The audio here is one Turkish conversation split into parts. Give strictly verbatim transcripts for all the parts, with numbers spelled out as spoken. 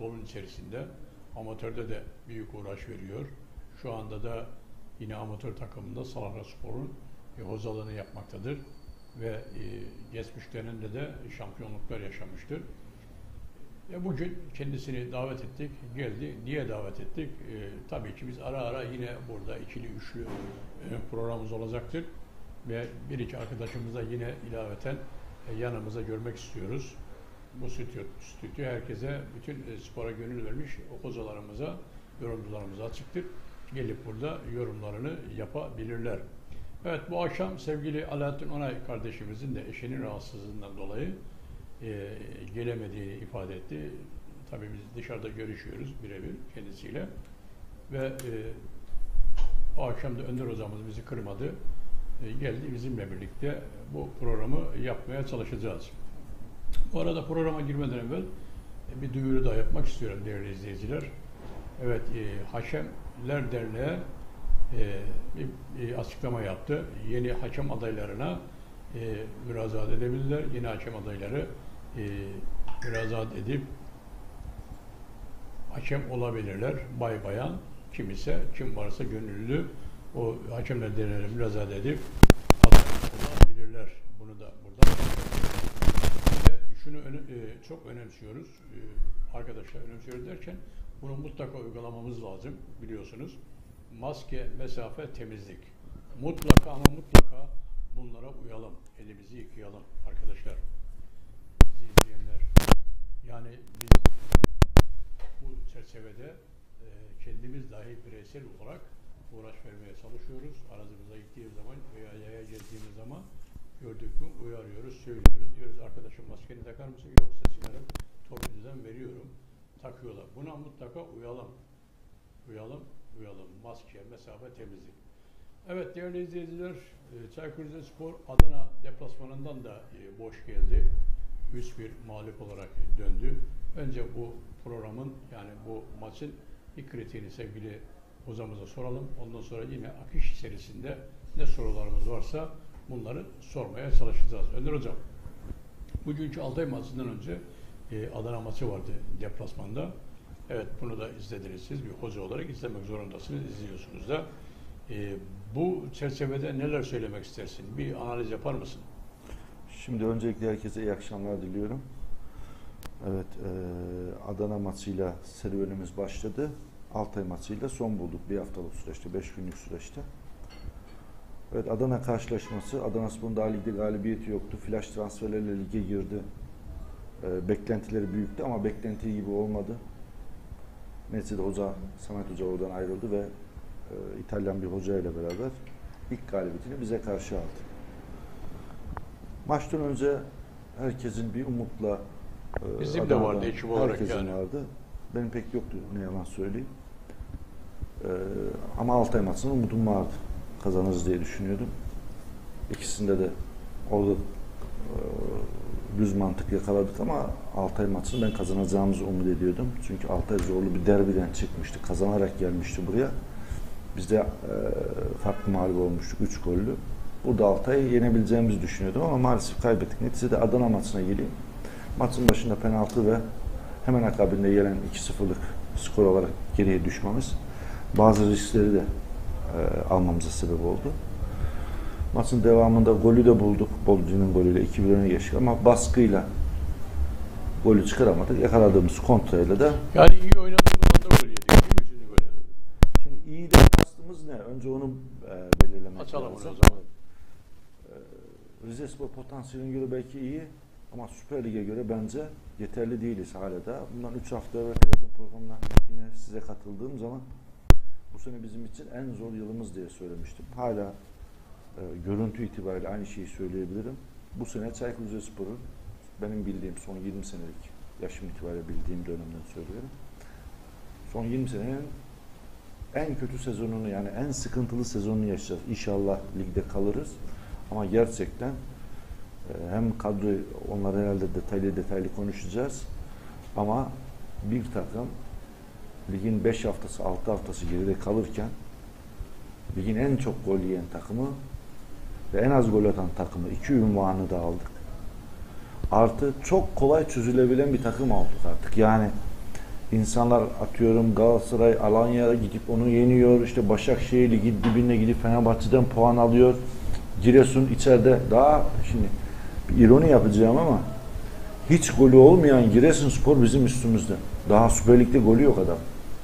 futbolun içerisinde. Amatörde de büyük uğraş veriyor. Şu anda da yine amatör takımında Salahraspor'un e, hozalığını yapmaktadır. Ve e, geçmiş dönemde de şampiyonluklar yaşamıştır. E, bugün kendisini davet ettik, geldi. Niye davet ettik? E, tabii ki biz ara ara yine burada ikili, üçlü e, programımız olacaktır. Ve bir iki arkadaşımıza yine ilaveten e, yanımıza görmek istiyoruz. Bu stüdyo, stüdyo herkese, bütün e, spora gönül vermiş hocalarımıza, yorumcularımıza açıktır. Gelip burada yorumlarını yapabilirler. Evet, bu akşam sevgili Alaaddin Onay kardeşimizin de eşinin rahatsızlığından dolayı e, gelemediğini ifade etti. Tabii biz dışarıda görüşüyoruz birebir kendisiyle. Ve e, o akşam da Önder hocamız bizi kırmadı. E, geldi bizimle birlikte bu programı yapmaya çalışacağız. Bu arada programa girmeden evvel e, bir duyuru da yapmak istiyorum değerli izleyiciler. Evet, e, Hakemler Derneği e, bir, bir açıklama yaptı. Yeni hakem adaylarına e, müracaat edebilirler. Yeni hakem adayları e, müracaat edip hakem olabilirler. Bay bayan kim ise, kim varsa gönüllü o Hakemler Derneği'ne müracaat edip aday olabilirler. Bunu da buradan şunu öne, e, çok önemsiyoruz. E, arkadaşlar önemsiyoruz derken bunu mutlaka uygulamamız lazım biliyorsunuz. Maske, mesafe, temizlik. Mutlaka ama mutlaka bunlara uyalım. Elimizi yıkayalım arkadaşlar. Bizi izleyenler. Yani biz bu çerçevede e, kendimiz dahi bireysel olarak uğraş vermeye çalışıyoruz. Aracımıza gittiğimiz zaman veya yaya gezdiğimiz zaman gördük mü uyarıyoruz, söylüyoruz. Diyoruz arkadaşım maskeni takar mısın? Yoksa sigara torpidodan veriyorum. Takıyorlar. Buna mutlaka uyalım. Uyalım, uyalım. Maske, mesafe, temizlik. Evet değerli izleyiciler, Çaykur Rizespor Adana deplasmanından da boş geldi. üç bir mağlup olarak döndü. Önce bu programın yani bu maçın bir kritiğini sevgili hocamıza soralım. Ondan sonra yine akış içerisinde ne sorularımız varsa bunları sormaya çalışacağız. Önder hocam, bugünkü Altay maçından önce e, Adana maçı vardı deplasmanda. Evet, bunu da izlediniz siz. Bir hoca olarak izlemek zorundasınız, izliyorsunuz da. E, bu çerçevede neler söylemek istersin? Bir analiz yapar mısın? Şimdi öncelikle herkese iyi akşamlar diliyorum. Evet, e, Adana maçıyla serüvenimiz başladı. Altay maçıyla son bulduk bir haftalık süreçte, beş günlük süreçte. Evet, Adana karşılaşması. Adanaspor'un daha ligde galibiyeti yoktu. Flash transferlerle lige girdi. E, beklentileri büyüktü ama beklentiği gibi olmadı. Neticede Hoca, Samet Hoca oradan ayrıldı ve e, İtalyan bir hoca ile beraber ilk galibiyetini bize karşı aldı. Maçtan önce herkesin bir umutla e, bizim Adana'dan, de vardı ekip olarak herkesin yani. vardı. Benim pek yoktu, ne yalan söyleyeyim. E, ama Altay maçının umudum vardı. Kazanırız diye düşünüyordum. İkisinde de orada e, düz mantık yakaladık ama Altay maçını ben kazanacağımızı umut ediyordum. Çünkü Altay zorlu bir derbiden çıkmıştı. Kazanarak gelmişti buraya. Biz de e, farklı mağlup olmuştuk. Üç gollü. Burada Altay'ı yenebileceğimizi düşünüyordum ama maalesef kaybettik. Neticede Adana maçına geleyim. Maçın başında penaltı ve hemen akabinde gelen iki sıfırlık skor olarak geriye düşmemiz bazı riskleri de e, almamıza sebep oldu. Maçın devamında golü de bulduk. Bolcu'nun golüyle iki bir öne geçtik ama baskıyla golü çıkaramadık. Yakaladığımız kontrayla da yani iyi oynadığımız anda gol yedik. Değil mi? Üçüncü golü. Şimdi iyi de kastımız ne? Önce onu e, belirlemek Açalım lazım. onu o zaman. E, Rizespor potansiyeline göre belki iyi ama Süper Lig'e göre bence yeterli değiliz hala da. Bundan üç hafta evvel televizyon programına yine size katıldığım zaman bu sene bizim için en zor yılımız diye söylemiştim. Hala e, görüntü itibariyle aynı şeyi söyleyebilirim. Bu sene Çaykur Rizespor'un benim bildiğim son yirmi senelik yaşım itibariyle bildiğim dönemden söylüyorum. Son yirmi senenin en kötü sezonunu yani en sıkıntılı sezonunu yaşayacağız. İnşallah ligde kalırız. Ama gerçekten e, hem kadro onları herhalde detaylı detaylı konuşacağız. Ama bir takım ligin beş haftası, altı haftası geride kalırken ligin en çok gol yiyen takımı ve en az gol atan takımı iki ünvanı da aldık. Artı çok kolay çözülebilen bir takım aldık artık. Yani İnsanlar atıyorum Galatasaray, Alanya'ya gidip onu yeniyor. İşte Başakşehir Ligi dibine gidip Fenerbahçe'den puan alıyor. Giresun içeride daha şimdi bir ironi yapacağım ama hiç golü olmayan Giresunspor bizim üstümüzde. Daha Süper Lig'de golü yok adam.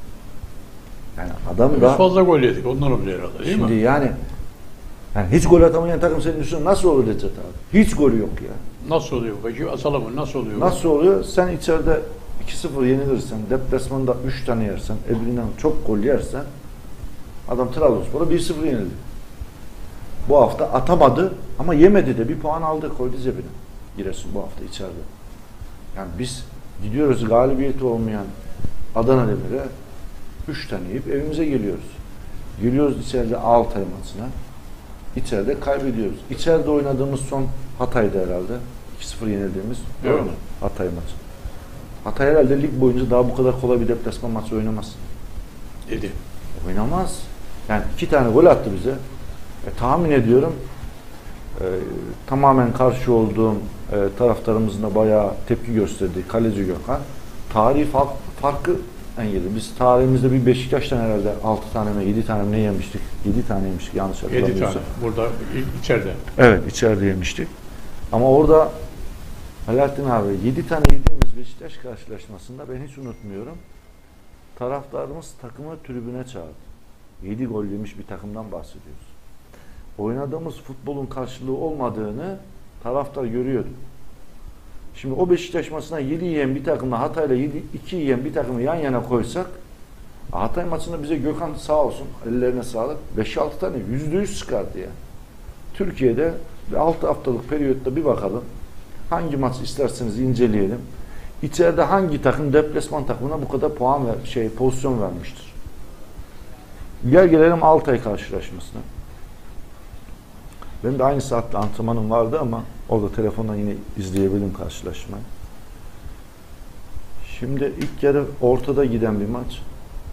Yani adam Biz daha fazla gol yedik. Ondan oluyor herhalde değil şimdi mi? yani yani hiç gol atamayan takım senin üstünde nasıl olur Recep abi? Hiç golü yok ya. Nasıl oluyor peki? Asalım nasıl oluyor? Nasıl oluyor? Sen içeride iki sıfır yenilirsen, deplasmanda üç tane yersen, öbüründen çok gol yersen adam Trabzonspor'a bir sıfır yenildi. Bu hafta atamadı ama yemedi de bir puan aldı, koydu cebine. Giresun bu hafta içeride. Yani biz gidiyoruz galibiyeti olmayan Adana Demir'e üç tane yiyip evimize geliyoruz. Geliyoruz içeride Altay maçına. İçeride kaybediyoruz. İçeride oynadığımız son Hatay'da herhalde. iki sıfır yenildiğimiz. Evet. Doğru mu? Hatay maçı. Hatay herhalde lig boyunca daha bu kadar kolay bir deplasman maçı oynamaz. Dedi. Oynamaz. Yani iki tane gol attı bize. E, tahmin ediyorum e, tamamen karşı olduğum e, taraftarımızın da bayağı tepki gösterdiği kaleci Gökhan tarihi fark, farkı engelledi. Biz tarihimizde bir Beşiktaş'tan herhalde altı tane mi yedi tane mi ne yemiştik? yedi tane yemiştik yanlış yedi hatırlamıyorsam. tane. Burada içeride. Evet içeride yemiştik. Ama orada Alaaddin abi yedi tane yediğimiz Beşiktaş karşılaşmasında ben hiç unutmuyorum. Taraftarımız takımı tribüne çağırdı. yedi gol yemiş bir takımdan bahsediyoruz. Oynadığımız futbolun karşılığı olmadığını taraftar görüyordu. Şimdi o Beşiktaş maçına yedi yiyen bir takımla Hatay'la iki yiyen bir takımı yan yana koysak Hatay maçında bize Gökhan sağ olsun ellerine sağlık beş altı tane yüzde yüz çıkardı ya. Türkiye'de altı haftalık periyotta bir bakalım. Hangi maç isterseniz inceleyelim. İçeride hangi takım deplasman takımına bu kadar puan ver, şey pozisyon vermiştir? Gel gelelim Altay karşılaşmasına. Benim de aynı saatte antrenmanım vardı ama orada telefondan yine izleyebilirim karşılaşmayı. Şimdi ilk yarı ortada giden bir maç.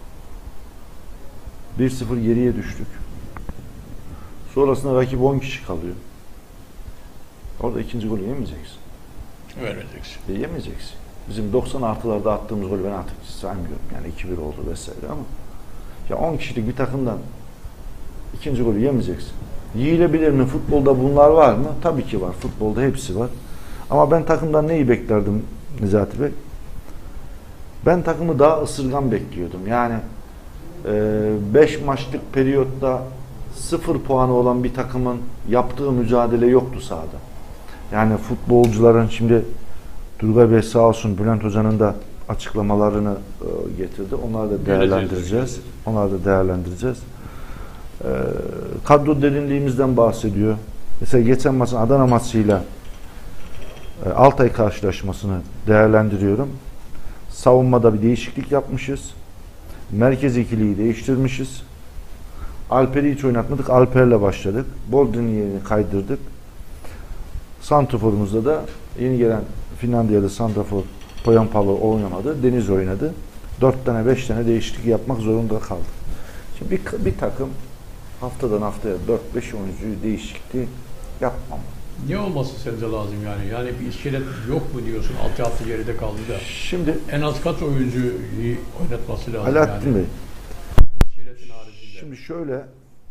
bir sıfır geriye düştük. Sonrasında rakip on kişi kalıyor. Orada ikinci golü yemeyeceksin. Vermeyeceksin. E, yemeyeceksin. Bizim doksan artılarda attığımız golü ben artık saymıyorum. Yani iki bir oldu vesaire ama ya on kişilik bir takımdan ikinci golü yemeyeceksin. Yiyilebilir mi? Futbolda bunlar var mı? Tabii ki var. Futbolda hepsi var. Ama ben takımdan neyi beklerdim Necati Bey? Ben takımı daha ısırgan bekliyordum. Yani beş e, maçlık periyotta sıfır puanı olan bir takımın yaptığı mücadele yoktu sahada. Yani futbolcuların şimdi Turgay Bey sağ olsun Bülent Hoca'nın da açıklamalarını e, getirdi. Onları da değerlendireceğiz. Onları da değerlendireceğiz. E, kadro derinliğimizden bahsediyor. Mesela geçen maçın Adana maçıyla e, Altay karşılaşmasını değerlendiriyorum. Savunmada bir değişiklik yapmışız. Merkez ikiliyi değiştirmişiz. Alper'i hiç oynatmadık. Alper'le başladık. Bolden'in yerini kaydırdık. Santrafor'umuzda da yeni gelen Finlandiyalı santrafor Poyan Pavlov oynamadı. Deniz oynadı. Dört tane beş tane değişiklik yapmak zorunda kaldı. Şimdi bir, bir takım haftadan haftaya dört beş oyuncuyu değişikliği yapmam. Ne olması sence lazım yani? Yani bir iskelet yok mu diyorsun? altı hafta geride kaldı da. Şimdi en az kaç oyuncuyu oynatması lazım Alaaddin yani? Bey. İskeletin haricinde. Şimdi şöyle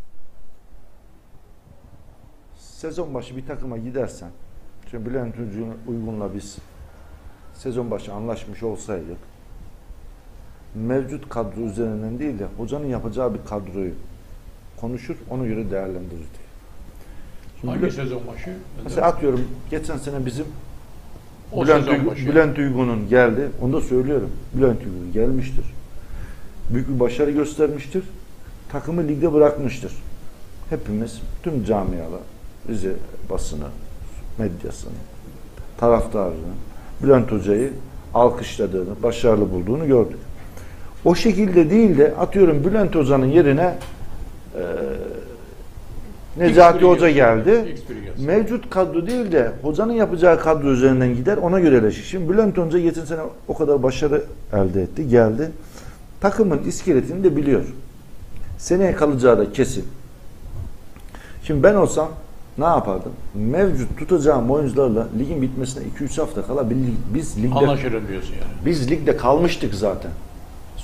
sezon başı bir takıma gidersen şimdi Bülent Uygun'la biz sezon başı anlaşmış olsaydık mevcut kadro üzerinden değil de hocanın yapacağı bir kadroyu konuşur, ona göre değerlendirirdik. Şimdi Hangi Bülent, sezon başı? mesela atıyorum geçen sene bizim O Bülent, sezon Uygun, başı. Bülent Uygun'un geldi. Onu da söylüyorum. Bülent Uygun gelmiştir. Büyük bir başarı göstermiştir. Takımı ligde bırakmıştır. Hepimiz, tüm camialar, Rize basını, medyasını, taraftarını, Bülent Hoca'yı alkışladığını, başarılı bulduğunu gördük. O şekilde değil de atıyorum Bülent Hoca'nın yerine e, Necati Hoca geldi. Mevcut kadro değil de hocanın yapacağı kadro üzerinden gider, ona göre eleşir. Şimdi Bülent Hoca geçen sene o kadar başarı elde etti, geldi. Takımın iskeletini de biliyor. Seneye kalacağı da kesin. Şimdi ben olsam ne yapardım? Mevcut tutacağım oyuncularla ligin bitmesine iki üç hafta kala biz ligde anlaşırım diyorsun yani. Biz ligde kalmıştık zaten.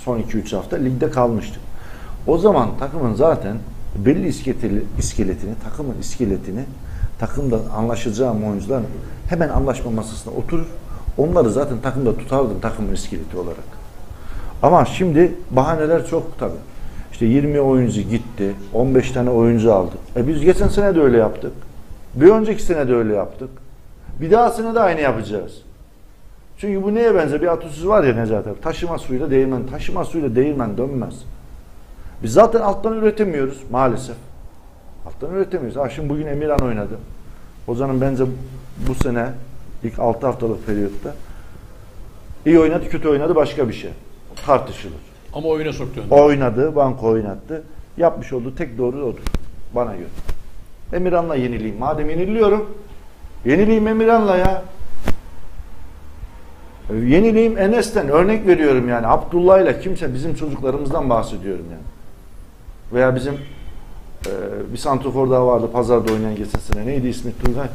son iki üç hafta ligde kalmıştık. O zaman takımın zaten belli iskeletini, iskeletini takımın iskeletini takımda anlaşacağım oyuncular hemen anlaşma masasına oturur. Onları zaten takımda tutardım takımın iskeleti olarak. Ama şimdi bahaneler çok tabii. İşte yirmi oyuncu gitti, on beş tane oyuncu aldı. E biz geçen sene de öyle yaptık. Bir önceki sene de öyle yaptık. Bir daha sene de aynı yapacağız. Çünkü bu neye benzer? Bir atasözü var ya Necati abi. Taşıma suyuyla değirmen, taşıma suyuyla değirmen dönmez. Biz zaten alttan üretemiyoruz maalesef. Alttan üretemiyoruz. Ha şimdi bugün Emirhan oynadı. Hoca'nın bence bu sene ilk altı haftalık periyotta iyi oynadı, kötü oynadı başka bir şey. Tartışılır. Ama oyuna soktu. Oynadı, banko oynattı. Yapmış olduğu tek doğru odur. Bana göre. Emirhan'la yenileyim. Madem yeniliyorum, yenileyim Emirhan'la ya. Yenileyim Enes'ten. Örnek veriyorum yani. Abdullah'yla kimse bizim çocuklarımızdan bahsediyorum yani. Veya bizim e, bir santrafor daha vardı pazarda oynayan geçen sene. Neydi ismi Turgay?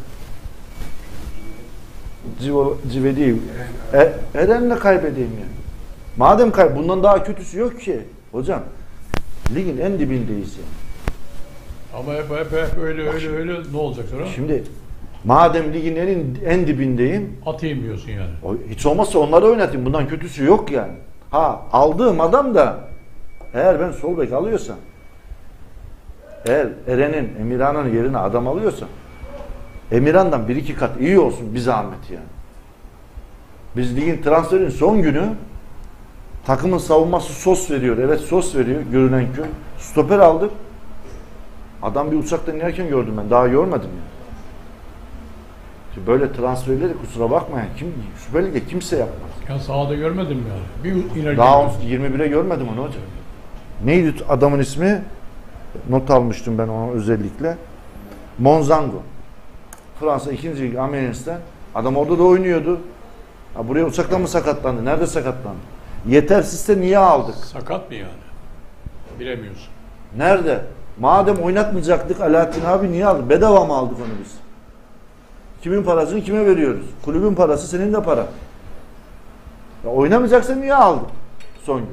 Civo, Cive değil. E, Eren'le kaybedeyim yani. Madem kay, bundan daha kötüsü yok ki. Hocam, ligin en dibindeyiz yani. Ama hep, hep, hep öyle öyle öyle ne olacak sonra? Şimdi madem ligin en, en dibindeyim, atayım diyorsun yani. Hiç olmazsa onları oynatayım. Bundan kötüsü yok yani. Ha aldığım adam da eğer ben sol bek alıyorsam, eğer Eren'in, Emirhan'ın yerine adam alıyorsam, Emirhan'dan bir iki kat iyi olsun bir zahmet yani. Biz ligin transferin son günü takımın savunması sos veriyor. Evet sos veriyor görünen köy. Stoper aldık. Adam bir uçaktan inerken gördüm ben. Daha görmedim yani. Şimdi böyle transferleri kusura bakmayın. Kim, Süper Lig'de kimse yapmaz. Ya sahada görmedim yani. Bir inerken. Daha yirmi bire görmedim onu hocam. Neydi adamın ismi? Not almıştım ben ona özellikle. Monzango. Fransa ikinci Lig Amiens'ten. Adam orada da oynuyordu. Ha, buraya uçaktan mı sakatlandı? Nerede sakatlandı? Yetersizse niye aldık? Sakat mı yani? Bilemiyorsun. Nerede? Madem oynatmayacaktık Alaaddin abi niye aldık? Bedava mı aldık onu biz? Kimin parasını kime veriyoruz? Kulübün parası senin de para. Ya oynamayacaksan niye aldık? Son gün.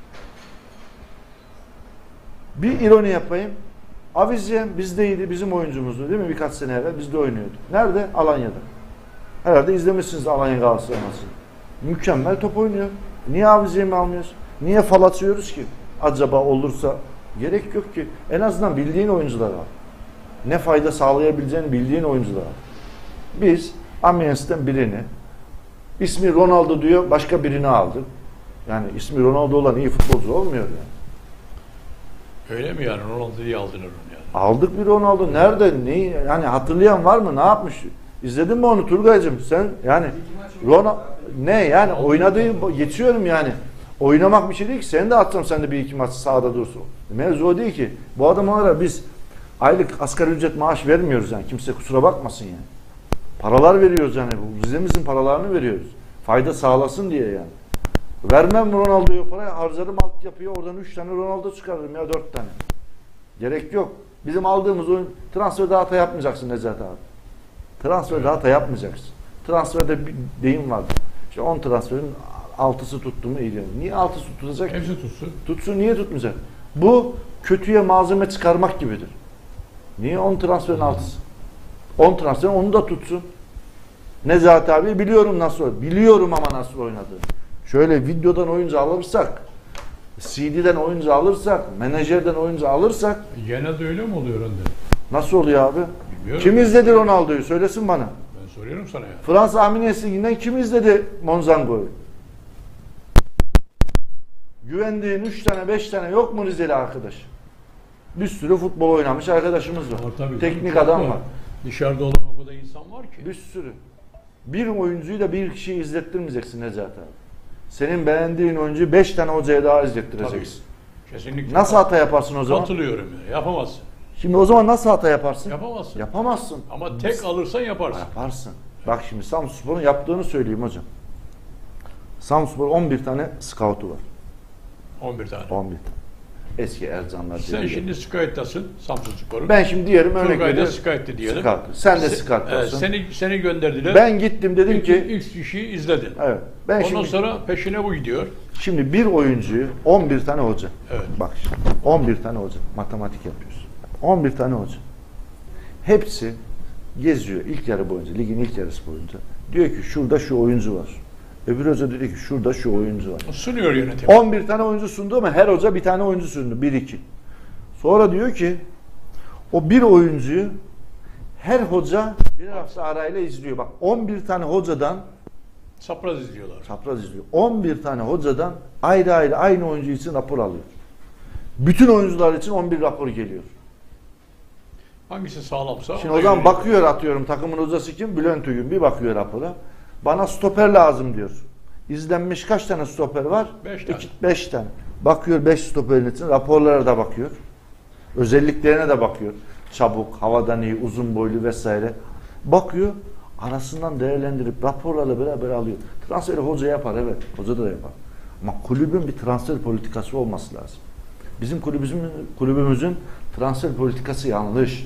Bir ironi yapayım. Avizyen bizdeydi, bizim oyuncumuzdu değil mi? Birkaç sene evvel bizde oynuyordu. Nerede? Alanya'da. Herhalde izlemişsiniz Alanya Galatasaray maçını. Mükemmel top oynuyor. Niye Avizyen'i almıyoruz? Niye fal atıyoruz ki? Acaba olursa gerek yok ki. En azından bildiğin oyuncular al. Ne fayda sağlayabileceğini bildiğin oyuncular al. Biz Amiens'ten birini ismi Ronaldo diyor başka birini aldık. Yani ismi Ronaldo olan iyi futbolcu olmuyor yani. Öyle mi yani? Ronaldo diye aldılar onu yani. Aldık bir Ronaldo. Nerede? Neyi? Yani hatırlayan var mı? Ne yapmış? İzledin mi onu Turgay'cığım? Sen yani Ronaldo ne yani oynadığı geçiyorum yani. Oynamak bir şey değil ki. Sen de atsam sen de bir iki maç sahada dursun. Mevzu o değil ki. Bu adamlara biz aylık asgari ücret maaş vermiyoruz yani. Kimse kusura bakmasın yani. Paralar veriyoruz yani. Rize'mizin paralarını veriyoruz. Fayda sağlasın diye yani. Vermem Ronaldo'ya parayı harcarım alt yapıyor. Oradan üç tane Ronaldo çıkarırım ya dört tane. Gerek yok. Bizim aldığımız oyun transfer hata yapmayacaksın Necati abi. Transfer evet. hata yapmayacaksın. Transferde bir deyim vardı. İşte on transferin altısı tuttu mu iyi diyorum. Niye altısı tutacak? Hepsi tutsun. Tutsun niye tutmayacak? Bu kötüye malzeme çıkarmak gibidir. Niye on transferin altısı? on transferin onu da tutsun. Necati abi biliyorum nasıl oynadı. Biliyorum ama nasıl oynadı. Şöyle videodan oyuncu alırsak, C D'den oyuncu alırsak, menajerden oyuncu alırsak. Genelde öyle mi oluyor önde? Nasıl oluyor abi? Bilmiyorum. Kim izledi Ronaldo'yu? Söylesin bana. Ben soruyorum sana ya. Fransa Amiens Ligi'nden kim izledi Monzango'yu? Güvendiğin üç tane beş tane yok mu Rizeli arkadaş? Bir sürü futbol oynamış arkadaşımız var. var tabii, Teknik adam var. var. Dışarıda olan o kadar insan var ki. Bir sürü. Bir oyuncuyu da bir kişiyi izlettirmeyeceksin Necati abi. Senin beğendiğin oyuncuyu beş tane hocaya daha izlettireceksin. Tabii. Kesinlikle. Nasıl hata yaparsın o zaman? Katılıyorum ya. Yapamazsın. Şimdi o zaman nasıl hata yaparsın? Yapamazsın. Yapamazsın. Ama tek alırsan yaparsın. Yaparsın. Bak şimdi Samsunspor'un yaptığını söyleyeyim hocam. Samsunspor on bir tane scoutu var. on bir tane. on bir tane. Eski Ercanlar. Sen şimdi Skype'tasın Samsunspor'un. Ben şimdi diyelim örnek veriyorum. Turgay'da Skype'ti diyelim. Scout. Sen de Se Scout'tasın. E, seni, seni gönderdiler. Ben gittim dedim ilk, ki. ilk kişiyi izledin. Evet. Ben Ondan şimdi, sonra peşine bu gidiyor. Şimdi bir oyuncuyu on bir tane hoca. Evet. Bak şimdi on bir tane hoca. Matematik yapıyoruz. on bir tane hoca. Hepsi geziyor ilk yarı boyunca, ligin ilk yarısı boyunca. Diyor ki şurada şu oyuncu var. Öbür hoca diyor ki şurada şu oyuncu var. Sunuyor yönetim. on bir tane oyuncu sundu ama her hoca bir tane oyuncu sundu. bir iki. Sonra diyor ki o bir oyuncuyu her hoca bir hafta arayla izliyor. Bak on bir tane hocadan Çapraz izliyorlar. çapraz izliyor. on bir tane hocadan ayrı ayrı aynı oyuncu için rapor alıyor. Bütün oyuncular için on bir rapor geliyor. Hangisi sağlamsa. Şimdi o zaman bakıyor atıyorum takımın hocası kim? Bülent Uygun bir bakıyor rapora. Bana stoper lazım diyor. İzlenmiş kaç tane stoper var? Beş tane. beş tane. Bakıyor beş stoperin için raporlara da bakıyor. Özelliklerine de bakıyor. Çabuk, havadan iyi, uzun boylu vesaire. Bakıyor. Arasından değerlendirip raporlarla beraber alıyor. Transferi hoca yapar evet. Hoca da yapar. Ama kulübün bir transfer politikası olması lazım. Bizim kulübümüzün, kulübümüzün transfer politikası yanlış.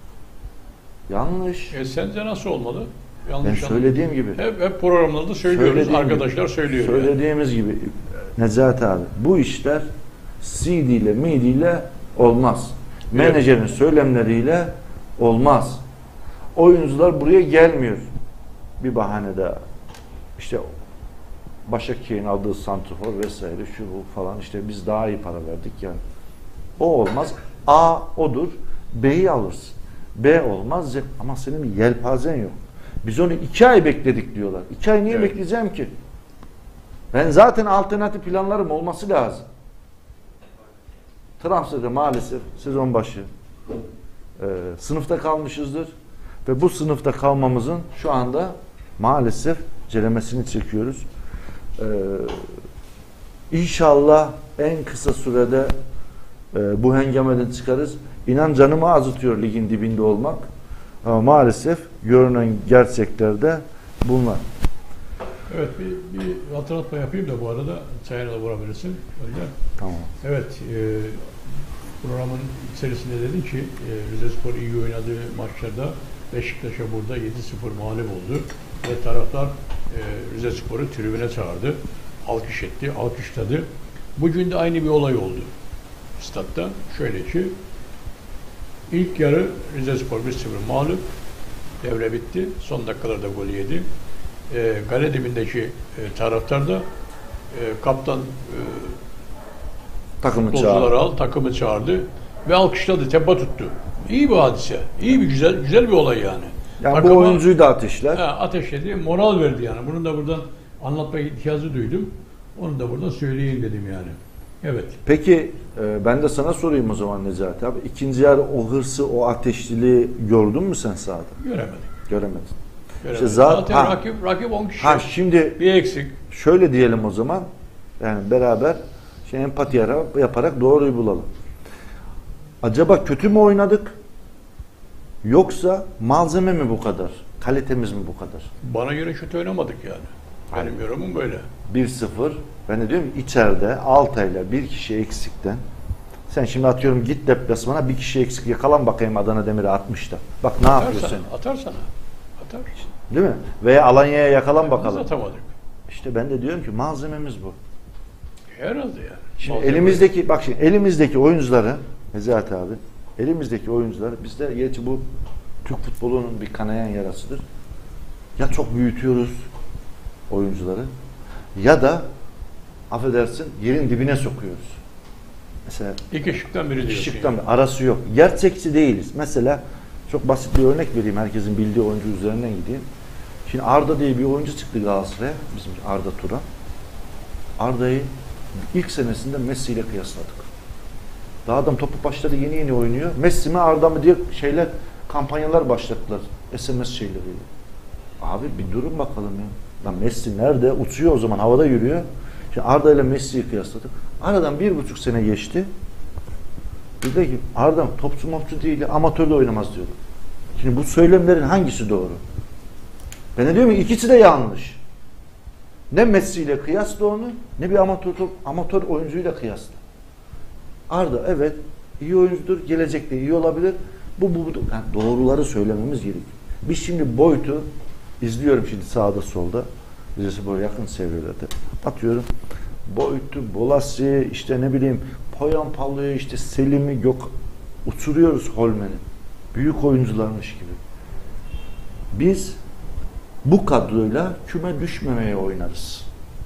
Yanlış. E sence nasıl olmalı? Ben Yanlış söylediğim anladım. gibi. Hep, hep programlarda söylüyoruz. Söylediğim Arkadaşlar gibi, söylüyor. Söylediğimiz gibi Necati abi bu işler C D ile M I D ile olmaz. Evet. Menajerin söylemleriyle olmaz. Oyuncular buraya gelmiyor. Bir bahane daha. İşte Başakşehir'in aldığı santrfor vesaire şu bu falan işte biz daha iyi para verdik yani. O olmaz. A odur. B'yi alırsın. B olmaz. Ama senin bir yelpazen yok. Biz onu iki ay bekledik diyorlar. İki ay niye Evet. bekleyeceğim ki? Ben zaten alternatif planlarım olması lazım. Transferde maalesef sezon başı e, sınıfta kalmışızdır. Ve bu sınıfta kalmamızın şu anda maalesef ceremesini çekiyoruz. Ee, İnşallah en kısa sürede e, bu hengameden çıkarız. İnan canımı acıtıyor ligin dibinde olmak. Ama maalesef görünen gerçeklerde bunlar. Evet bir, bir hatırlatma yapayım da bu arada çayına da vurabilirsin. Öyle. Tamam. Evet e, programın içerisinde dedin ki e, Rizespor iyi oynadığı maçlarda Beşiktaş'a burada yedi sıfır mağlup oldu ve taraftar e, Rizespor'u tribüne çağırdı. Alkış etti, alkışladı. Bugün de aynı bir olay oldu. Statta şöyle ki ilk yarı Rizespor bir sıfır mağlup. Devre bitti. Son dakikalarda gol yedi. E, kale dibindeki e, taraftar da e, kaptan e, Takımı futbolcuları çağır. al, takımı çağırdı ve alkışladı, tepe tuttu. İyi bir hadise. İyi bir güzel güzel bir olay yani. Yani Takıma, bu oyuncuyu da ateşler. he, ateşledi, moral verdi yani. Bunu da buradan anlatma ihtiyacı duydum. Onu da burada söyleyeyim dedim yani. Evet. Peki e, ben de sana sorayım o zaman Necati abi. İkinci yarı o hırsı, o ateşliliği gördün mü sen sahada? Göremedik. Göremedin. Göremedik. İşte zaten- Zaten ha. rakip rakip on kişi. Ha şimdi Bir eksik. şöyle diyelim o zaman. Yani beraber şey empati yara- yaparak doğruyu bulalım. Acaba kötü mü oynadık? Yoksa malzeme mi bu kadar? Kalitemiz mi bu kadar? Bana göre kötü oynamadık yani. Benim yorumum böyle. bir sıfır. Ben de diyorum ki içeride Altay'la bir kişi eksikten sen şimdi atıyorum git deplasmana bir kişi eksik yakalan bakayım Adana Demir'e altmışta. Bak ne Atar yapıyor sana, sen? atar sana. Atar. Değil mi? Veya Alanya'ya yakalan Biz bakalım. atamadık. İşte ben de diyorum ki malzememiz bu. Herhalde yani. Şimdi Malzeme- elimizdeki bak şimdi elimizdeki oyuncuları Nezati abi elimizdeki oyuncuları bizde gerçi bu Türk futbolunun bir kanayan yarasıdır. Ya çok büyütüyoruz oyuncuları ya da affedersin yerin dibine sokuyoruz. Mesela İki şıktan biri diyorsun. şıktan yani. bir arası yok. Gerçekçi değiliz. Mesela çok basit bir örnek vereyim. Herkesin bildiği oyuncu üzerinden gideyim. Şimdi Arda diye bir oyuncu çıktı Galatasaray'a. Bizim Arda Turan. Arda'yı ilk senesinde Messi ile kıyasladık. Daha adam topu başladı yeni yeni oynuyor. Messi mi Arda mı diye şeyler kampanyalar başlattılar. S M S şeyleriyle. Abi bir durun bakalım ya. Lan Messi nerede? Uçuyor o zaman havada yürüyor. Şimdi Arda ile Messi'yi kıyasladık. Aradan bir buçuk sene geçti. Bir de ki Arda topçu mopçu değil, amatör de oynamaz diyordu. Şimdi bu söylemlerin hangisi doğru? Ben de diyorum ki ikisi de yanlış. Ne Messi ile kıyasla onu, ne bir amatör top, amatör oyuncuyla kıyasla. Arda evet iyi oyuncudur, gelecekte iyi olabilir. Bu bu, bu yani doğruları söylememiz gerekiyor. Biz şimdi boyutu izliyorum şimdi sağda solda. Rizespor yakın seviyetlerde. Atıyorum. Boyut'u, Bolas'ı, işte ne bileyim Poyampalı'yı, işte Selim'i, Gök uçuruyoruz Holmen'i. Büyük oyuncularmış gibi. Biz bu kadroyla küme düşmemeye oynarız.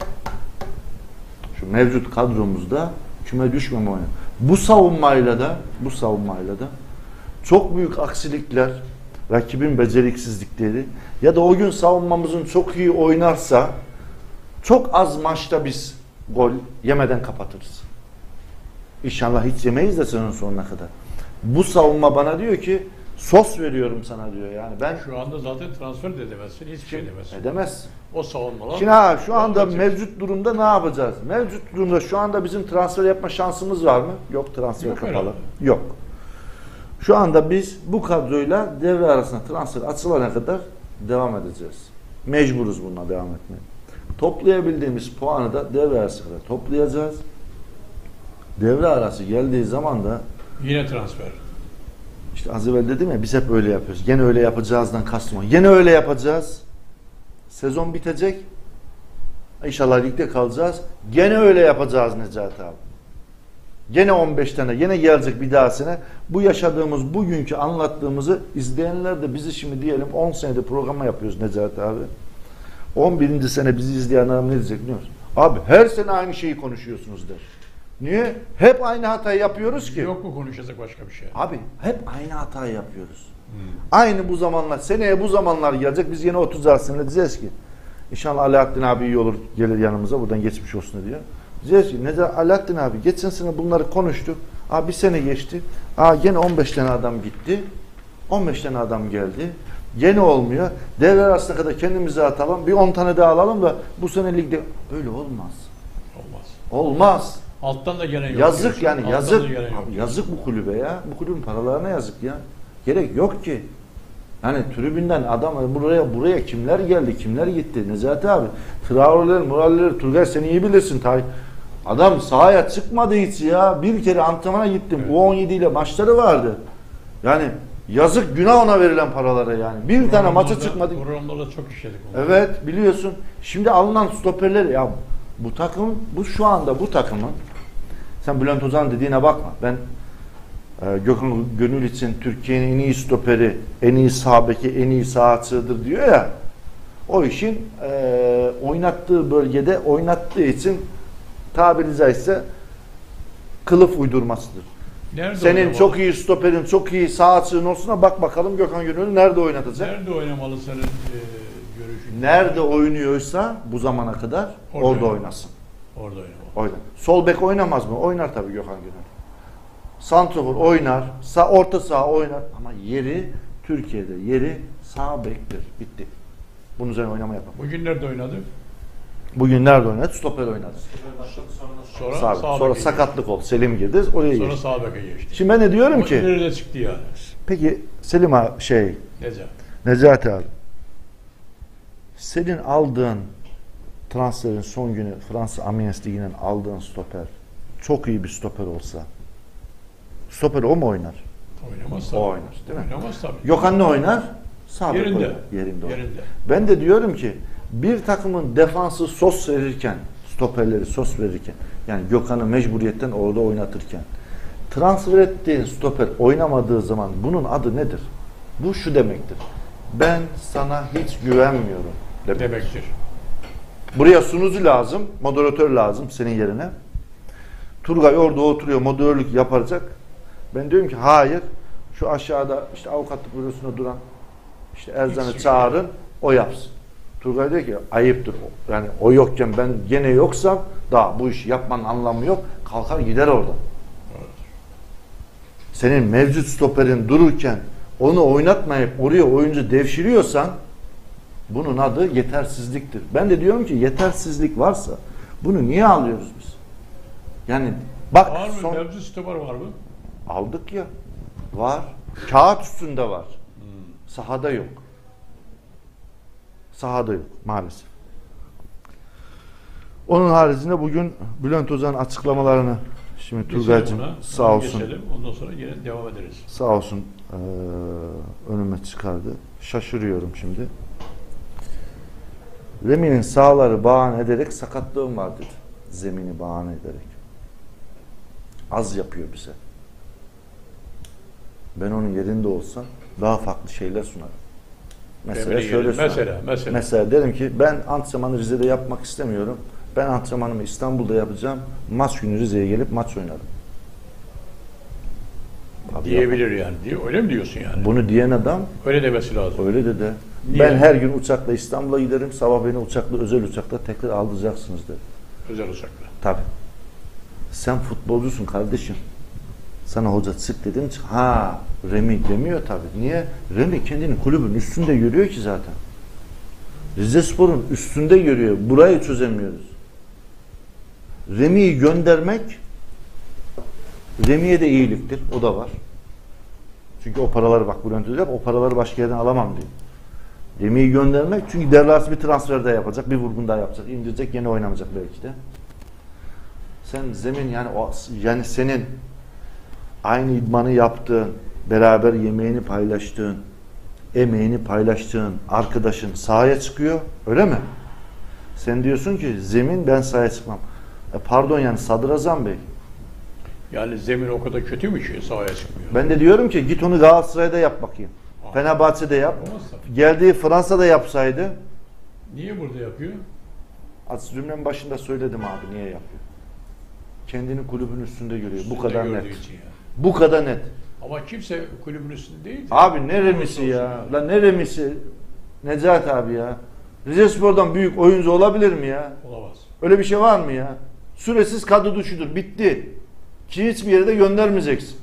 Şu mevcut kadromuzda küme düşmemeye oynarız. Bu savunmayla da bu savunmayla da çok büyük aksilikler, rakibin beceriksizlikleri ya da o gün savunmamızın çok iyi oynarsa çok az maçta biz gol yemeden kapatırız. İnşallah hiç yemeyiz de sezon sonuna kadar. Bu savunma bana diyor ki sos veriyorum sana diyor yani. Ben Şu anda zaten transfer de edemezsin, hiçbir şey edemezsin. edemez. O savunmalar. Şimdi ha, şu anda mevcut durumda ne yapacağız? Mevcut durumda şu anda bizim transfer yapma şansımız var mı? Yok, transfer Yok kapalı. herhalde. Yok. Şu anda biz bu kadroyla devre arasında transfer açılana kadar devam edeceğiz. Mecburuz bununla devam etmeye. Toplayabildiğimiz puanı da devre arası kadar toplayacağız. Devre arası geldiği zaman da Yine transfer. işte az evvel dedim ya biz hep öyle yapıyoruz. Gene öyle yapacağızdan kastım o. Gene öyle yapacağız. Sezon bitecek. İnşallah ligde kalacağız. Gene öyle yapacağız Necati abi. Gene on beş tane, gene gelecek bir daha sene. Bu yaşadığımız, bugünkü anlattığımızı izleyenler de bizi şimdi diyelim on senede programa yapıyoruz Necati abi. on birinci sene bizi izleyen adam ne diyecek biliyor musun? Abi her sene aynı şeyi konuşuyorsunuz der. Niye? Hep aynı hatayı yapıyoruz ki. Yok mu konuşacak başka bir şey? Abi hep aynı hatayı yapıyoruz. Hmm. Aynı bu zamanlar, seneye bu zamanlar gelecek. Biz yine otuz sene diyeceğiz ki İnşallah Alaaddin abi iyi olur, gelir yanımıza, buradan geçmiş olsun diyor. Diyeceğiz ki Necati Alaaddin abi geçen sene bunları konuştuk. Abi bir sene geçti. Aa gene on beş tane adam gitti. on beş tane adam geldi. Gene olmuyor. Devre arasına kadar kendimize atalım. Bir on tane daha alalım da bu sene ligde böyle olmaz. Olmaz. Olmaz. Alttan da gelen yok. Yazık diyorsun. yani Alttan yazık. da gelen yok Abi, diyorsun. yazık bu kulübe ya. Bu kulübün paralarına yazık ya. Gerek yok ki. Yani tribünden adam buraya buraya kimler geldi, kimler gitti? Necati abi, Traore'ler, Muralleri, Turgay sen iyi bilirsin. Adam sahaya çıkmadı hiç ya. Bir kere antrenmana gittim. Evet. U on yedi ile maçları vardı. Yani yazık, günah ona verilen paralara yani. Bir tane maça çıkmadı. Programlarda çok işledik onu. Evet, biliyorsun. Şimdi alınan stoperler ya bu takım, bu şu anda bu takımın, sen Bülent Ozan dediğine bakma. Ben e, Gökhan Gönül için Türkiye'nin en iyi stoperi, en iyi sağ beki, en iyi sağ açığıdır diyor ya. O işin e, oynattığı bölgede oynattığı için tabiri caizse kılıf uydurmasıdır. Nerede Senin oynamalı? çok iyi stoperin, çok iyi sağ açığın olsuna bak bakalım Gökhan Gönül nerede oynatacak? Nerede oynamalı senin e, görüşün? Nerede oynuyorsa bu zamana kadar Orada orada, oynamalı. oynasın. Orada oynamalı. Oynar. Sol bek oynamaz mı? Oynar tabii Gökhan Gönül. Santrafor oynar, sağ, orta saha oynar ama yeri Türkiye'de yeri sağ bektir. Bitti. Bunun üzerine oynama yapamam. Bugün nerede oynadı? Bugün nerede oynadı? Stoper oynadı. Sonra Sağ, sağ sonra beke sakatlık oldu. Selim girdi. Oraya geçti. Sonra geçti. sağ beke geçti. Şimdi ben ne diyorum Ama ki? nerede çıktı yani? Peki Selim abi şey Necati. Necati abi. Senin aldığın transferin son günü Fransa Amiens Ligi'nin aldığın stoper çok iyi bir stoper olsa stoper o mu oynar? Oynamaz tabii. O oynar değil mi? Oynamaz tabii. Gökhan ne oynar? Sağ bek Yerinde. oynar. Yerinde oynar. Yerinde. Ben de diyorum ki bir takımın defansı sos verirken, stoperleri sos verirken, yani Gökhan'ı mecburiyetten orada oynatırken, transfer ettiğin stoper oynamadığı zaman bunun adı nedir? Bu şu demektir. Ben sana hiç güvenmiyorum demek. Demektir. Buraya sunucu lazım, moderatör lazım senin yerine. Turgay orada oturuyor, moderatörlük yapacak. Ben diyorum ki hayır, şu aşağıda işte avukatlık bürosunda duran işte Erzan'ı çağırın, o yapsın. Turgay diyor ki ayıptır. Yani o yokken ben gene yoksam daha bu işi yapmanın anlamı yok. Kalkar gider orada. Evet. Senin mevcut stoperin dururken onu oynatmayıp oraya oyuncu devşiriyorsan bunun adı yetersizliktir. Ben de diyorum ki yetersizlik varsa bunu niye alıyoruz biz? Yani bak Var mı? son... Mevcut stoper var mı? Aldık ya. Var. Kağıt üstünde var. Hmm. Sahada yok. Sahada yok maalesef. Onun haricinde bugün Bülent Ozan'ın açıklamalarını şimdi Turgay'cığım sağ olsun. Geçelim. Ondan sonra yine devam ederiz. Sağ olsun ee, önüme çıkardı. Şaşırıyorum şimdi. Remi'nin sağları bahane ederek sakatlığım var dedi. zemini bahane ederek. Az yapıyor bize. Ben onun yerinde olsam daha farklı şeyler sunarım. Mesela Emre şöyle gelir. sunarım. Mesela, mesela. Mesela derim ki ben antrenmanı Rize'de yapmak istemiyorum. Ben antrenmanımı İstanbul'da yapacağım. Maç günü Rize'ye gelip maç oynarım. Tabii Diyebilir yani. Diye- Öyle mi diyorsun yani? bunu diyen adam Öyle demesi lazım. öyle dedi. Niye? Ben her gün uçakla İstanbul'a giderim. Sabah beni uçakla, özel uçakla tekrar aldıracaksınız dedi. Özel uçakla. Tabii. Sen futbolcusun kardeşim. Sana hoca çık dedim. Çık. Ha, Remi demiyor tabii. Niye? Remi kendini kulübün üstünde görüyor ki zaten. Rizespor'un üstünde görüyor. Burayı çözemiyoruz. Remi'yi göndermek Remi'ye de iyiliktir. O da var. Çünkü o paraları bak Bülent Özel o paraları başka yerden alamam diyor. Remi'yi göndermek çünkü Derlas bir transfer daha yapacak. Bir vurgun daha yapacak. İndirecek. Yine oynamayacak belki de. Sen zemin yani o yani senin aynı idmanı yaptığın, beraber yemeğini paylaştığın, emeğini paylaştığın arkadaşın sahaya çıkıyor. Öyle mi? Sen diyorsun ki zemin ben sahaya çıkmam. E pardon yani Sadrazam Bey. Yani zemin o kadar kötü mü ki sahaya çıkmıyor? Ben de diyorum ki git onu Galatasaray'da yap bakayım. Aa. Fenerbahçe'de yap. Olmaz tabii. Geldiği Fransa'da yapsaydı. Niye burada yapıyor? Az cümlenin başında söyledim abi niye yapıyor. Kendini kulübün üstünde görüyor. Bu Üstünde kadar gördüğü net. için yani. Bu kadar net. Ama kimse kulübün üstünde değil. Abi ne remisi ya? Lan ne remisi? Necati abi ya. Rizespor'dan büyük oyuncu olabilir mi ya? Olamaz. Öyle bir şey var mı ya? Süresiz kadro düşüdür. Bitti. Ki hiçbir yere de göndermeyeceksin.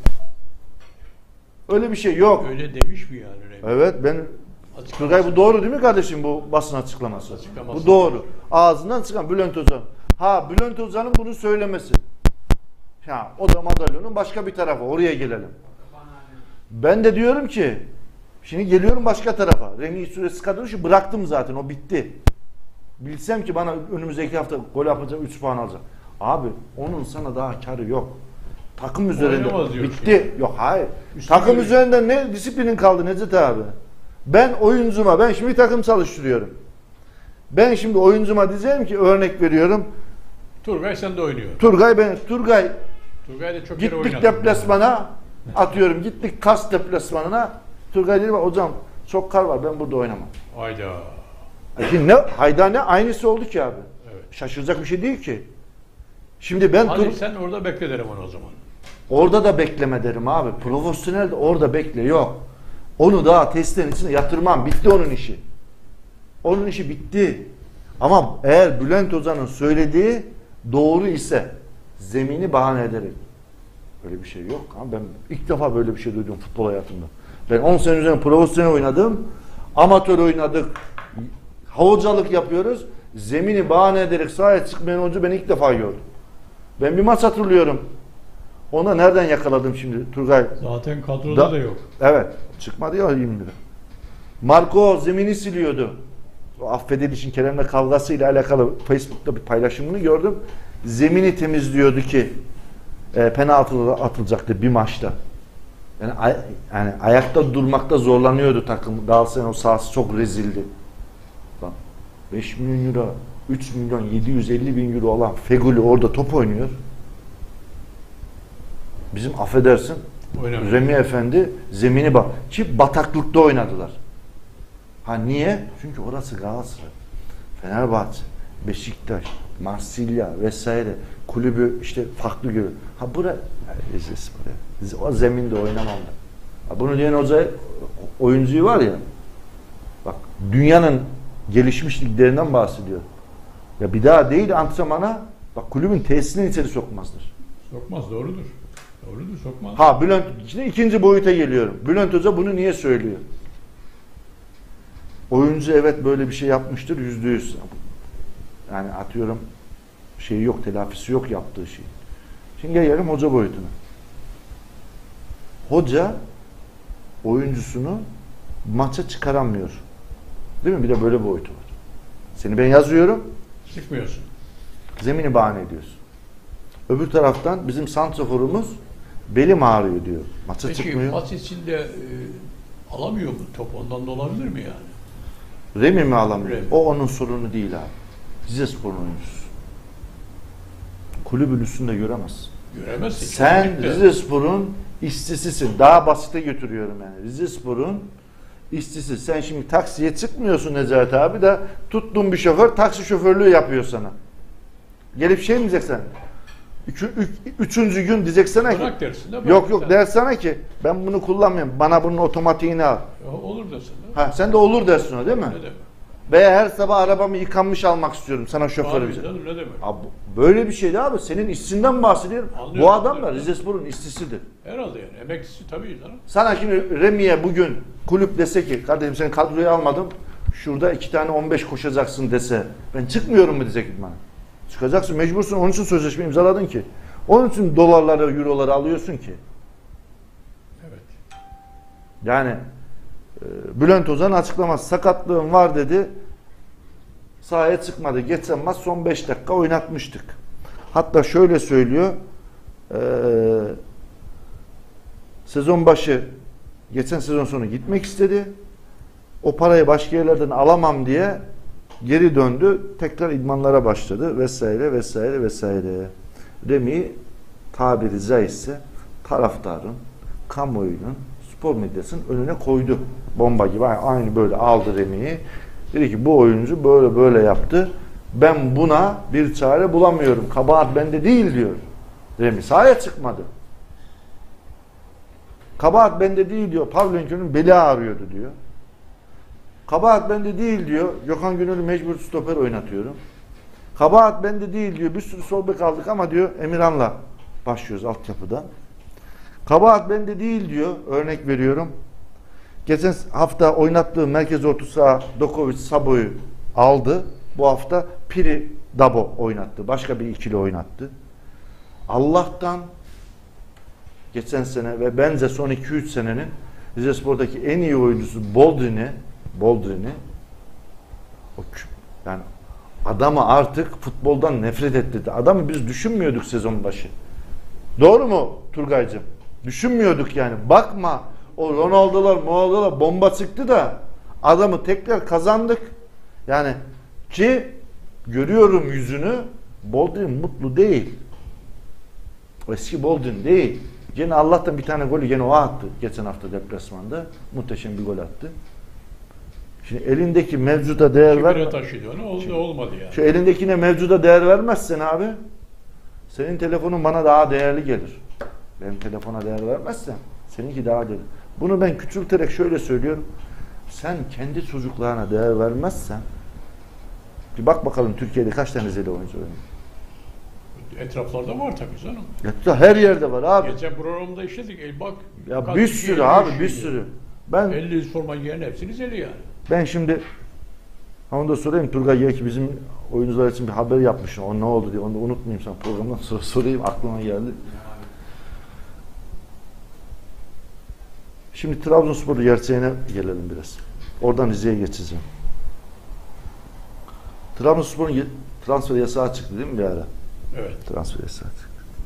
Öyle bir şey yok. Öyle demiş mi yani? Remi? Evet ben Turgay bu doğru değil mi kardeşim bu basın açıklaması? Açıklaması. Bu doğru. Ağzından çıkan Bülent Özcan. Ha Bülent Özcan'ın bunu söylemesi. Ha o da madalyonun başka bir tarafı. Oraya gelelim. Ben de diyorum ki şimdi geliyorum başka tarafa. Remi süresi kadar şu bıraktım zaten o bitti. Bilsem ki bana önümüzdeki hafta gol yapacağım üç puan alacak. Abi onun sana daha karı yok. Takım üzerinde bitti. Yani. Yok hayır. Üstüne takım göre. üzerinde ne disiplinin kaldı Necdet abi? Ben oyuncuma ben şimdi bir takım çalıştırıyorum. Ben şimdi oyuncuma diyeceğim ki örnek veriyorum. Turgay sen de oynuyor. Turgay ben Turgay Turgay da çok kere gittik oynadı. deplasmana atıyorum gittik Kas deplasmanına. Turgay dedi bak hocam çok kar var ben burada oynamam. Hayda. Şimdi ne hayda ne aynısı oldu ki abi. Evet. Şaşıracak bir şey değil ki. Şimdi ben Hadi Tur- sen orada bekle derim onu o zaman. orada da bekleme derim abi. Profesyonel de orada bekle yok. Onu daha testin içine yatırmam. Bitti onun işi. Onun işi bitti. Ama eğer Bülent Hoca'nın söylediği doğru ise zemini bahane ederek öyle bir şey yok. Ama ben ilk defa böyle bir şey duydum futbol hayatımda. Ben on sene üzerine profesyonel oynadım. Amatör oynadık. Hocalık yapıyoruz. Zemini bahane ederek sahaya çıkmayan oyuncu ben ilk defa gördüm. Ben bir maç hatırlıyorum. Ona nereden yakaladım şimdi Turgay? Zaten kadroda Da- da yok. Evet. Çıkmadı ya yirmi lira. Marco zemini siliyordu. O affedilişin Kerem'le kavgasıyla alakalı Facebook'ta bir paylaşımını gördüm. Zemini temizliyordu ki e, penaltı atılacaktı bir maçta. Yani, ay- yani ayakta durmakta zorlanıyordu takım. Galatasaray'ın o sahası çok rezildi. Lan beş milyon euro, üç milyon yedi yüz elli bin euro olan Feguli orada top oynuyor. Bizim affedersin Oynamıyor. Remi Efendi zemini bak. Ki bataklıkta oynadılar. Ha niye? Çünkü orası Galatasaray, Fenerbahçe, Beşiktaş, Marsilya vesaire kulübü işte farklı görüyor. Ha buraya o zeminde oynamam ben. Ha, bunu diyen hoca oyuncuyu var ya bak dünyanın gelişmiş liglerinden bahsediyor. Ya bir daha değil antrenmana bak kulübün tesisinin içeri sokmazdır. Sokmaz doğrudur. Doğrudur sokmaz. Ha Bülent şimdi ikinci boyuta geliyorum. Bülent Hoca bunu niye söylüyor? Oyuncu evet böyle bir şey yapmıştır yüzde yüz. Yani atıyorum şeyi yok, telafisi yok yaptığı şey. Şimdi gelelim hoca boyutuna. Hoca oyuncusunu maça çıkaramıyor. Değil mi? Bir de böyle bir boyutu var. Seni ben yazıyorum. Çıkmıyorsun. Zemini bahane ediyorsun. Öbür taraftan bizim santraforumuz belim ağrıyor diyor. Maça Peki çıkmıyor. maç içinde e, alamıyor mu top? Ondan da olabilir mi yani? Remi mi alamıyor? Remi. O onun sorunu değil abi. Rizespor'un oyuncusu. kulübün üstünde göremezsin. Göremezsin. Sen kesinlikle. Rizespor'un işçisisin. Daha basite götürüyorum yani. Rizespor'un işçisi. Sen şimdi taksiye çıkmıyorsun Necati abi de tuttuğun bir şoför taksi şoförlüğü yapıyor sana. Gelip şey mi diyeceksen? Üç, üç, üçüncü gün diyeceksene ki Bırak dersin de bak yok yok sen. dersene ki ben bunu kullanmıyorum. Bana bunun otomatiğini al. Ya olur dersin de. Ha, sen de olur dersin o değil mi? Ne demek? Veya her sabah arabamı yıkanmış almak istiyorum sana şoför Abi bize. canım, ne demek? Abi, böyle bir şey de abi. Senin işçinden bahsediyorum. Anlıyorum, Bu adam da anlıyorum. Rizespor'un işçisidir. Herhalde yani. Emeklisi tabii canım. Sana şimdi Remi'ye bugün kulüp dese ki kardeşim sen kadroyu almadım. Şurada iki tane on beş koşacaksın dese. Ben çıkmıyorum mu diyecek bana. Çıkacaksın mecbursun. Onun için sözleşme imzaladın ki. Onun için dolarları, euroları alıyorsun ki. Evet. Yani e, Bülent Ozan açıklaması sakatlığım var dedi. Sahaya çıkmadı. Geçen maç son beş dakika oynatmıştık. Hatta şöyle söylüyor. E, sezon başı geçen sezon sonu gitmek istedi. O parayı başka yerlerden alamam diye geri döndü. Tekrar idmanlara başladı vesaire vesaire vesaire. Remi tabiri caizse taraftarın, kamuoyunun, spor medyasının önüne koydu. Bomba gibi aynı böyle aldı Remi'yi. Dedi ki bu oyuncu böyle böyle yaptı. Ben buna bir çare bulamıyorum. Kabahat bende değil diyor. Remi sahaya çıkmadı. Kabahat bende değil diyor. Pavlenko'nun beli ağrıyordu diyor. Kabahat bende değil diyor. Gökhan Gönül'ü mecbur stoper oynatıyorum. Kabahat bende değil diyor. Bir sürü sol bek aldık ama diyor Emirhan'la başlıyoruz altyapıdan. Kabahat bende değil diyor. Örnek veriyorum. Geçen hafta oynattığı merkez orta saha Dokovic Sabo'yu aldı. Bu hafta Piri Dabo oynattı. Başka bir ikili oynattı. Allah'tan geçen sene ve bence son iki üç senenin Rizespor'daki en iyi oyuncusu Boldrin'i Boldrin'i o yani adamı artık futboldan nefret ettirdi. Adamı biz düşünmüyorduk sezon başı. Doğru mu Turgaycığım? Düşünmüyorduk yani. Bakma o Ronaldo'lar, Ronaldo'lar bomba çıktı da adamı tekrar kazandık. Yani ki görüyorum yüzünü Boldrin mutlu değil. O eski Boldrin değil. Gene Allah'tan bir tane golü gene o attı. Geçen hafta deplasmanda. Muhteşem bir gol attı. Şimdi elindeki mevcuda değer ver. Kibire taşıdı onu. Oldu olmadı yani. Şu elindekine mevcuda değer vermezsen abi senin telefonun bana daha değerli gelir. Benim telefona değer vermezsen seninki daha değerli. Bunu ben küçülterek şöyle söylüyorum. Sen kendi çocuklarına değer vermezsen bir bak bakalım Türkiye'de kaç tane Rizeli oyuncu oynuyor. Etraflarda var tabii canım. Ya, her yerde var abi. Geçen programda işledik. El bak. Ya kaç bir kişi sürü elli abi kişi bir giyiyor. sürü. Ben elli yüz forma giyen hepsini zeli yani. ben şimdi onu da sorayım Turgay ya ki bizim oyuncular için bir haber yapmışsın. O ne oldu diye. Onu da unutmayayım sen programdan sonra sorayım aklıma geldi. Şimdi Trabzonspor gerçeğine gelelim biraz. Oradan Rize'ye geçeceğim. Trabzonspor'un transfer yasağı çıktı değil mi bir ara? Evet. Transfer yasağı çıktı.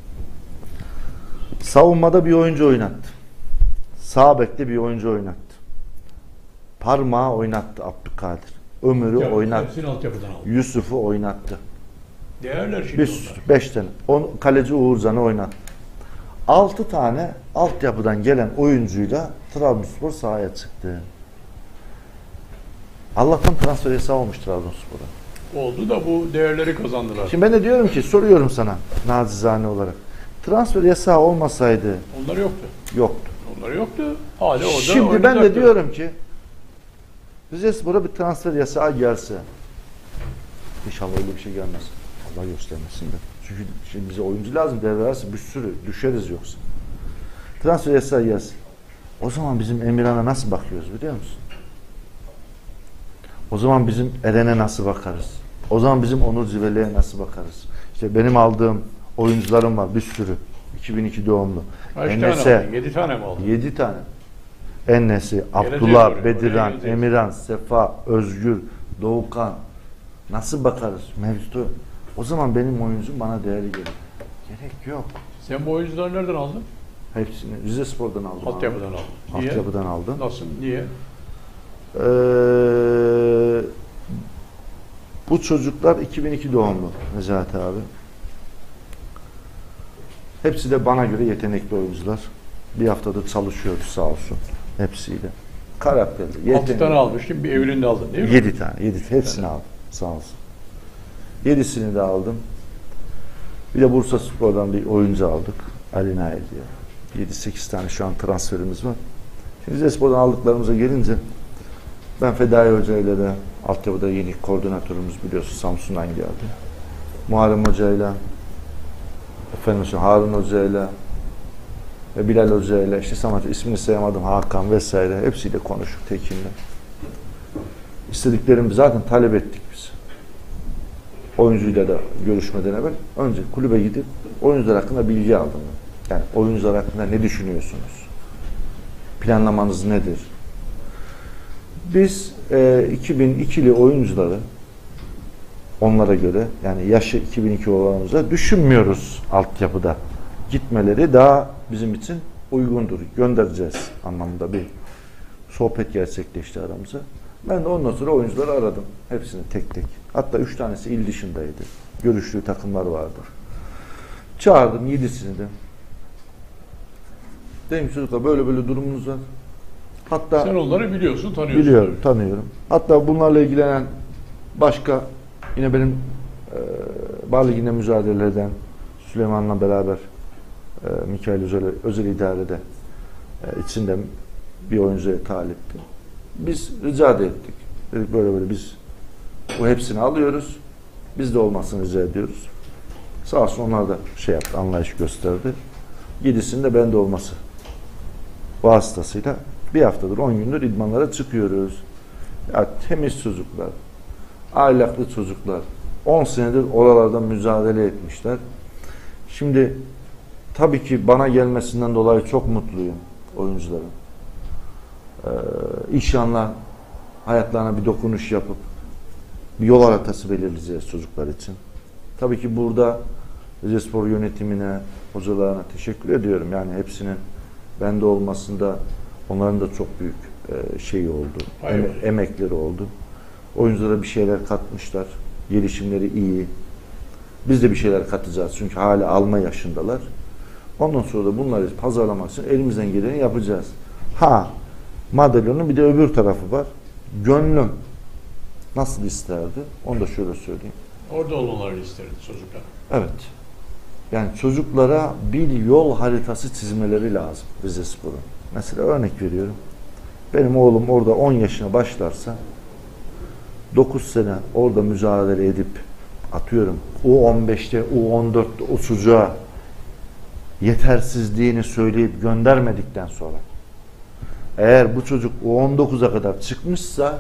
Savunmada bir oyuncu oynattı. Sağ bekte bir oyuncu oynattı. Parmağı oynattı Abdülkadir. Ömür'ü Ya, oynattı. hepsini altyapıdan aldı. Yusuf'u oynattı. Değerler şimdi Bir onlar. sürü, beş tane. On, kaleci Uğurcan'ı oynattı. Altı tane altyapıdan gelen oyuncuyla Trabzonspor sahaya çıktı. Allah'tan transfer yasağı olmuş Trabzonspor'a. Oldu da bu değerleri kazandılar. Şimdi ben de diyorum ki soruyorum sana nacizane olarak. Transfer yasağı olmasaydı Onlar yoktu. yoktu. Onlar yoktu. Hala orada Şimdi ben de oynayacaktı. diyorum ki Rizespor'a bir transfer yasağı gelse inşallah öyle bir şey gelmez. Allah göstermesin de. Çünkü şimdi bize oyuncu lazım. Devre bir sürü düşeriz yoksa. Transfer yasağı gelse. O zaman bizim Emirhan'a nasıl bakıyoruz biliyor musun? O zaman bizim Eren'e nasıl bakarız? O zaman bizim Onur Civeli'ye nasıl bakarız? İşte benim aldığım oyuncularım var bir sürü. iki bin iki doğumlu. Kaç Enes'e tane aldın? Yedi tane mi aldın? yedi tane. Ennesi, Geleceğiz Abdullah, oraya, Bediran, oraya geleceğiz. Emirhan, Sefa, Özgür, Doğukan. Nasıl bakarız mevzutu? O zaman benim oyuncum bana değerli gelir. Gerek yok. Sen bu oyuncuları nereden aldın? Hepsini Rizespor'dan aldım. Altyapıdan aldın. Niye? Altyapıdan aldım. Nasıl? Niye? Ee, bu çocuklar iki bin iki doğumlu Necati abi. Hepsi de bana göre yetenekli oyuncular. Bir haftadır çalışıyordu sağ olsun. Hepsiyle. Karakterli, yetenekli. altı tane almıştım, bir evini de aldın değil mi? yedi tane, yedi. Hepsini yani aldım. Sağ olsun. yedisini de aldım. Bir de Bursa Spor'dan bir oyuncu aldık. Ali Nail diye. yedi sekiz tane şu an transferimiz var. Şimdi Rizespor'dan aldıklarımıza gelince ben Fedai Hoca ile de altyapıda yeni koordinatörümüz biliyorsun Samsun'dan geldi. Muharrem Hoca ile efendim Harun Hoca ile ve Bilal Hoca ile işte Samet ismini sayamadım Hakan vesaire hepsiyle konuştuk Tekin'le. İstediklerimizi zaten talep ettik biz. Oyuncuyla da görüşmeden evvel önce kulübe gidip oyuncular hakkında bilgi aldım. Yani oyuncular hakkında ne düşünüyorsunuz? Planlamanız nedir? Biz e, iki bin ikili oyuncuları onlara göre yani yaşı iki bin iki olanımıza düşünmüyoruz altyapıda. Gitmeleri daha bizim için uygundur. Göndereceğiz anlamında bir sohbet gerçekleşti aramıza. Ben de ondan sonra oyuncuları aradım. Hepsini tek tek. Hatta üç tanesi il dışındaydı. Görüştüğü takımlar vardı. Çağırdım yedisini de. Dedim çocuklar böyle böyle durumunuz var. Hatta sen onları biliyorsun, tanıyorsun. Biliyorum, tabii. tanıyorum. Hatta bunlarla ilgilenen başka yine benim e, Bar Ligi'nde mücadele eden Süleyman'la beraber e, Mikail Özel, Özel İdare'de e, içinde bir oyuncuya talipti. Biz rica ettik. Dedik böyle böyle biz bu hepsini alıyoruz. Biz de olmasını rica ediyoruz. Sağ olsun onlar da şey yaptı, anlayış gösterdi. Yedisinde bende olması vasıtasıyla bir haftadır, on gündür idmanlara çıkıyoruz. Ya temiz çocuklar, ahlaklı çocuklar, on senedir oralardan mücadele etmişler. Şimdi tabii ki bana gelmesinden dolayı çok mutluyum oyuncuların. Ee, İnşallah hayatlarına bir dokunuş yapıp bir yol haritası belirleyeceğiz çocuklar için. Tabii ki burada Rizespor yönetimine, hocalarına teşekkür ediyorum. Yani hepsinin bende olmasında onların da çok büyük e, şeyi oldu. Em emekleri oldu. Oyunculara bir şeyler katmışlar. Gelişimleri iyi. Biz de bir şeyler katacağız. Çünkü hala alma yaşındalar. Ondan sonra da bunları pazarlamak için elimizden geleni yapacağız. Ha, madalyonun bir de öbür tarafı var. Gönlüm nasıl isterdi? Onu da şöyle söyleyeyim. Orada olmalarını isterdi çocuklar. Evet. Yani çocuklara bir yol haritası çizmeleri lazım Rizespor'un. Mesela örnek veriyorum. Benim oğlum orada on yaşına başlarsa dokuz sene orada mücadele edip atıyorum U on beşte, U on dörtte o çocuğa yetersizliğini söyleyip göndermedikten sonra eğer bu çocuk U on dokuza kadar çıkmışsa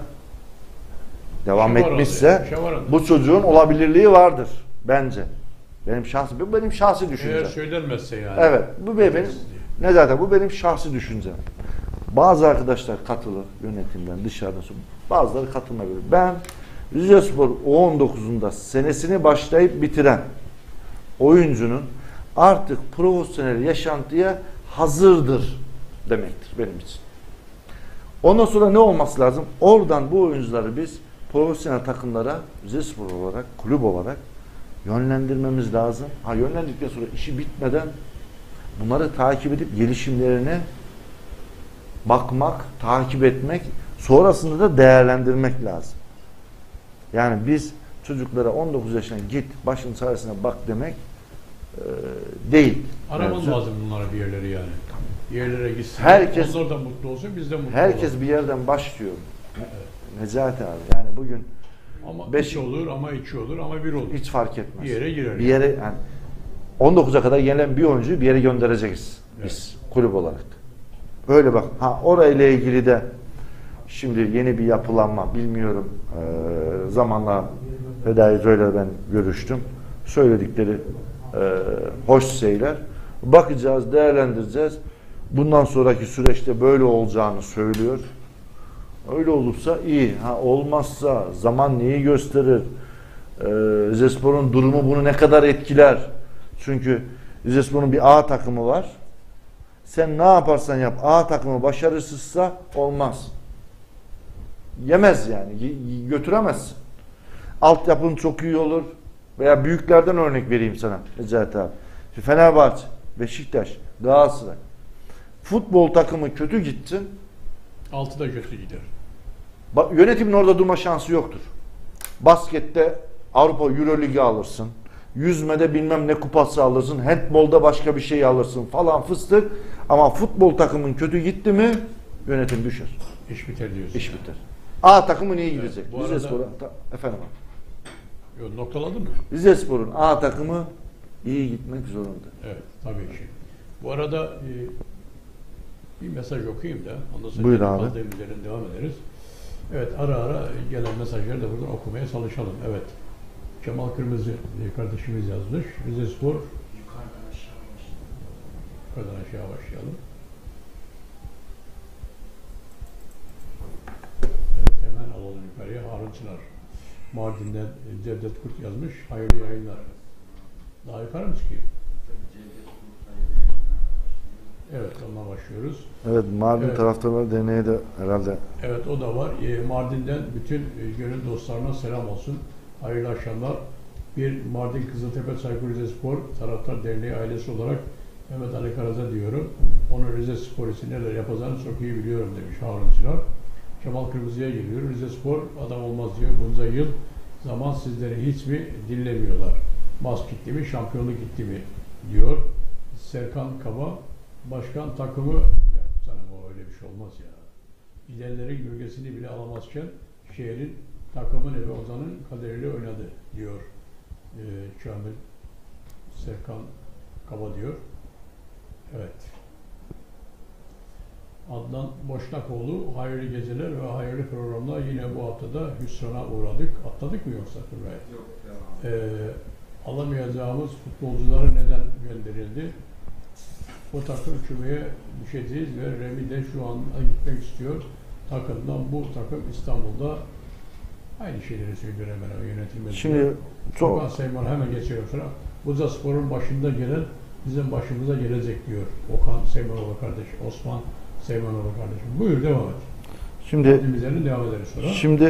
devam şey etmişse şey bu çocuğun olabilirliği vardır bence. Benim şahsi bu benim şahsi düşüncem. Eğer söylenmezse yani. Evet, bu benim ne zaten bu benim şahsi düşüncem. Bazı arkadaşlar katılır yönetimden dışarıdan sonra. Bazıları katılmayabilir. Ben Rizespor U on dokuzunda senesini başlayıp bitiren oyuncunun artık profesyonel yaşantıya hazırdır demektir benim için. Ondan sonra ne olması lazım? Oradan bu oyuncuları biz profesyonel takımlara Rizespor olarak, kulüp olarak yönlendirmemiz lazım. Ha yönlendikten sonra işi bitmeden bunları takip edip gelişimlerine bakmak, takip etmek, sonrasında da değerlendirmek lazım. Yani biz çocuklara on dokuz yaşına git, başın çaresine bak demek e, değil. Aramız evet. lazım bunlara bir yerleri yani. Bir yerlere gitsin. Herkes, onlar da mutlu olsun, biz de mutlu herkes olalım. bir yerden başlıyor. Evet. Necati abi yani bugün ama beş, üç olur, ama iki olur, ama bir olur. Hiç fark etmez. Bir yere girer. Bir yere yani on dokuza kadar gelen bir oyuncuyu bir yere göndereceğiz evet. biz kulüp olarak. Öyle bak. Ha orayla ilgili de şimdi yeni bir yapılanma bilmiyorum. Ee, zamanla Fedai Hoca'yla ben görüştüm. Söyledikleri e, hoş şeyler. Bakacağız, değerlendireceğiz. Bundan sonraki süreçte böyle olacağını söylüyor. Öyle olursa iyi. Ha olmazsa zaman neyi gösterir? Ee, Rizespor'un durumu bunu ne kadar etkiler? Çünkü Rizespor'un bir A takımı var. Sen ne yaparsan yap A takımı başarısızsa olmaz. Yemez yani. Götüremezsin. Altyapın çok iyi olur. Veya büyüklerden örnek vereyim sana Necati abi. Fenerbahçe Beşiktaş, Galatasaray. Futbol takımı kötü gitsin. Altı da kötü gider. Bak, yönetimin orada durma şansı yoktur. Baskette Avrupa Euroligi alırsın. Yüzmede bilmem ne kupası alırsın. Handbolda başka bir şey alırsın falan fıstık. Ama futbol takımın kötü gitti mi yönetim düşer. İş biter diyorsun. İş biter. A takımın iyi gidecek. Evet, bu Rize arada- Spor'un efendim abi. Yok, noktaladın mı? Rize Spor'un A takımı iyi gitmek zorunda. Evet, tabii ki. Bu arada e, bir mesaj okuyayım da ondan sonra Buyur abi. kaldığım üzerine devam ederiz. Evet, ara ara gelen mesajları da buradan okumaya çalışalım. Evet. Kemal Kırmızı e, kardeşimiz yazmış. Rize Spor Yukarıdan aşağı başlayalım. yukarıdan aşağı başlayalım. Evet, hemen alalım yukarıya. Harun Çınar. Mardin'den e, Cevdet Kurt yazmış. Hayırlı yayınlar. Daha yukarı mı çıkayım? Cevdet Kurtay'la yayınlarla başlayalım. Evet, ondan başlıyoruz. Evet, Mardin Evet. Taraftarlar Derneği de herhalde. Evet, o da var. E, Mardin'den bütün e, gönül dostlarına selam olsun. Hayırlı akşamlar. Bir Mardin Kızıltepe Çaykur Rizespor Taraftar Derneği ailesi olarak Mehmet Ali Karaz'a diyorum. Onun Rize Spor için neler yapacağını çok iyi biliyorum demiş Harun Çınar. Kemal Kırmızı'ya geliyor. Rize Spor adam olmaz diyor. Bunca yıl zaman sizleri hiç mi dinlemiyorlar? Maç gitti mi, şampiyonluk gitti mi diyor. Serkan Kaba, başkan takımı, ya canım o öyle bir şey olmaz ya. Gidenlerin gölgesini bile alamazken şehrin takımın ve Ozan'ın kaderiyle oynadı diyor. Ee, Kamil Serkan Kaba diyor. Evet. Adnan Boşnakoğlu, hayırlı geceler ve hayırlı programlar. Yine bu haftada hüsrana uğradık. Atladık mı yoksa Turgay? Yok, devam. Ee, alamayacağımız futbolcuları neden gönderildi? O takım kümeye düşeceğiz ve Remi de şu an gitmek istiyor. Takımdan bu takım İstanbul'da aynı şeyleri söylüyor hemen hemen yönetilmesi. Şimdi çok Okan Seyman hemen geçiyor sonra. Bursaspor'un başında gelen bizim başımıza gelecek diyor. Okan Seymanoğlu kardeş, Osman Seymanoğlu kardeşim. Buyur devam et. şimdi Üzerine devam ederiz sonra. şimdi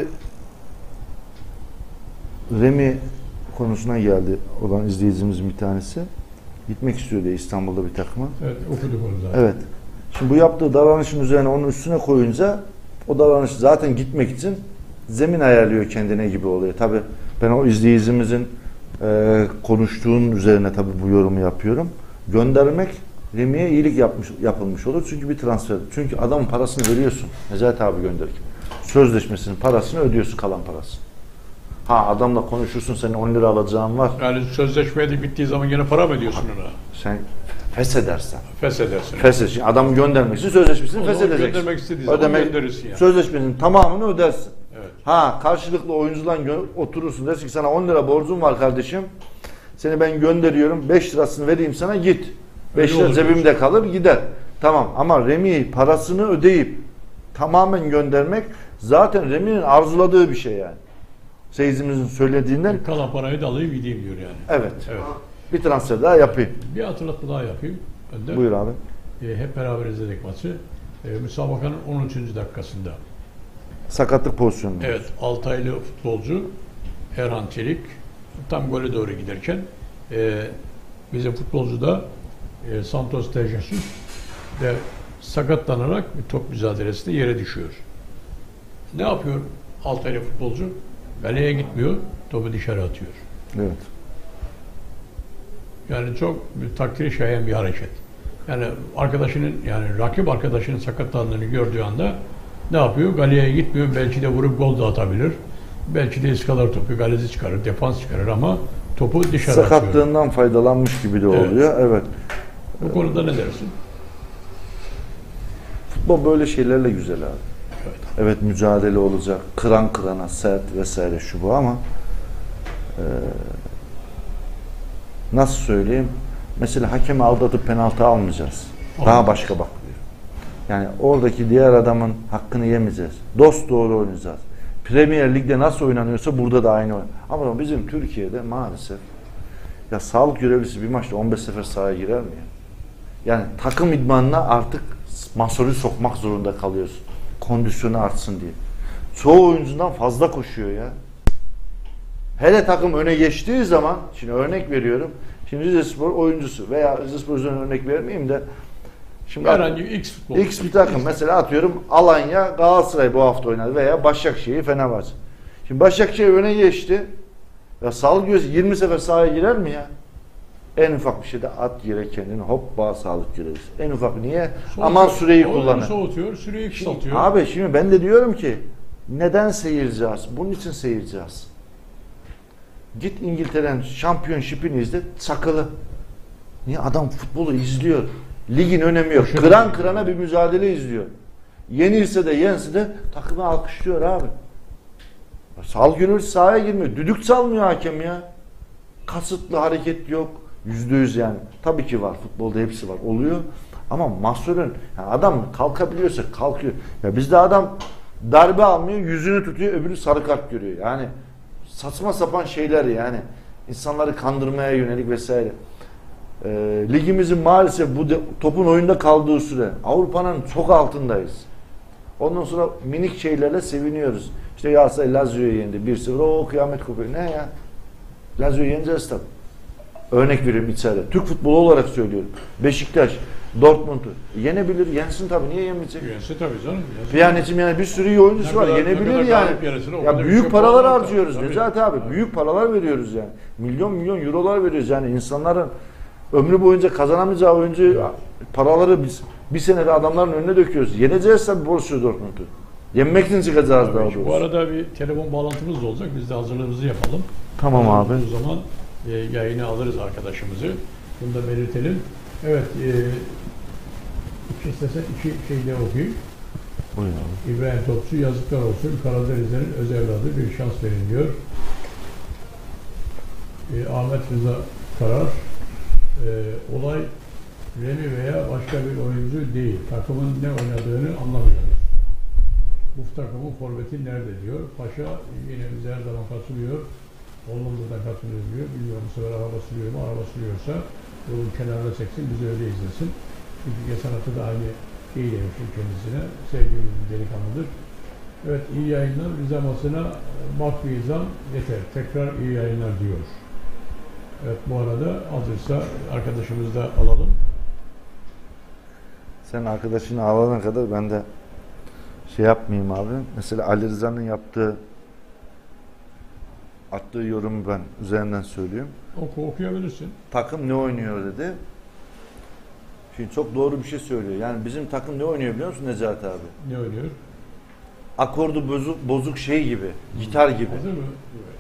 Remi konusuna geldi olan izleyicimizin bir tanesi. Gitmek istiyor diye İstanbul'da bir takıma. Evet, okuduk onu zaten. Evet. Şimdi bu yaptığı davranışın üzerine onun üstüne koyunca o davranış zaten gitmek için zemin ayarlıyor kendine gibi oluyor. Tabii ben o izleyicimizin e, konuştuğunun üzerine tabii bu yorumu yapıyorum. Göndermek Remi'ye iyilik yapmış, yapılmış olur. Çünkü bir transfer. Çünkü adamın parasını veriyorsun. Necati abi gönderirken. Sözleşmesinin parasını ödüyorsun, kalan parası. Ha adamla konuşursun, senin on lira alacağın var. Yani sözleşmeye de bittiği zaman yine para mı ödüyorsun ona? Sen feshedersen. Feshedersin. Feshed. Şimdi adam göndermek için sözleşmesini O zaman feshedeceksin. göndermek istediği zaman Ödemek- gönderirsin yani. Sözleşmenin tamamını ödersin. Evet. Ha karşılıklı oyuncudan gö- oturursun. Dersin ki sana on lira borcum var kardeşim. Seni ben gönderiyorum. beş lirasını vereyim sana git. beş Öyle lira olur cebimde diyorsun. kalır gider. Tamam ama Remi parasını ödeyip tamamen göndermek zaten Remi'nin arzuladığı bir şey yani. Seyircimizin söylediğinden Kalan parayı da alayım gideyim diyor yani. evet. Evet. Bir transfer daha yapayım. Bir hatırlatma daha yapayım. Önder. Buyur abi. E, hep beraber izledik maçı. E, müsabakanın on üçüncü dakikasında. Sakatlık pozisyonu. Evet, Altaylı futbolcu Erhan Çelik tam gole doğru giderken e, bizim futbolcu da e, Santos Tejasus ve sakatlanarak bir top mücadelesinde yere düşüyor. Ne yapıyor Altaylı futbolcu? Kaleye gitmiyor, topu dışarı atıyor. Evet. Yani çok bir takdiri şayan bir hareket. Yani arkadaşının yani rakip arkadaşının sakatlandığını gördüğü anda ne yapıyor? Galeye gitmiyor. Belki de vurup gol da atabilir. Belki de iskalar topu, galezi çıkarır, defans çıkarır ama topu dışarı atıyor. Sakatlığından faydalanmış gibi de Evet. oluyor. Evet. Bu konuda ne dersin? Futbol böyle şeylerle güzel abi. Evet. Evet mücadele olacak. Kıran kırana, sert vesaire şu bu ama e, nasıl söyleyeyim? Mesela hakemi aldatıp penaltı almayacağız. Daha Almayacağız. başka bakılıyor. Yani oradaki diğer adamın hakkını yemeyeceğiz. Dost doğru oynayacağız. Premier Lig'de nasıl oynanıyorsa burada da aynı oynar. Ama bizim Türkiye'de maalesef ya sağlık görevlisi bir maçta on beş sefer sahaya girer mi ya? Yani takım idmanına artık masörü sokmak zorunda kalıyorsun. Kondisyonu artsın diye. Çoğu oyuncundan fazla koşuyor ya. Hele takım öne geçtiği zaman, şimdi örnek veriyorum, Şimdi Rizespor oyuncusu veya Rizespor üzerinden örnek vermeyeyim de şimdi Herhangi bir X futbol. X bir takım mesela atıyorum Alanya Galatasaray bu hafta oynadı veya Başakşehir Fenerbahçe. Şimdi Başakşehir öne geçti. Ya sağlık göz yirmi sefer sahaya girer mi ya? En ufak bir şeyde at yere kendini hoppa sağlık görevlisi. En ufak niye? Soğutuyor. Aman süreyi Oyunu kullanın. soğutuyor, süreyi kısaltıyor. Abi şimdi ben de diyorum ki neden seyireceğiz? Bunun için seyireceğiz. Git İngiltere'nin şampiyonşipini izle, çakılı. Niye? Adam futbolu izliyor. Ligin önemi yok. Koşuyor. Kıran kırana bir mücadele izliyor. Yenilse de yense de takımı alkışlıyor abi. Sağlık yönetici sahaya girmiyor. Düdük çalmıyor hakem ya. Kasıtlı hareket yok. Yüzde yüz yani. Tabii ki var. Futbolda hepsi var. Oluyor. Ama masörün yani adam kalkabiliyorsa kalkıyor. Ya bizde adam darbe almıyor. Yüzünü tutuyor. Öbürü sarı kart görüyor. Yani saçma sapan şeyler yani. İnsanları kandırmaya yönelik vesaire. Ee, ligimizin maalesef bu de, topun oyunda kaldığı süre Avrupa'nın çok altındayız. Ondan sonra minik şeylerle seviniyoruz. İşte Galatasaray Lazio'yu yendi bir sıfır. O kıyamet kopuyor. Ne ya? Lazio'yu yeneceğiz tabii. Örnek veriyorum içeride. Türk futbolu olarak söylüyorum. Beşiktaş, Dortmund'u yenebilir. Yensin tabii. Niye yenmeyecek? Yensin tabii canım. Piyaniçim yani bir sürü iyi oyuncusu Ne var. kadar- Yenebilir ne kadar yani. galip yarısına o Ya kadar büyük çok paralar paralar harcıyoruz tabii. Necati abi. Tabii. Büyük paralar veriyoruz yani. Milyon milyon eurolar veriyoruz yani. İnsanların ömrü boyunca kazanamayacağı oyuncu paraları biz bir senede adamların önüne döküyoruz. Yeneceğiz tabii Borussia Dortmund'u. Yenmek için çıkacağız daha Tabii. doğrusu. Bu arada bir telefon bağlantımız da olacak. Biz de hazırlığımızı yapalım. Tamam abi. O zaman e, yayına alırız arkadaşımızı. Bunu da belirtelim. Evet, e, iki istesen iki şey de okuyayım. Buyurun abi. İbrahim Topçu yazıklar olsun. Karadenizlerin öz evladı bir şans verin diyor. E, Ahmet Rıza Karar. E, olay Remi veya başka bir oyuncu değil. Takımın ne oynadığını anlamıyoruz. Bu takımın forveti nerede diyor. Paşa yine bize her zaman katılıyor. Hollanda'dan katılıyor diyor. Bilmiyorum bu sefer araba sürüyor mu? Araba sürüyorsa yolun kenarına çeksin, bizi öyle izlesin. Çünkü geçen hafta da aynı şeyi demiştim kendisine. Sevdiğimiz bir delikanlıdır. Evet, iyi yayınlar. Rizamasına bakmayacağım. Yeter. Tekrar iyi yayınlar diyor. Evet, bu arada hazırsa arkadaşımızı da alalım. Sen arkadaşını alana kadar ben de şey yapmayayım abi. Mesela Ali Rıza'nın yaptığı attığı yorumu ben üzerinden söyleyeyim. Oku, okuyabilirsin. Takım ne oynuyor dedi. Şimdi çok doğru bir şey söylüyor. Yani bizim takım ne oynuyor biliyor musun Necati abi? Ne oynuyor? Akordu bozuk, bozuk şey gibi. Gitar gibi. Hazır mı? Evet.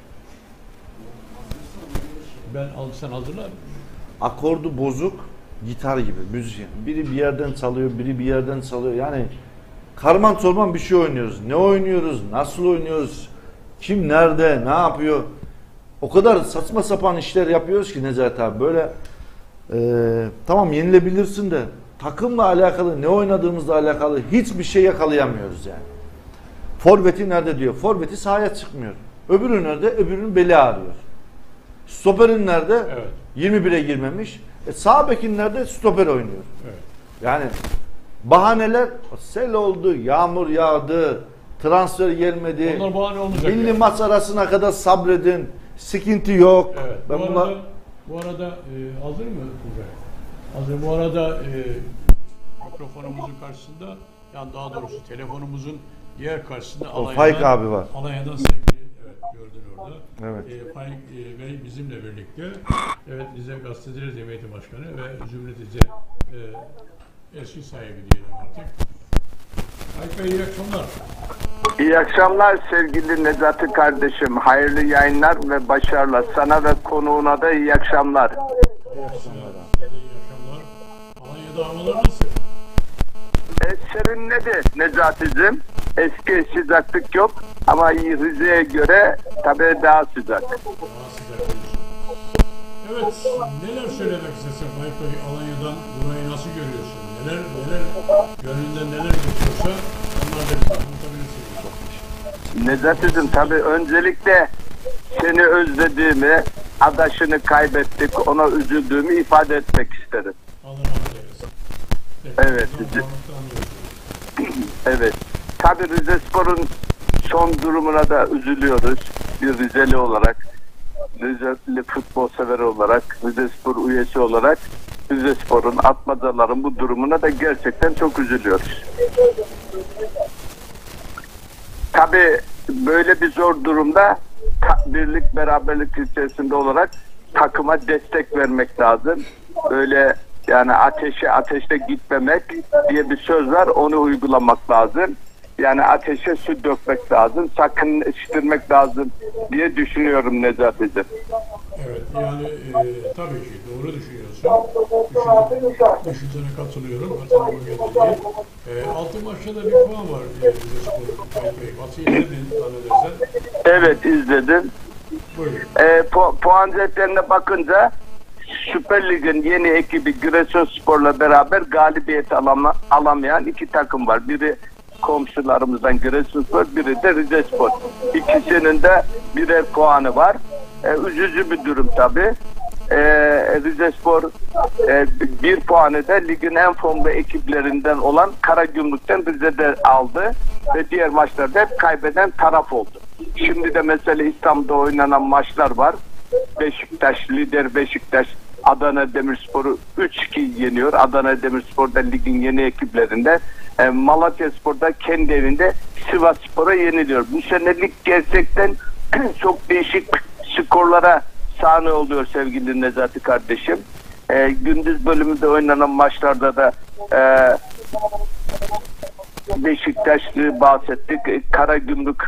Ben al, sen hazırla. Akordu bozuk gitar gibi. Müzisyen. Biri bir yerden çalıyor, biri bir yerden çalıyor. Yani karman çorman bir şey oynuyoruz. Ne oynuyoruz? Nasıl oynuyoruz? Kim nerede? Ne yapıyor? O kadar saçma sapan işler yapıyoruz ki Necati abi. Böyle e, tamam yenilebilirsin de takımla alakalı, ne oynadığımızla alakalı hiçbir şey yakalayamıyoruz yani. Forveti nerede diyor. Forveti sahaya çıkmıyor. Öbürü nerede? Öbürünün beli ağrıyor. Stoperin nerede? Evet. yirmi bire girmemiş. E sağ bekin nerede? Stoper oynuyor. Evet. Yani bahaneler sel oldu, yağmur yağdı, transfer gelmedi. Onlar bahane olmayacak. Milli yani. maç arasına kadar sabredin. Sıkıntı yok. Evet. Ben bu, bunlar... arada, bu arada e, hazır mı Tugay? Hazır. Bu arada e, mikrofonumuzun karşısında, yani daha doğrusu telefonumuzun diğer karşısında O Faik abi var. Alanya'dan sevgili, evet gördün orada. Evet. E, Faik e, Bey bizimle birlikte. Evet, Rize Gazeteciler Cemiyeti Başkanı ve Zümrüt Rize e, eski sahibi diyelim artık. Faik Bey iyi akşamlar. İyi akşamlar sevgili Necati kardeşim. Hayırlı yayınlar ve başarılar. Sana ve konuğuna da iyi akşamlar. İyi akşamlar. İyi akşamlar. Alanya'da havalar nasıl? E, serinledi Necati'cim. Eski sıcaklık yok ama Rize'ye göre tabii daha sıcak. Daha sıcak diyorsun. Evet, neler söylemek istersen Faik Bey, Alanya'dan burayı nasıl görüyorsun? Neler, neler, gönlünden neler geçiyorsa onlar da bize anlatabilirsiniz. Necati'cim tabii öncelikle seni özlediğimi, adaşını kaybettik, ona üzüldüğümü ifade etmek isterim. Allah rahmet eylesin. Evet. Evet. Tabii Rizespor'un son durumuna da üzülüyoruz bir Rizeli olarak. Rizeli futbol severi olarak, Rizespor üyesi olarak Rizespor'un, Atmacaların bu durumuna da gerçekten çok üzülüyoruz. Tabii böyle bir zor durumda birlik beraberlik içerisinde olarak takıma destek vermek lazım. Böyle yani ateşe ateşte gitmemek diye bir söz var, onu uygulamak lazım. Yani ateşe su dökmek lazım, sakinleştirmek lazım diye düşünüyorum Necati'cim. Evet, yani e, tabii ki doğru düşünüyorsun. Düşünce, düşüncene katılıyorum. Katılıyorum gereği. E, altı maçta da bir puan var e, Rizespor'un. Maçı izledin zannedersen. Evet, izledim. Buyurun. E, pu puan zetlerine bakınca Süper Lig'in yeni ekibi Giresunspor'la beraber galibiyet alama, alamayan iki takım var. Biri komşularımızdan Giresunspor, biri de Rizespor. İkisinin de birer puanı var. E, üzücü bir durum tabii. E, Rizespor e, bir puanı da ligin en formda ekiplerinden olan Karagümrük'ten Rize'de aldı ve diğer maçlarda hep kaybeden taraf oldu. Şimdi de mesela İstanbul'da oynanan maçlar var. Beşiktaş, lider Beşiktaş Adana Demirspor'u üç iki yeniyor. Adana Demirspor'da ligin yeni ekiplerinden. E, Malatyaspor'da kendi evinde Sivasspor'a yeniliyor. Bu sene lig gerçekten çok değişik skorlara sahne oluyor sevgili Necati kardeşim. E, gündüz bölümünde oynanan maçlarda da e, Beşiktaş'ı bahsettik. Karagümrük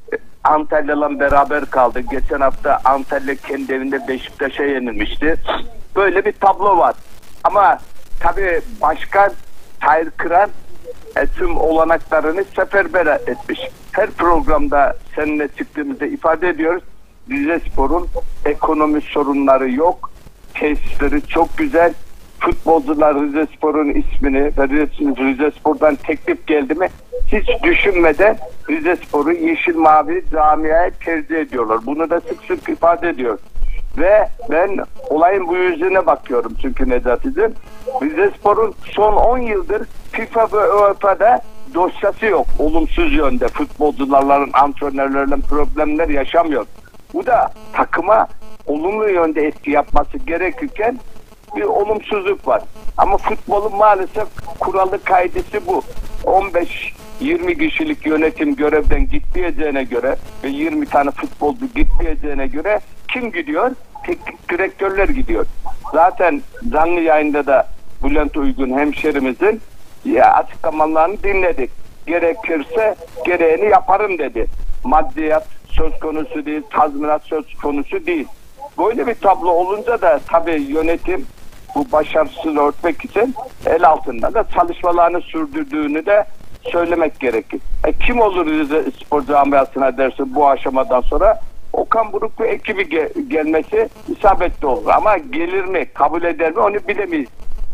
Antalya'la beraber kaldı. Geçen hafta Antalya kendi evinde Beşiktaş'a yenilmişti. Böyle bir tablo var. Ama tabii başkan Tahir Kıran e, tüm olanaklarını seferber etmiş. Her programda seninle çıktığımızda ifade ediyoruz. Rizespor'un ekonomi sorunları yok. Tesisleri çok güzel. Futbolcular Rizespor'un ismini ve Rizespor'dan teklif geldi mi hiç düşünmeden Rizespor'u yeşil mavi camiaya tercih ediyorlar. Bunu da sık sık ifade ediyor. Ve ben olayın bu yüzüne bakıyorum çünkü Necati'cim. Rizespor'un son on yıldır FIFA ve UEFA'da dosyası yok. Olumsuz yönde futbolcuların, antrenörlerin problemler yaşamıyor. Bu da takıma olumlu yönde etki yapması gerekirken bir olumsuzluk var. Ama futbolun maalesef kuralı kaidesi bu. on beş yirmi kişilik yönetim görevden gitmeyeceğine göre ve yirmi tane futbolcu gitmeyeceğine göre kim gidiyor? Teknik direktörler gidiyor. Zaten canlı yayında da Bülent Uygun hemşerimizin ya açıklamalarını dinledik. Gerekirse gereğini yaparım dedi. Maddiyat söz konusu değil, tazminat söz konusu değil. Böyle bir tablo olunca da tabii yönetim bu başarısını örtmek için el altında da çalışmalarını sürdürdüğünü de söylemek gerekir. E, kim olur Rize Spor Camiası'na dersin bu aşamadan sonra? Okan Buruk ve ekibi ge- gelmesi isabetli olur. Ama gelir mi, kabul eder mi onu bilemeyiz.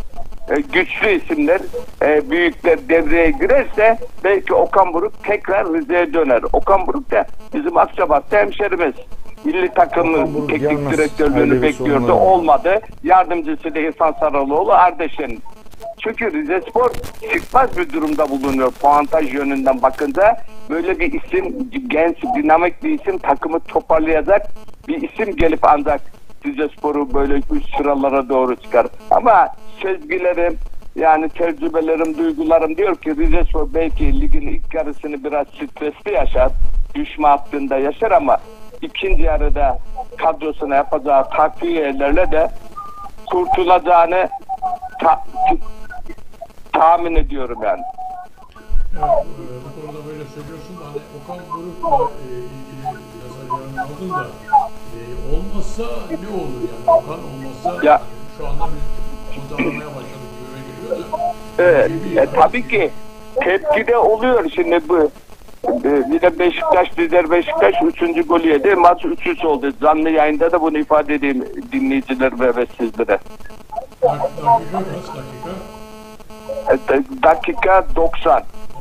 E, güçlü isimler, e, büyükler devreye girerse belki Okan Buruk tekrar Rize'ye döner. Okan Buruk da bizim Akçabat'ta hemşerimiz. Milli takımın teknik direktörlüğünü bekliyordu. Olmadı. Yardımcısı da İrfan Saraloğlu Ardeşen'in. Çünkü Rizespor çıkmaz bir durumda bulunuyor puantaj yönünden bakınca. Böyle bir isim, genç, dinamik bir isim takımı toparlayacak bir isim gelip ancak Rizespor'u böyle üst sıralara doğru çıkar. Ama sezgilerim, yani tecrübelerim, duygularım diyor ki Rizespor belki ligin ilk yarısını biraz stresli yaşar. Düşme hattında yaşar ama ikinci yarıda kadrosuna yapacağı takviyelerle de kurtulacağını ta- tahmin ediyorum yani. Evet, e, bu konuda böyle söylüyorsun da hani Okan Buruk'la e, ilgili mesajlarını aldın da e, olmazsa ne olur yani Okan olmazsa Ya. şu anda bir kurtarmaya başladık gibi geliyor da. Evet, Gibi e, tabii ki tepki de oluyor şimdi bu. E, bir de Beşiktaş, lider Beşiktaş üçüncü golü yedi. Maç üç üç oldu. Canlı yayında da bunu ifade edeyim dinleyiciler ve, ve sizlere. Dak- dakika kaç dakika? E, dakika doksan.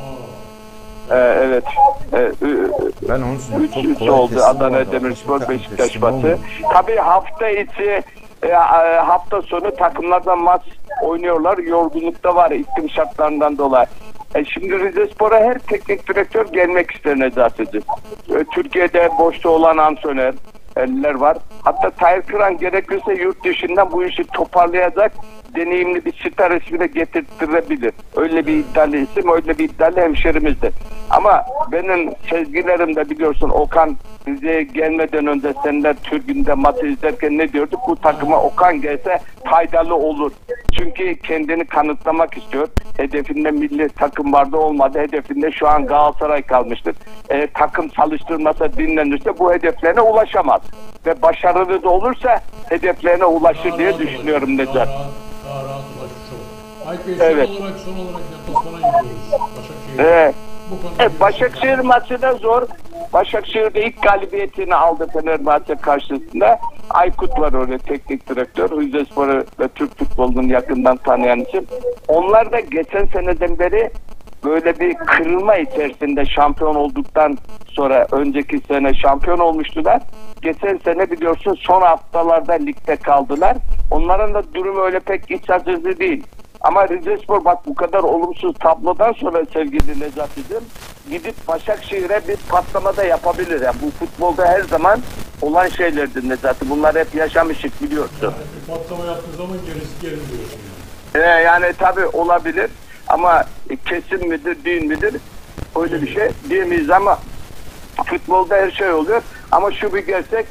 Aa, E, evet. E, Ben onun için üç çok üç kolay oldu teslim Adana oldu. Demirspor Takım Beşiktaş teslim maçı. oldu. Tabii hafta içi e, e, hafta sonu takımlardan maç oynuyorlar. Yorgunlukta var iklim şartlarından dolayı. E, şimdi Rizespor'a her teknik direktör gelmek ister Necati'ci. E, Türkiye'de boşta olan antrenör, eller var. Hatta Tahir Kıran gerekirse yurt dışından bu işi toparlayacak deneyimli bir star ismi de getirtirebilir. Öyle bir iddialı isim, öyle bir iddialı hemşerimizdir. Ama benim sezgilerim de biliyorsun, Okan Rize'ye gelmeden önce seneler Türk'ünde maçı izlerken ne diyorduk? Bu takıma Okan gelse faydalı olur. Çünkü kendini kanıtlamak istiyor. Hedefinde milli takım vardı, olmadı. Hedefinde şu an Galatasaray kalmıştır. E, takım çalıştırmasa, dinlenirse bu hedeflerine ulaşamaz. Ve başarılı da olursa hedeflerine ulaşır Daha diye rahat düşünüyorum olacak, Necat. Daha rahat, daha rahat ulaşmış olur. Faik Bey, son Evet. olarak, son olarak deplasmana gidiyoruz. Başakşehir. Evet. Bu konuda Evet, Başakşehir maçı da zor. Başakşehir'de ilk galibiyetini aldı Fenerbahçe karşısında. Aykut var orada, teknik direktör. Rizespor'u ve Türk futbolunu yakından tanıyan isim. Onlar da geçen seneden beri böyle bir kırılma içerisinde şampiyon olduktan sonra, önceki sene şampiyon olmuştular. Geçen sene biliyorsun son haftalarda ligde kaldılar. Onların da durumu öyle pek iç açıcı değil. Ama Rizespor bak bu kadar olumsuz tablodan sonra sevgili Necati'cim gidip Başakşehir'e bir patlama da yapabilir. Yani bu futbolda her zaman olan şeylerdir Necati. Bunlar hep yaşamışık biliyorsun. Yani bir patlama yaptığı zaman gerisi gelir diyorsun yani. Ee, yani tabii olabilir ama kesin midir değil midir öyle bir şey diyemeyiz ama futbolda her şey oluyor. Ama şu bir gerçek,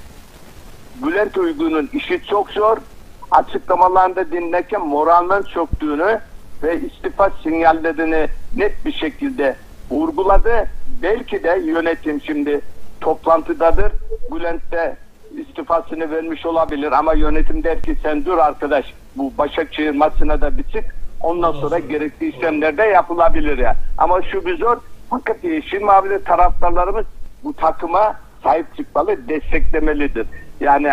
Bülent Uygun'un işi çok zor. Açıklamalarında dinlerken moralinin çöktüğünü ve istifa sinyallerini net bir şekilde vurguladı. Belki de yönetim şimdi toplantıdadır. Bülent de istifasını vermiş olabilir ama yönetim der ki sen dur arkadaş, bu Başakşehir maçına da bir çık. Ondan sonra gerekli işlemler de yapılabilir ya. Ama şu bir zor. Fakat Yeşil Mavili taraftarlarımız bu takıma sahip çıkmalı, desteklemelidir. Yani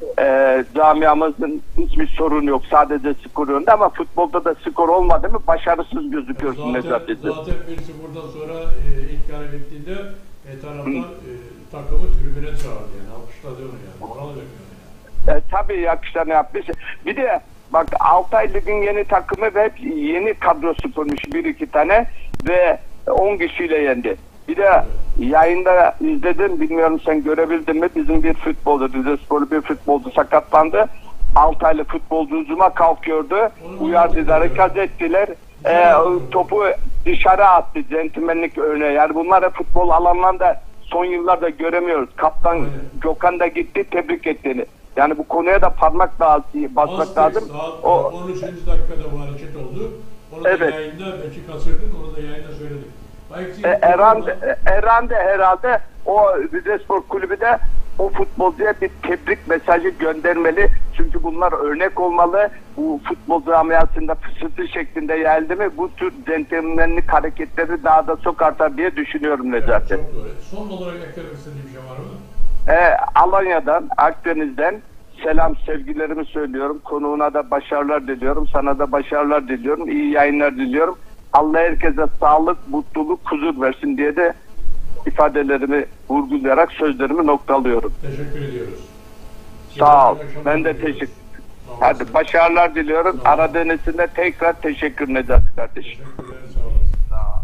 e, camiamızın hiçbir sorun yok. Sadece skor yönünde ama futbolda da skor olmadı mı başarısız gözüküyorsun Necati. Zaten, zaten birisi buradan sonra e, ilk kare bittiğinde e, taraftar e, takımı tribüne çağırdı yani. Alkışladı onu yani. Moral veriyor yani. E, tabii yakışlarını yapmış. Bir de bak Altay Lig'in yeni takımı ve yeni kadrosu kurmuş bir iki tane ve on kişiyle yendi. Bir de yayında izledim, bilmiyorum sen görebildin mi, bizim bir futbolcu, Rizesporlu bir futbolcu sakatlandı. Altaylı futbolcu hücuma kalkıyordu. Uyardılar, hareket ettiler. E, topu dışarı attı, centilmenlik örneği. Yani bunları futbol alanlarında son yıllarda göremiyoruz. Kaptan Gökhan da gitti, tebrik ettiğini. Yani bu konuya da parmak lazım, basmak lazım. Saat O, on üçüncü dakikada bu hareket oldu. Onu da Evet. yayında belki kaçırdık, onu da yayında söyledik. Belki E, Erhan, Erhan de herhalde o Rizespor kulübü de o futbolcuya bir tebrik mesajı göndermeli. Çünkü bunlar örnek olmalı. Bu futbol camiasında fısıltı şeklinde yayıldı mı bu tür centilmenlik hareketleri daha da çok artar diye düşünüyorum Necati. Evet, çok doğru. Son olarak eklemek istediğim bir şey var mı? E, Alanya'dan, Akdeniz'den selam sevgilerimi söylüyorum. Konuğuna da başarılar diliyorum. Sana da başarılar diliyorum. İyi yayınlar diliyorum. Allah herkese sağlık, mutluluk, huzur versin diye de ifadelerimi vurgulayarak sözlerimi noktalıyorum. Teşekkür ediyoruz. Sağ ol. İyi akşamlar Ben de diliyoruz. teşekkür Sağ olasın. Hadi başarılar diliyorum. Sağ ol. Aradığın için de tekrar teşekkür Necati kardeşim. Teşekkürler, sağ olasın.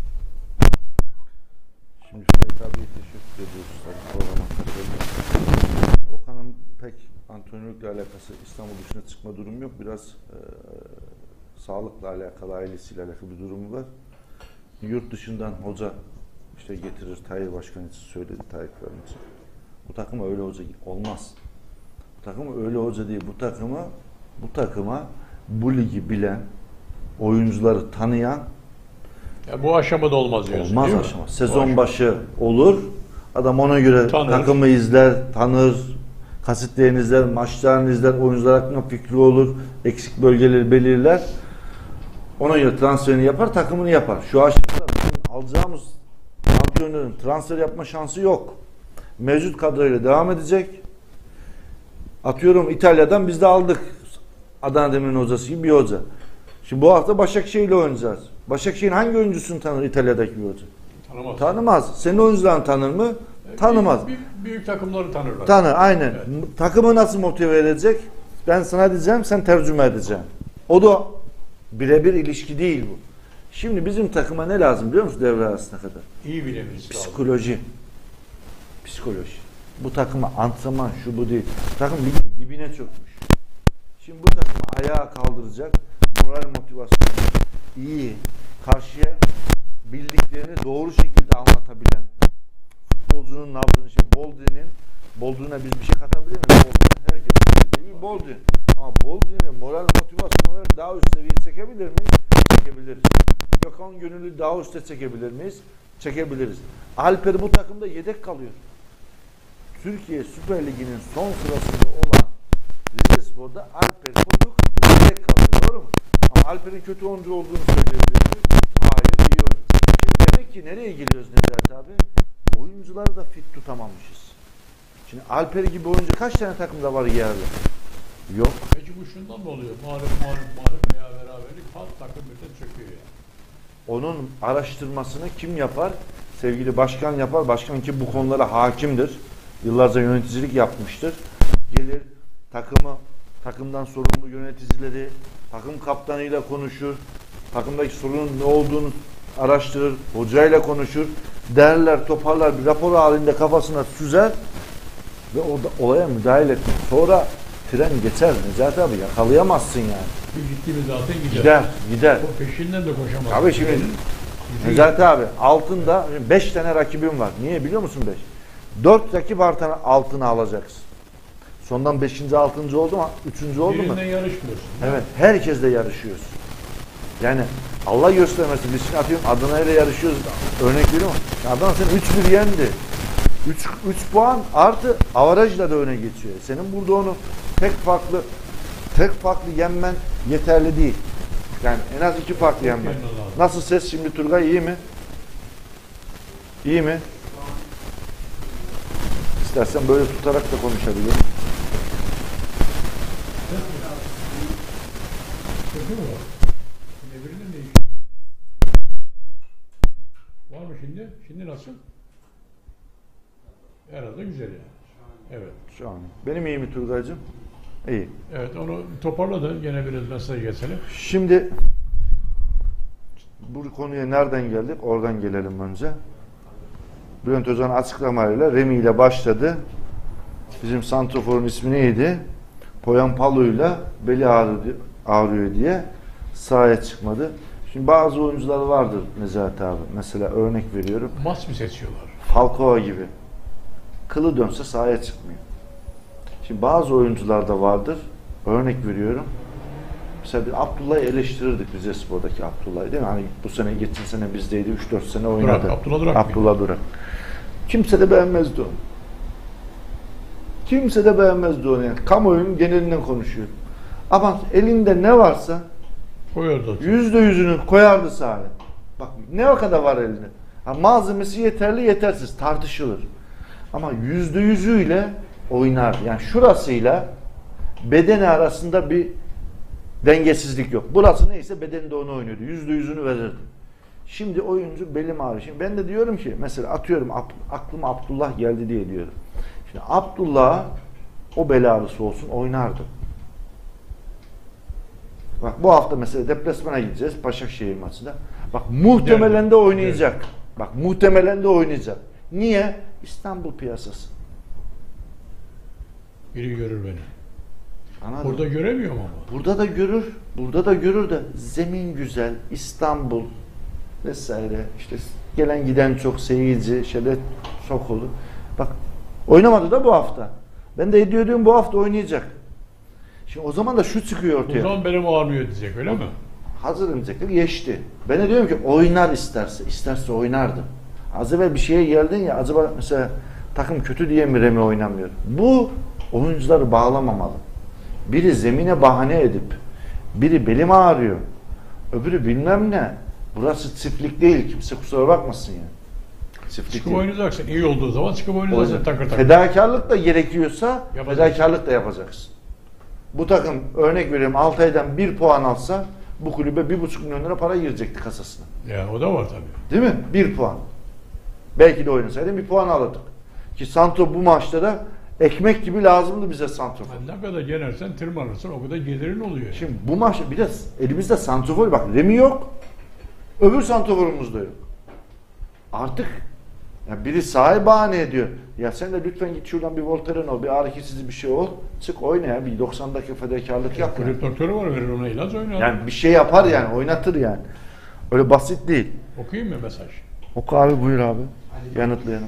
Şimdi Faik abiye teşekkür ediyoruz tabii programa katıldığınız. Okan'ın pek antrenörlükle alakası, İstanbul dışına çıkma durumu yok. Biraz e, sağlıkla alakalı, ailesiyle alakalı bir durumu var. Yurt dışından hoca işte getirir. Tayyip Başkan için söyledi, Tayyip Başkan için. Bu takıma öyle hoca olmaz. Bu takıma öyle hoca değil. Bu takıma bu takıma bu ligi bilen, oyuncuları tanıyan, Ya bu aşamada olmaz diyorsun. olmaz değil mi? aşama. Bu Sezon aşama. başı olur. Adam ona göre Tanır. takımı izler, tanır, kasitlerini izler, maçlarını izler, oyuncular hakkında fikri olur, eksik bölgeleri belirler. Ona göre transferini yapar, takımını yapar. Şu aşamada bizim alacağımız antrenörün transfer yapma şansı yok. Mevcut kadroyla devam edecek. Atıyorum İtalya'dan biz de aldık. Adana Demir'in hocası gibi bir hoca. Şimdi bu hafta Başakşehir'le oynayacağız. Başakşehir'in hangi oyuncusunu tanır İtalya'daki bir hoca? Tanımaz. Tanımaz. Senin oyuncularını tanır mı? Tanımaz. Büyük, büyük, büyük takımları tanırlar. Tanır, aynen. Evet. Takımı nasıl motive edecek? Ben sana diyeceğim, sen tercüme edeceksin. O da birebir ilişki değil bu. Şimdi bizim takıma ne lazım biliyor musun devre arasına kadar? İyi bilemeniz lazım. Psikoloji. Psikoloji. bu takıma antrenman şu bu değil. Takım ligin dibine çökmüş. Şimdi bu takımı ayağa kaldıracak, moral motivasyonu iyi, karşıya bildiklerini doğru şekilde anlatabilen futbolcunun nabzını, şimdi Boldrin'in Boldrin'e biz bir şey katabilir miyiz? Boldrin herkesin bildiği bir Boldrin. Ama Boldrin'i moral motivasyon olarak daha üst seviyeye çekebilir miyiz? Çekebiliriz. Gökhan Gönüllü daha üstte çekebilir miyiz? Çekebiliriz. Alper bu takımda yedek kalıyor. Türkiye Süper Ligi'nin son sırasında olan Rizespor'da Alper Koçuk yedek kalıyor. Doğru mu? Ama Alper'in kötü oyuncu olduğunu söyleyebilir miyiz? Hayır, iyi oyuncu. Şimdi demek ki nereye geliyoruz Necati abi? Oyuncuları da fit tutamamışız. Şimdi Alper gibi oyuncu kaç tane takımda var yerli? Yok. Peki bu şundan mı oluyor? Mağlup, mağlup, mağlup veya beraberlik hat takım birden çöküyor yani. Onun araştırmasını kim yapar? Sevgili başkan yapar. Başkan ki bu konulara hakimdir. Yıllarca yöneticilik yapmıştır. Gelir takımı, takımdan sorumlu yöneticileri, takım kaptanıyla konuşur. Takımdaki sorunun ne olduğunu araştırır. Hocayla konuşur. Derler, toparlar, bir rapor halinde kafasına süzer ve o da olaya müdahale etmek. Sonra tren geçer Necati abi, yakalayamazsın yani. Bir gitti mi zaten gider. Gider, gider. O peşinden de koşamaz. Abi şimdi Necati abi altında beş tane rakibim var. Niye biliyor musun beş? dört rakip artına altına alacaksın. Sondan beşinci altıncı oldu mu? üçüncü oldu mu? Birinden yarışmıyorsun. Evet. Herkesle yarışıyoruz. Yani Allah göstermesin. Biz şimdi atıyorum Adana ile yarışıyoruz. Örnek veriyorum. Adana seni üç bir yendi. üç puan artı avarajla da öne geçiyor. Senin burada onu tek farklı tek farklı yenmen yeterli değil. Yani en az iki farklı yenmen. Nasıl ses şimdi Turgay, iyi mi? İyi mi? İstersen böyle tutarak da konuşabilirim. Kötü mü var? Şimdi birinin değişiyor. Var mı şimdi? Şimdi nasıl? Herhalde güzel yani. Evet. Şu an. Benim iyi mi Turgay'cığım? İyi. Evet, onu toparla da gene biraz mesaj geçelim. Şimdi bu konuya nereden geldik? Oradan gelelim önce. Bülent Hoca'nın açıklamayla Remi ile başladı. Bizim santroforun ismi neydi? Poyampalo'yla beli ağrıyor, ağrıyor diye sahaya çıkmadı. Şimdi bazı oyuncular vardır Necati abi. Mesela örnek veriyorum. Maç mı seçiyorlar? Falcao gibi. Kılı dönse sahaya çıkmıyor. Şimdi bazı oyuncular da vardır. Örnek veriyorum. Mesela bir Abdullah'ı eleştirirdik Rizespor'daki Abdullah'ı, değil mi? Hani bu sene, geçen sene bizdeydi, üç dört sene oynadı. Durak, Abdullah Durak. Abdullah Durak. Kimse de beğenmezdi onu. Kimse de beğenmezdi onu yani. Kamuoyunun genelinden konuşuyor. Ama elinde ne varsa Koyardı. yüzde yüzünü koyardı sahaya. Bak ne o kadar var elinde. Ha, malzemesi yeterli yetersiz tartışılır. Ama yüzde yüzüyle oynar. Yani şurasıyla bedeni arasında bir dengesizlik yok. Burası neyse bedeni de onu oynuyordu. Yüzde yüzünü verirdi. Şimdi oyuncu belim ağrıyor. Şimdi ben de diyorum ki mesela atıyorum aklıma Abdullah geldi diye diyorum. Şimdi Abdullah o bel ağrısı olsun oynardı. Bak bu hafta mesela deplasmana gideceğiz Başakşehir maçında. Bak muhtemelen de oynayacak. Bak muhtemelen de oynayacak. Niye? İstanbul piyasası. Biri görür beni. Anladın Burada mı? göremiyorum ama. Burada da görür. Burada da görür de zemin güzel, İstanbul vesaire. İşte gelen giden çok seyirci, şeyler çok olur. Bak oynamadı da bu hafta. Ben de ediyorum bu hafta oynayacak. Şimdi o zaman da şu çıkıyor ortaya. O zaman benim ağrmıyor diyecek öyle mi? Hazır diyecekler, geçti. Ben de diyorum ki oynar isterse, isterse oynardı. Az evvel bir şeye geldin ya, acaba mesela takım kötü diye mi Remi oynamıyor? Bu oyuncuları bağlamamalı. Biri zemine bahane edip, biri belim ağrıyor, öbürü bilmem ne. Burası çiftlik değil, kimse kusura bakmasın yani. Çiftlik Çıkıp değil. oynayacaksın. İyi olduğu zaman çıkıp oynayacaksın takır takır. Fedakarlık da gerekiyorsa Yapacaksın. fedakarlık da yapacaksın. Bu takım örnek veriyorum altı aydan bir puan alsa bu kulübe bir buçuk milyon lira para girecekti kasasına. Ya o da var tabii. Değil mi? Bir puan. Belki de oynasaydın bir puan alırdık. Ki Santo bu maçta da ekmek gibi lazımdı bize Santo. Yani ne kadar yenersen tırmanırsan o kadar gelirin oluyor. Yani. Şimdi bu maç bir de elimizde santrofor, bak Remi yok. Öbür santroforumuz da yok. Artık Ya biri sahaya bahane ediyor. Ya sen de lütfen git şuradan bir Voltaren ol, bir ağrı kesici bir şey ol. Çık oyna ya, bir doksan dakika fedakarlık yap. Kulüp doktoru var, verir ona ilaç oynar. Yani bir şey yapar yani, oynatır yani. Öyle basit değil. Okuyayım mı mesaj? Oku abi, buyur abi. Yanıtlayalım.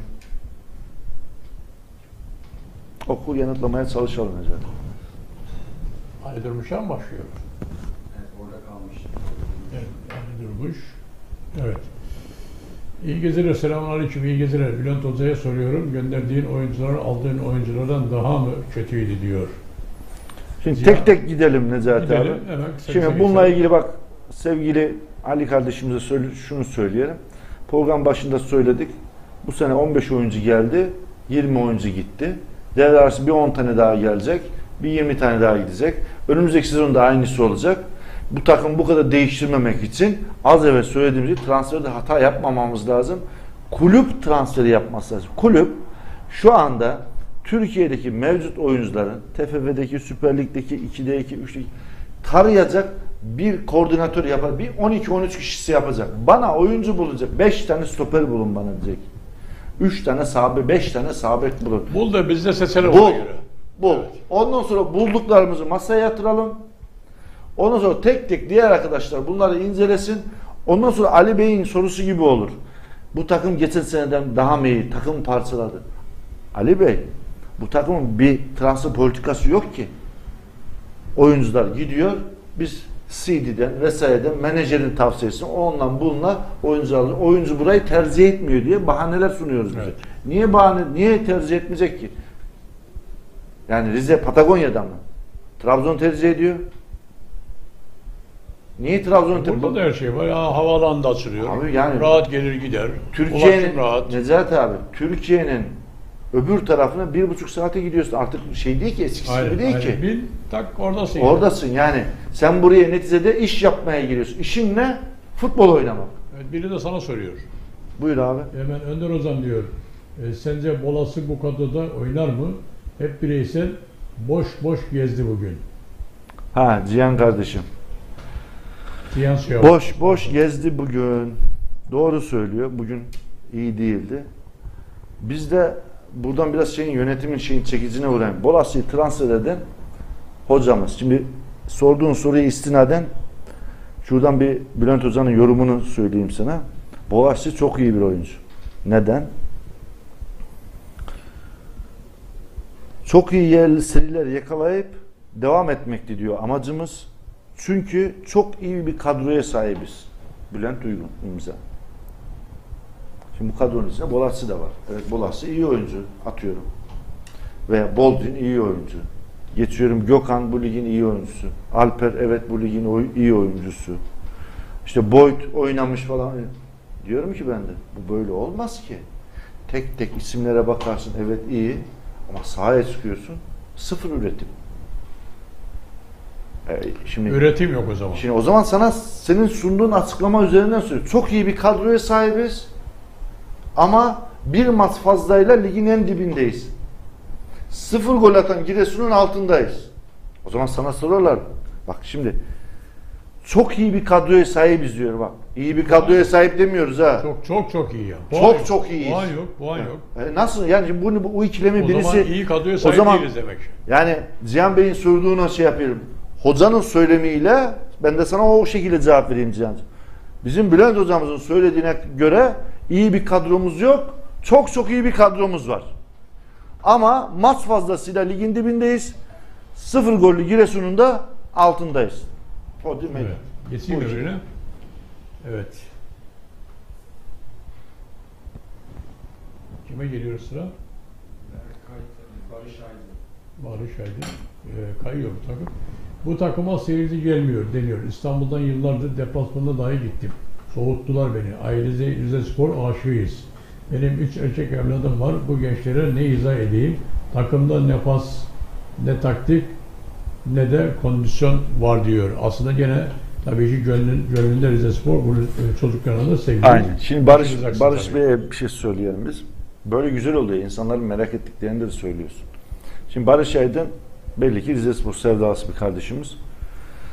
Oku, yanıtlamaya çalışalım Necati. Ali Durmuş'a mı başlıyor? Evet, orada kalmış. Evet, Ali Durmuş. Evet. İyi geceler, selamünaleyküm, iyi geceler. Bülent Hoca'ya soruyorum. Gönderdiğin oyuncular aldığın oyunculardan daha mı kötüydü diyor. Şimdi Ziya, tek tek gidelim Necati gidelim, abi. hemen kısa Şimdi kısa bununla geçelim. ilgili bak, sevgili Ali kardeşimize söyle, şunu söyleyelim. Program başında söyledik. Bu sene on beş oyuncu geldi, yirmi oyuncu gitti. Devre arası bir on tane daha gelecek, bir yirmi tane daha gidecek. Önümüzdeki sezonda aynısı olacak. Bu takım bu kadar değiştirmemek için az evvel söylediğimiz gibi transferde hata yapmamamız lazım. Kulüp transferi yapması lazım. Kulüp şu anda Türkiye'deki mevcut oyuncuların T F F'deki, Süper Lig'deki, ikideki, üçteki tarayacak bir koordinatör yapar. Bir on iki on üç kişisi yapacak. Bana oyuncu bulacak. beş tane stoper bulun bana diyecek. üç tane sağ bek, beş tane sağ bek bulun. Bul da biz de seçelim Bul. ona göre. Bul. Evet. Ondan sonra bulduklarımızı masaya yatıralım. Ondan sonra tek tek diğer arkadaşlar bunları incelesin. Ondan sonra Ali Bey'in sorusu gibi olur. Bu takım geçen seneden daha mı iyi? Takım parçaladı. Ali Bey, bu takımın bir transfer politikası yok ki. Oyuncular gidiyor. Biz C D'den vesaireden menajerin tavsiyesi ondan bununla oyuncu alıyor. Oyuncu burayı tercih etmiyor diye bahaneler sunuyoruz bize. Evet. Niye bahane, niye tercih etmeyecek ki? Yani Rize Patagonya'dan mı? Trabzon tercih ediyor. Niye Trabzon tercih Burada da her şey var. Ya, havaalanı da açılıyor. Abi yani- rahat gelir gider. Türkiye'nin, Ulaşım rahat. Necati abi, Türkiye'nin öbür tarafına bir buçuk saate gidiyorsun. Artık şey değil ki, eskisi Aynen, gibi değil aynen. ki. Bil, tak oradasın. Oradasın yani. Sen buraya neticede iş yapmaya giriyorsun. İşin ne? Futbol oynamak. Evet, biri de sana soruyor. Buyur abi. Hemen Önder Hocam diyor. E, sence Bolası bu kadroda oynar mı? Hep bireysel boş boş gezdi bugün. Ha, Cihan kardeşim. Cihan şey Boş boş gezdi bugün. Doğru söylüyor. Bugün iyi değildi. Biz de buradan biraz şeyin yönetimin şeyin çekicine uğrayalım. Bolası'yı transfer eden hocamız. Şimdi sorduğun soruya istinaden şuradan bir Bülent Hoca'nın yorumunu söyleyeyim sana. Bolası çok iyi bir oyuncu. Neden? Çok iyi yerli seriler yakalayıp devam etmekti diyor amacımız. Çünkü çok iyi bir kadroya sahibiz. Bülent Uygun imza. Şimdi bu kadronun içinde Bolası da var. Evet, Bolası iyi oyuncu atıyorum. Veya Boldrin iyi oyuncu. Geçiyorum, Gökhan bu ligin iyi oyuncusu. Alper evet bu ligin oy- iyi oyuncusu. İşte Boyd oynamış falan. Diyorum ki ben de bu böyle olmaz ki. Tek tek isimlere bakarsın evet iyi ama sahaya çıkıyorsun sıfır üretim. Ee, şimdi Üretim yok o zaman. Şimdi o zaman sana senin sunduğun açıklama üzerinden söylüyorum. Çok iyi bir kadroya sahibiz. Ama bir maç fazlayla ligin en dibindeyiz. Sıfır gol atan Giresun'un altındayız. O zaman sana sorarlar. Bak şimdi çok iyi bir kadroya sahibiz diyor bak. İyi bir kadroya sahip demiyoruz ha. Çok çok çok iyi ya. Çok Puan yok. çok iyiyiz. Puan yok, puan yok. E nasıl yani bunu bu ikilemi O birisi zaman iyi kadroya sahip o zaman değiliz demek. yani Cihan Bey'in sorduğuna şey yapıyorum. Hocanın söylemiyle ben de sana o şekilde cevap vereyim Cihan'cığım. Bizim Bülent hocamızın söylediğine göre iyi bir kadromuz yok. Çok çok iyi bir kadromuz var. Ama maç fazlasıyla ligin dibindeyiz. Sıfır gollü Giresun'un da altındayız. O değil mi? Evet. Geçeyim Bu öbürüne. Evet. Kime geliyor sıra? Barış Aydın. Barış Aydın. Ee, kayıyor bu takım. Bu takıma seyirci gelmiyor deniyor. İstanbul'dan yıllardır deplasmanda dahi gittim. Soğuttular beni. Ailece Rizespor aşığıyız. Benim üç erkek evladım var. Bu gençlere ne izah edeyim? Takımda ne pas, ne taktik, ne de kondisyon var diyor. Aslında gene tabii ki gönlün, gönlünde Rizespor bu çocuklarına da sevgili. Aynen. Şimdi Barış, Yapacaksın Barış tabii. Bey'e bir şey söyleyelim biz. Böyle güzel oluyor. İnsanların merak ettiklerini de söylüyorsun. Şimdi Barış Aydın belli ki Rizespor sevdalısı bir kardeşimiz.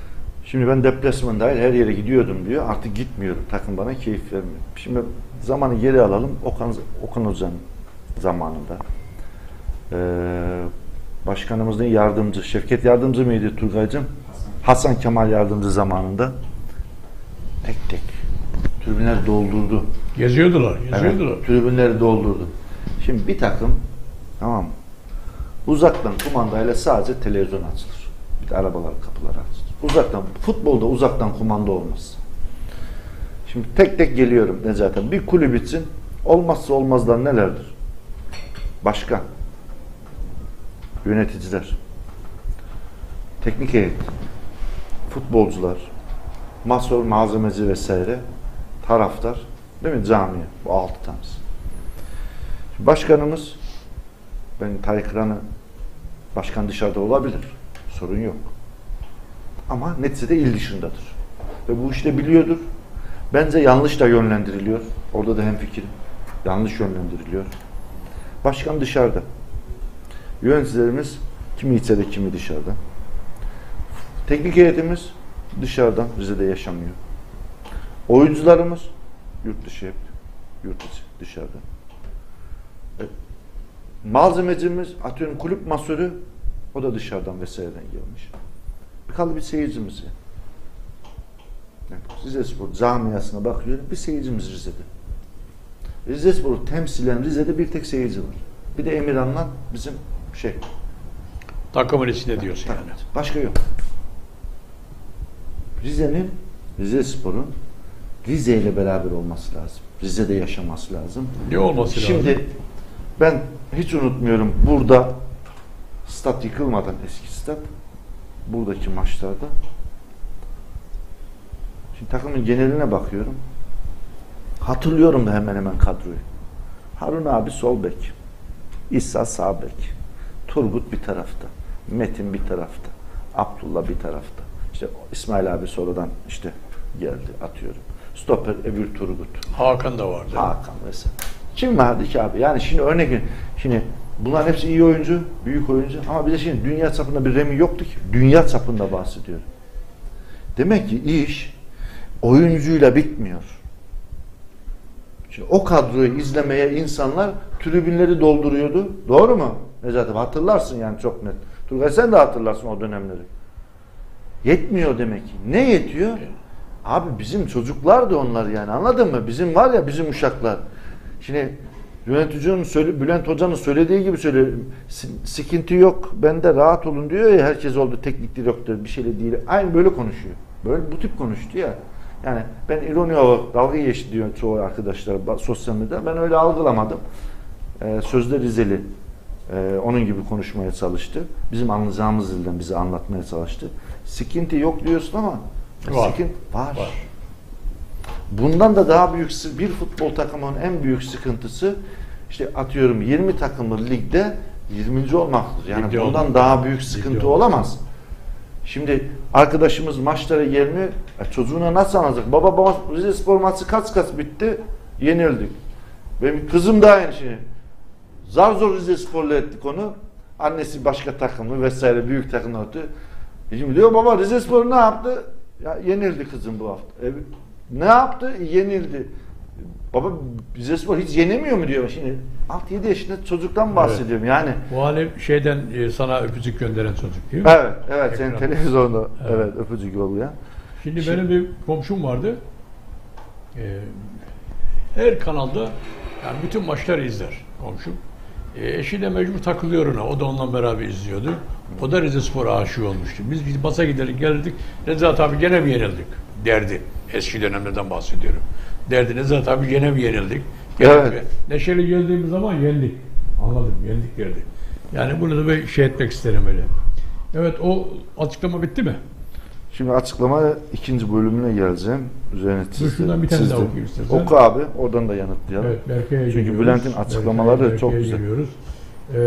Şimdi ben deplasman dahil her yere gidiyordum diyor. Artık gitmiyorum. Takım bana keyif vermiyor. Şimdi zamanı geri alalım. Okan, Okan Hoca'nın zamanında. Ee, başkanımızın yardımcı, Şevket yardımcı mıydı Turgay'cığım? Hasan. Hasan Kemal yardımcı zamanında tek tek tribünler doldurdu. Geziyordular, geziyordular. Evet, tribünleri doldurdu. Şimdi bir takım, tamam mı? Uzaktan kumandayla sadece televizyon açılır. Bir de arabalar kapıları açılır. Uzaktan, futbolda uzaktan kumanda olmaz. Şimdi tek tek geliyorum Necati. Bir kulüp için olmazsa olmazlar nelerdir? Başkan, yöneticiler, teknik heyet, futbolcular, masör, malzemeci vesaire, taraftar, değil mi? Camiye. Bu altı tanesi. Başkanımız, ben Tayyip Kıran'ı, başkan dışarıda olabilir. Sorun yok. Ama neticede il dışındadır. Ve bu işte biliyordur. Bence yanlış da yönlendiriliyor. Orada da hemfikirim. Yanlış yönlendiriliyor. Başkan dışarıda. Yöneticilerimiz kimi içeride kimi dışarıda. Teknik heyetimiz dışarıdan, Rize'de yaşamıyor. Oyuncularımız yurt dışı hep. Yurt dışı, dışarıda. E, malzemecimiz, atıyorum kulüp masörü, o da dışarıdan vesaireden gelmiş. Kaldı bir seyircimiz. Yani Rizespor camiasına bakıyorum, bir seyircimiz Rize'de. Rizespor'u temsilen Rize'de bir tek seyirci var. Bir de Emirhan'la bizim şey. Takımın içinde diyorsun tak, yani. Başka yok. Rize'nin, Rizespor'un Rize ile beraber olması lazım. Rize'de yaşaması lazım. Ne olması Şimdi, lazım? Şimdi ben hiç unutmuyorum, burada stat yıkılmadan, eski stat, buradaki maçlarda şimdi takımın geneline bakıyorum. Hatırlıyorum da hemen hemen kadroyu. Harun abi sol bek. İsa sağ bek. Turgut bir tarafta. Metin bir tarafta. Abdullah bir tarafta. İşte İsmail abi sonradan işte geldi, atıyorum. Stoper öbür Turgut. Hakan da vardı. Hakan mesela. Kim vardı ki abi? Yani şimdi örnek, şimdi bunların hepsi iyi oyuncu, büyük oyuncu ama bir de şimdi dünya çapında bir Remi yoktu ki. Dünya çapında bahsediyorum. Demek ki iş oyuncuyla bitmiyor. Şimdi o kadroyu izlemeye insanlar tribünleri dolduruyordu. Doğru mu? Necati hatırlarsın yani çok net. Turgay sen de hatırlarsın o dönemleri. Yetmiyor demek ki. Ne yetiyor? Abi bizim çocuklar da onlar yani, anladın mı? Bizim var ya, bizim uşaklar. Şimdi yöneticinin söyle, Bülent Hoca'nın söylediği gibi söylüyor. Sıkıntı yok, bende rahat olun diyor ya, herkes oldu teknik direktör, bir şeyle değil. Aynı böyle konuşuyor. Böyle bu tip konuştu ya. Yani ben ironi olarak dalga geçti diyor çoğu arkadaşlar sosyal medyada. Ben öyle algılamadım. Ee, sözde Rizeli. Ee, onun gibi konuşmaya çalıştı. Bizim anlayacağımız dilden bize anlatmaya çalıştı. Sıkıntı yok diyorsun ama var. Sıkıntı var. var. Bundan da daha büyük bir futbol takımının en büyük sıkıntısı işte atıyorum yirmi takımlı ligde yirminci olmaktır. Yani Ligde bundan olmak. daha büyük sıkıntı Ligde olamaz. Şimdi arkadaşımız maçlara gelmiyor. E çocuğuna nasıl anlatacak? Baba baba Rizespor maçı kaç kaç bitti? Yenildik. Benim kızım da aynı şey. Zar zor Rizespor'la ettik onu. Annesi başka takımlı vesaire büyük takımlar attı. E şimdi diyor baba Rizespor ne yaptı? Ya yenildi kızım bu hafta. E, ne yaptı? Yenildi. Baba Rizespor hiç yenemiyor mu diyor. Şimdi altı yedi yaşında çocuktan bahsediyorum evet. Yani. Bu hani şeyden e, sana öpücük gönderen çocuk değil mi? Evet, evet. Senin televizyonda evet. evet öpücük oluyor. Şimdi, Şimdi benim bir komşum vardı. Ee, her kanalda yani bütün maçları izler komşum. E, eşi de mecbur takılıyor ona. O da onunla beraber izliyordu. O da Rizespor'a aşık olmuştu. Biz, biz basa giderdik, gelirdik. Nezahat abi gene mi yenildik? Derdi. Eski dönemlerden bahsediyorum. Derdi Nezahat abi gene mi yenildik? Gene evet. mi? Neşeli geldiğimiz zaman yendik. Anladım, yendik geldi. Yani bunu da bir şey etmek isterim öyle. Evet, o açıklama bitti mi? Şimdi açıklama ikinci bölümüne geleceğim. Üzerine Dur şuradan bir tane daha okuyayım istersen. Oku abi, oradan da yanıtlayalım. Evet, Berke'ye Çünkü geliyoruz. Bülent'in açıklamaları Berke'ye, çok Berke'ye güzel. Geliyoruz. Ee,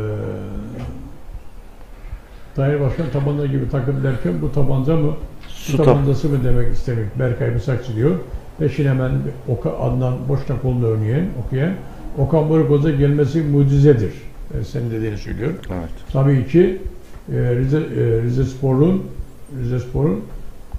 Tahir Başkan tabanca gibi takım derken bu tabanca mı? Su tabancası mı demek istemek? Berkay Bısakçı diyor. Peşin hemen Oka, Adnan Boşnak kolunu örneğin okuyan Okan Buruk Hoca gelmesi mucizedir. Ben senin dediğini söylüyorum. Evet. Tabii ki e, Rize, e, Rizespor'un Rizespor'un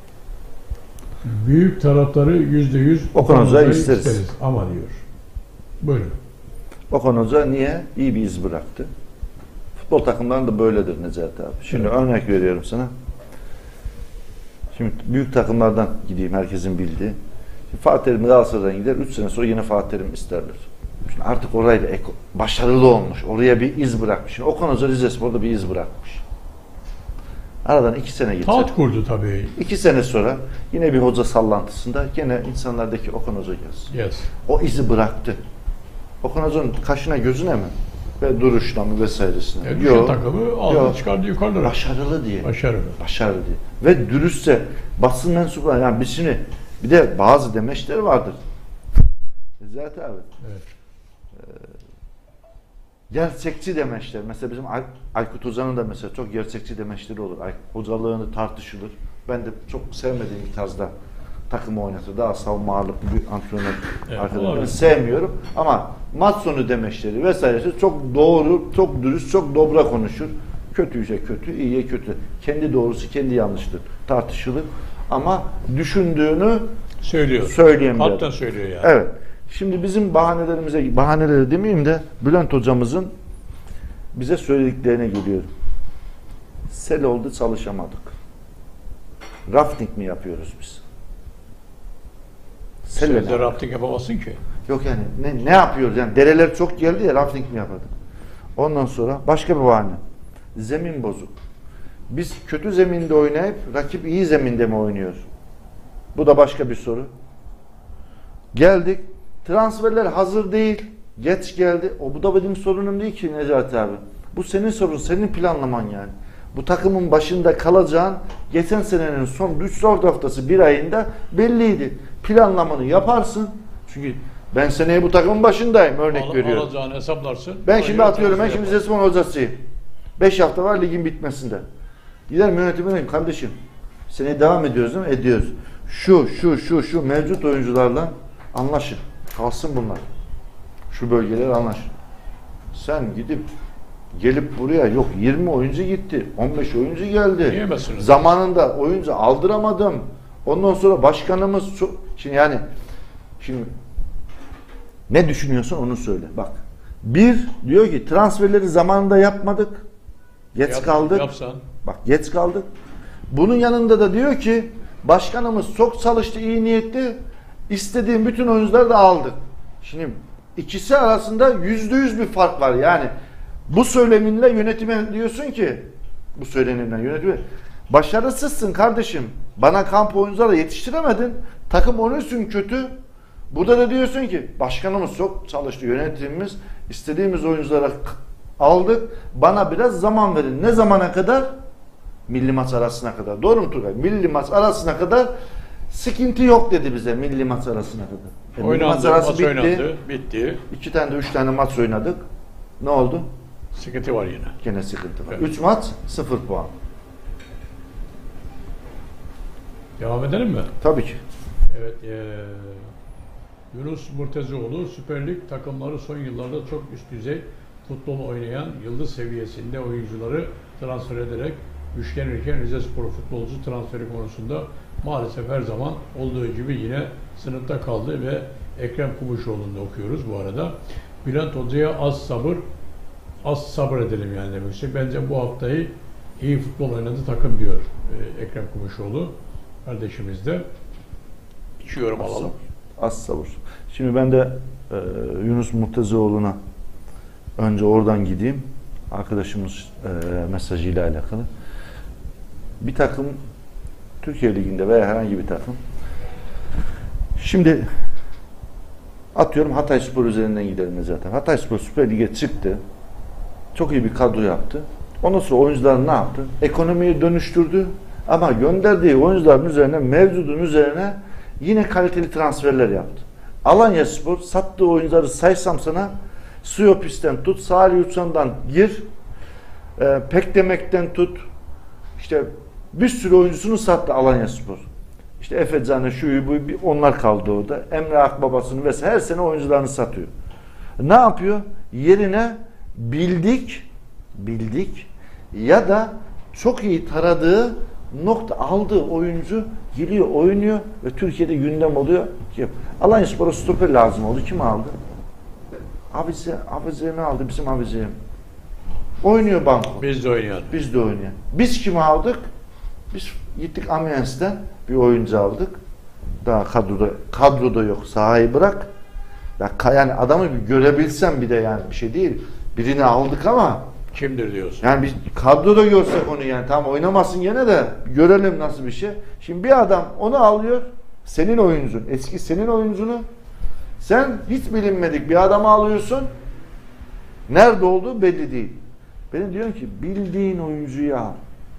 Büyük taraftarı yüzde yüz Okan Hoca'yı isteriz. ama diyor. Buyurun. Okan Hoca niye? İyi bir iz bıraktı. Futbol takımlarında böyledir Necati abi. Şimdi evet. Örnek veriyorum sana. Şimdi büyük takımlardan gideyim, herkesin bildiği. Şimdi Fatih Terim Galatasaray'dan gider, üç sene sonra yine Fatih Terim isterler. Şimdi artık orayla başarılı olmuş, oraya bir iz bırakmış. Şimdi Okan Hoca Rizespor'da bir iz bırakmış. Aradan iki sene geçti. Taht kurdu tabii. İki sene sonra yine bir hoca sallantısında yine insanlardaki Okan Hoca gelsin. Yes. O izi bıraktı. Okan Hoca'nın kaşına gözüne mi? Ve duruşuna mı vesairesine. E, düşen takımı aldı Yok. çıkardı yukarılara. Başarılı diye. Başarılı. Başarılı diye. Ve dürüstse basın mensupları, yani biz şimdi bir de bazı demeçleri vardır. Zaten abi. Evet. Ee, gerçekçi demeçler. Mesela bizim Ay Aykut Hoca'nın da mesela çok gerçekçi demeçleri olur. Ay hocalığını tartışılır. Ben de çok sevmediğim bir tarzda takımı oynatır. Daha savunma ağırlıklı bir antrenör Evet, arkadaşlarını sevmiyorum. Ama maç sonu demeçleri vesairesi çok doğru, çok dürüst, çok dobra konuşur. Kötüyse kötü, iyiye kötü. Kendi doğrusu, kendi yanlıştır. Tartışılır. Ama düşündüğünü söylüyor. Söyleyen bir Hatta adam. söylüyor yani. Evet. Şimdi bizim bahanelerimize, bahaneleri demeyeyim de Bülent hocamızın bize söylediklerine geliyor. Sel oldu, çalışamadık. Rafting mi yapıyoruz biz? Sen de rafting yapamazsın ki. Yok yani ne, ne yapıyoruz? Yani dereler çok geldi ya, rafting mi yapardık? Ondan sonra başka bir bahane. Zemin bozuk. Biz kötü zeminde oynayıp rakip iyi zeminde mi oynuyor? Bu da başka bir soru. Geldik. Transferler hazır değil. Geç geldi. O bu da benim sorunum değil ki Necati abi. Bu senin sorun, senin planlaman yani. Bu takımın başında kalacağın geçen senenin son üç dört haftası bir ayında belliydi. Planlamanı yaparsın. Çünkü ben seneye bu takımın başındayım, örnek Al, veriyorum. Alacağını hesaplarsın. Ben şimdi atıyorum, ben şimdi Rizespor hocasıyım. beş hafta var ligin bitmesinde. Giderim yönetimine diyeyim, kardeşim seneye devam ediyoruz değil mi? Ediyoruz. Şu, şu, şu, şu mevcut oyuncularla anlaşın. Kalsın bunlar. Şu bölgeler anlaşın. Sen gidip gelip buraya yok yirmi oyuncu gitti. on beş oyuncu geldi. Diyemezsiniz. Zamanında oyuncu aldıramadım. Ondan sonra başkanımız çok... Şimdi yani şimdi ne düşünüyorsun onu söyle. Bak. Bir diyor ki transferleri zamanında yapmadık. Geç Yap, kaldık. Yapsan. Bak geç kaldık. Bunun yanında da diyor ki başkanımız çok çalıştı, iyi niyetli. İstediğim bütün oyuncuları da aldık. Şimdi ikisi arasında yüzde yüz bir fark var. Yani bu söyleminle yönetime diyorsun ki bu söylenimle yönetime başarısızsın kardeşim. Bana kamp oyuncuları yetiştiremedin. Takım onun için kötü. Burada da diyorsun ki başkanımız çok çalıştı, yönetimimiz istediğimiz oyunculara aldık. Bana biraz zaman verin. Ne zamana kadar? Milli maç arasına kadar. Doğru mu Turgay? Milli maç arasına kadar sıkıntı yok dedi bize milli maç arasına kadar. E, oynandı, maç arası maç bitti. oynandı, bitti. İki tane de üç tane maç oynadık. Ne oldu? Sıkıntı var yine. Gene sıkıntı var. Evet. Üç maç, sıfır puan. Devam edelim mi? Tabii ki. Evet. Ee, Yunus Murtezoğlu Süper Lig takımları son yıllarda çok üst düzey futbol oynayan yıldız seviyesinde oyuncuları transfer ederek güçlenirken Rizespor futbolcu transferi konusunda maalesef her zaman olduğu gibi yine sınıfta kaldı ve Ekrem Kumuşoğlu'nda okuyoruz bu arada. Bülent Hoca'ya az sabır, az sabır edelim yani demek istiyor. Bence bu haftayı iyi futbol oynadı takım diyor e, Ekrem Kumuşoğlu kardeşimiz de. İki yorum Az alalım. sabır. Az sabır. Şimdi ben de e, Yunus Murtezoğlu'na önce oradan gideyim. Arkadaşımız e, mesajıyla alakalı. Bir takım Türkiye Ligi'nde veya herhangi bir takım şimdi atıyorum Hatayspor üzerinden gidelim zaten. Hatayspor Süper Lig'e çıktı. Çok iyi bir kadro yaptı. Ondan sonra oyuncular ne yaptı? Ekonomiyi dönüştürdü. Ama gönderdiği oyuncuların üzerine, mevcudun üzerine yine kaliteli transferler yaptı. Alanyaspor sattığı oyuncuları saysam sana Siyopis'ten tut, Salih Uçan'dan gir, e, Pekdemek'ten tut, işte bir sürü oyuncusunu sattı Alanyaspor. İşte Efecan'ı, şuyu, bu, onlar kaldı orada. Emre Akbabası'nı vesaire her sene oyuncularını satıyor. Ne yapıyor? Yerine bildik, bildik ya da çok iyi taradığı nokta aldığı oyuncu Geliyor, oynuyor ve Türkiye'de gündem oluyor. Alanyaspor'a stoper lazım oldu. Kim aldı? Avize, Avize'mi aldı, bizim Avize'mi. Oynuyor banko. Biz de oynayalım. Biz de oynuyor. Biz kimi aldık? Biz gittik Amiens'ten bir oyuncu aldık. Daha kadroda kadroda yok. Sahayı bırak. Ya yani adamı bir görebilsem bir de yani bir şey değil. Birini aldık ama Kimdir diyorsun? yani biz kadroda görsek onu yani tamam oynamasın gene de görelim nasıl bir şey. Şimdi bir adam onu alıyor. Senin oyuncun. Eski senin oyuncunu. Sen hiç bilinmedik bir adamı alıyorsun. Nerede olduğu belli değil. Ben diyorum ki bildiğin oyuncuyu al.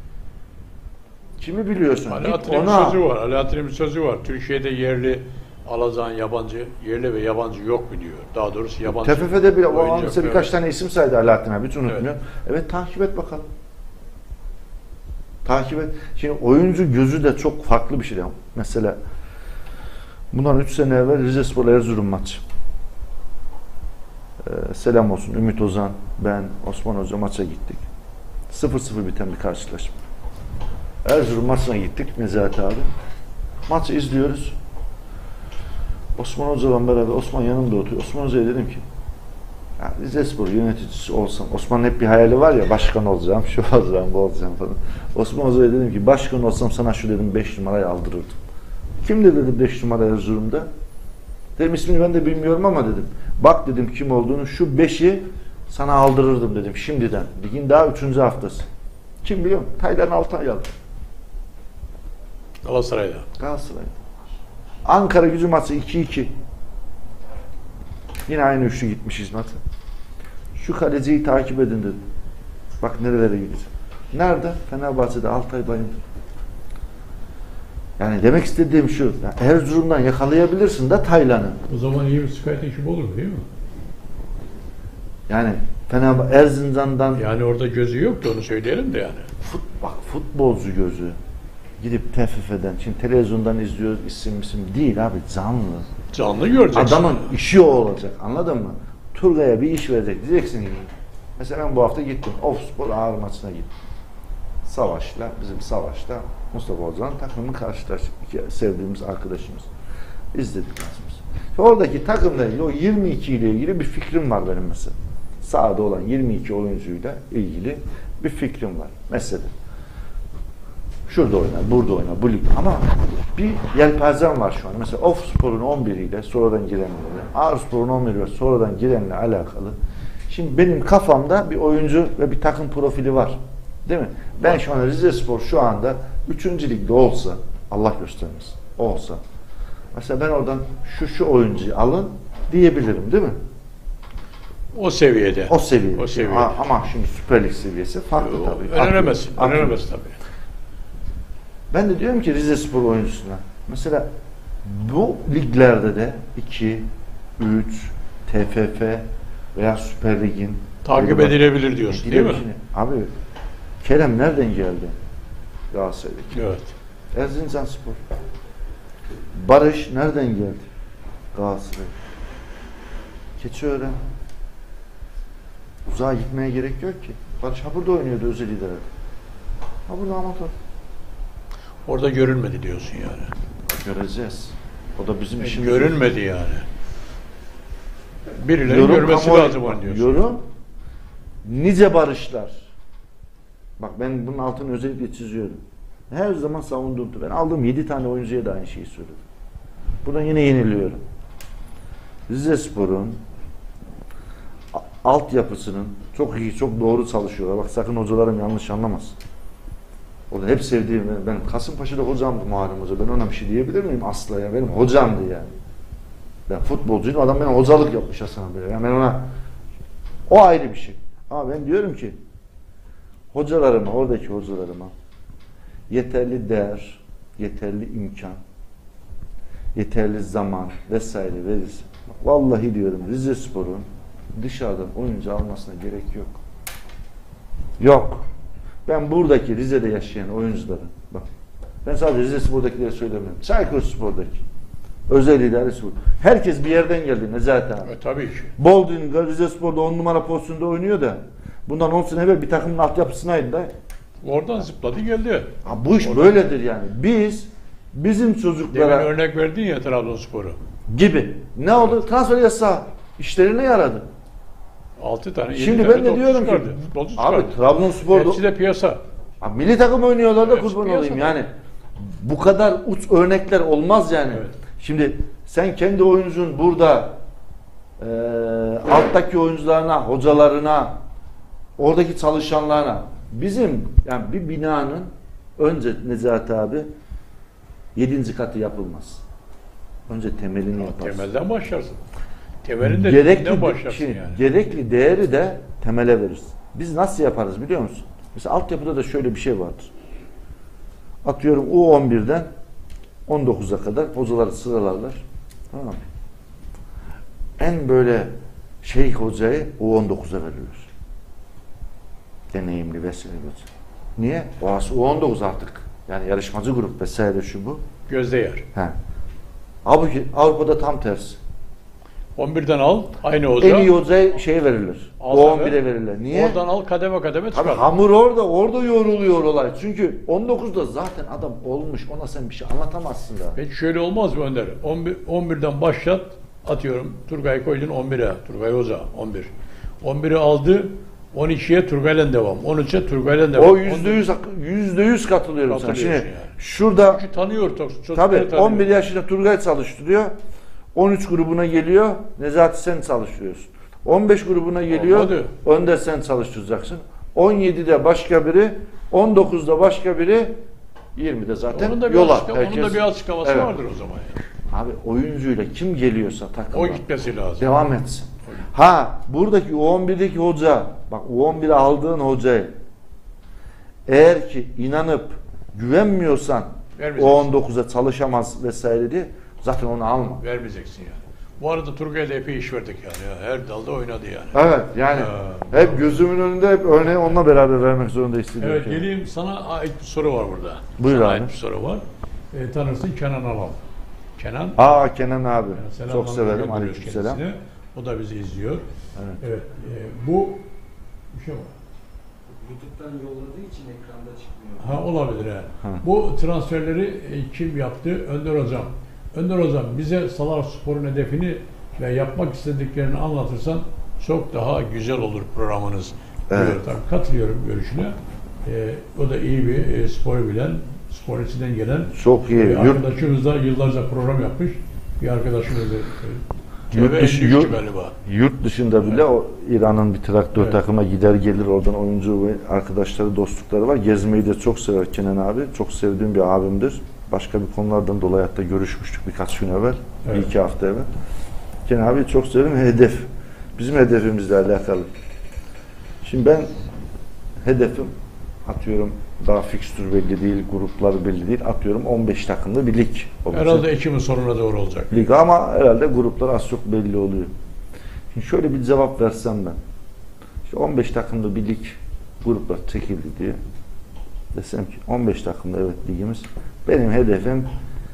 Kimi biliyorsun? Ali Git Atill'in ona sözü al. var. Ali Atill'in sözü var. Türkiye'de yerli alacağın yabancı, yerli ve yabancı yok mu diyor. Daha doğrusu yabancı. T F F'de bile o oyuncu an yok. mesela birkaç Evet. tane isim saydı Alaaddin abi. Hiç unutmuyorum. Evet. Evet. takip et bakalım. Takip et. Şimdi oyuncu gözü de çok farklı bir şey. Mesela bundan üç sene evvel Rizespor Erzurum maçı. Ee, selam olsun Ümit Ozan, ben, Osman Hoca maça gittik. sıfır sıfır biten bir karşılaşma. Erzurum maçına gittik Nezahat abi. Maçı izliyoruz. Osman Hoca'la beraber Osman yanımda oturuyor. Osman Hoca'ya dedim ki ya Rizespor yöneticisi olsam, Osman'ın hep bir hayali var ya başkan olacağım, şu olacağım, bu olacağım falan. Osman Hoca'ya dedim ki başkan olsam sana şu dedim beş numarayı aldırırdım. Kimdir dedim beş numara Erzurum'da? Dedim ismini ben de bilmiyorum ama dedim. Bak dedim kim olduğunu şu beşi sana aldırırdım dedim şimdiden. Ligin daha üçüncü haftası. Kim biliyor musun? Taylan Altaylı. Galatasaray'da. Galatasaray'da. Ankara Gücü maçı iki iki. Yine aynı üçlü gitmişiz maçı. Şu kaleciyi takip edin dedim. Bak nerelere gidecek. Nerede? Fenerbahçe'de Altay Bayındır. Yani demek istediğim şu. Yani Erzurum'dan yakalayabilirsin de Taylan'ı. O zaman iyi bir scout ekibi olur değil mi? Yani Fenerbahçe Erzincan'dan Yani orada gözü yoktu onu söyleyelim de yani. fut, bak futbolcu gözü gidip T F F'den şimdi televizyondan izliyoruz isim isim değil abi canlı. Canlı göreceksin. Adamın işi o olacak anladın mı? Turgay'a bir iş verecek diyeceksin ki mesela ben bu hafta gittim Ofspor ağır maçına gittim. Savaş'la bizim Savaş'ta Mustafa Hoca'nın takımını karşılaştık. İki sevdiğimiz arkadaşımız. İzledik maçımızı. Oradaki takımla ilgili o yirmi iki ile ilgili bir fikrim var benim mesela. Sahada olan yirmi iki oyuncuyla ilgili bir fikrim var. Mesela şurada oynar, burada oynar, bu lig. Ama bir yelpazem var şu an. Mesela Ofspor'un on biriyle sonradan girenlerle, Ağrıspor'un on biriyle sonradan girenle alakalı. Şimdi benim kafamda bir oyuncu ve bir takım profili var. Değil mi? Ben şu an Rizespor şu anda üçüncü ligde olsa, Allah göstermesin, olsa. Mesela ben oradan şu şu oyuncuyu alın diyebilirim değil mi? O seviyede. O seviyede. O seviyede. Ha, ama şimdi Süper Lig seviyesi farklı tabii. Önenemezsin. Aklı- Önenemez tabii. Ben de diyorum ki Rizespor oyuncusuna. Mesela bu liglerde de iki, üç, T F F veya Süper Lig'in Takip böyle- edilebilir diyorsun değil mi? Edilebilir. Abi Kerem nereden geldi? Galatasaray'daki. Evet. Erzincanspor. Barış nereden geldi? Galatasaray. Keçiören. Uzağa gitmeye gerek yok ki. Barış ha burada oynuyordu özel idare. Ha burada amatör. Orada görünmedi diyorsun yani. Göreceğiz. O da bizim E, işimiz. görünmedi yani. Birileri Yorum görmesi kamuoyu- lazım onu diyorsun. Yorum nice barışlar. Bak ben bunun altını özellikle çiziyorum. Her zaman savunduğum. Ben aldığım yedi tane oyuncuya da aynı şeyi söyledim. Buradan yine yeniliyorum. Rizespor'un a- altyapısının çok iyi, çok doğru çalışıyorlar. Bak sakın hocalarım yanlış anlamasın. Orada hep sevdiğim, ben Kasımpaşa'da hocamdı Muharrem Hoca. Ben ona bir şey diyebilir miyim? Asla ya. Benim hocamdı yani. Ben futbolcuyum. Adam bana hocalık yapmış Hasan abi. Yani ben ona o ayrı bir şey. Ama ben diyorum ki hocalarıma, oradaki hocalarıma yeterli değer, yeterli imkan, yeterli zaman vesaire verirse. Vallahi diyorum Rizespor'un dışarıdan oyuncu almasına gerek yok. Yok. Ben buradaki Rize'de yaşayan oyuncuları, bak ben sadece Rizespor'dakileri söylemiyorum. Çaykurspor'daki özel idare spor. Herkes bir yerden geldi Nezahat abi. E, tabii ki. Boldin Rizespor'da on numara pozisyonda oynuyor da bundan on sene evvel bir takımın altyapısınaydı da. Oradan zıpladı geldi. Ha, bu iş Oradan- böyledir yani. Biz bizim Demin çocuklara örnek verdin ya Trabzonspor'u. gibi. Ne oldu? Transfer yasağı işlerine yaradı. altı tane. yedi Şimdi tane ben de topçu diyorum ki çıkardı, futbolcu abi çıkardı. Trabzonspor'da Hepsi de piyasa. abi milli takım oynuyorlar da Hepsi kurban piyasa olayım. tabii. Yani bu kadar uç örnekler olmaz yani. Evet. Şimdi sen kendi oyuncun burada e, alttaki oyuncularına, hocalarına, oradaki çalışanlarına bizim yani bir binanın önce Necati abi yedinci katı yapılmaz. Önce temelini yaparsın. Temelden başlarsın. Temelin de Gerekli, dibinden başlarsın şey, yani. gerekli değeri de temele veririz. Biz nasıl yaparız biliyor musun? Mesela altyapıda da şöyle bir şey vardır. Atıyorum U on birden on dokuza kadar hocaları sıralarlar. Tamam mı? En böyle şeyh hocayı U on dokuza verirler. Deneyimli vesaire hoca. Niye? O U on dokuz artık. Yani yarışmacı grup vesaire şu bu. Gözde yer. He. Halbuki Avrupa'da tam tersi. on birden al, aynı hoca. En iyi hocaya şey verilir. Al O on tabii. bire verirler. Niye? Oradan al, kademe kademe Tabii çıkar. hamur orada, orada yoruluyor olay. Çünkü on dokuzda zaten adam olmuş, ona sen bir şey anlatamazsın da. Peki şöyle olmaz mı Önder? on bir, on birden başlat, atıyorum Turgay koydun on bire, Turgay Hoca on bir. on biri aldı, on ikiye Turgay'la devam, on üçe Turgay'la devam. O yüzde yüz, yüzde yüz katılıyorum sana. Şimdi Katılıyorsun yani. şurada Çünkü tanıyor, çocukları tabii tanıyor. on bir yaşında Turgay çalıştırıyor. on üç grubuna geliyor, Nezati sen çalıştırıyorsun. on beş grubuna geliyor, Olmadı. Önder sen çalıştıracaksın. on yedide başka biri, on dokuzda başka biri, yirmide zaten Onun da bir, yola. açıklama, onun da Herkes- bir açıklaması Evet. vardır o zaman yani. Abi oyuncuyla kim geliyorsa takıma O gitmesi lazım. devam etsin. Ha buradaki U on birdeki hoca, bak U on bire aldığın hocayı eğer ki inanıp güvenmiyorsan Vermeyeceksin. O on dokuza çalışamaz vesaire diye zaten onu alma. Vermeyeceksin yani. Bu arada Turgay'la epey iş verdik yani. Ya. Her dalda oynadı yani. Evet yani Ha. hep gözümün önünde hep örneği onunla beraber vermek zorunda hissediyorum. Evet, kendimi. geleyim sana ait bir soru var burada. Buyur sana abi. ait bir soru var. E, tanırsın Kenan Alam. Kenan. Aa Kenan abi. Selam Çok severim. gönderiyoruz Aleykümselam. kendisine. O da bizi izliyor. Evet. Evet. e, bu bir şey var. YouTube'dan yolladığı için ekranda çıkmıyor. Ha olabilir ha. Ha. Bu transferleri e, kim yaptı? Önder Hocam. Önder Hocam bize Salar Spor'un hedefini ve yapmak istediklerini anlatırsan çok daha güzel olur programınız. Evet. Diyor. Tabii katılıyorum görüşüne. E, o da iyi bir e, spor bilen, spor içinden gelen Çok iyi. bir Yurt, arkadaşımız da yıllarca program yapmış. Bir arkadaşımız da e, Yurt ve dışı- en düştü yurt- galiba. yurt dışında bile o İran'ın bir traktör Evet. takıma gider gelir oradan oyuncu ve arkadaşları, dostlukları var. Gezmeyi de çok sever Kenan abi. Çok sevdiğim bir abimdir. Başka bir konulardan dolayı hatta görüşmüştük birkaç gün evvel. Evet. Bir iki hafta evvel. Kenan abi çok severim. Hedef. Bizim hedefimizle alakalı. Şimdi ben hedefim atıyorum daha fikstür belli değil, gruplar belli değil. Atıyorum on beş takımlı bir lig olacak. Herhalde Ekim'in sonuna doğru olacak. Lig ama herhalde gruplar az çok belli oluyor. Şimdi şöyle bir cevap versem ben. İşte on beş takımlı bir lig gruplar çekildi diye. Desem ki on beş takımlı evet ligimiz. Benim hedefim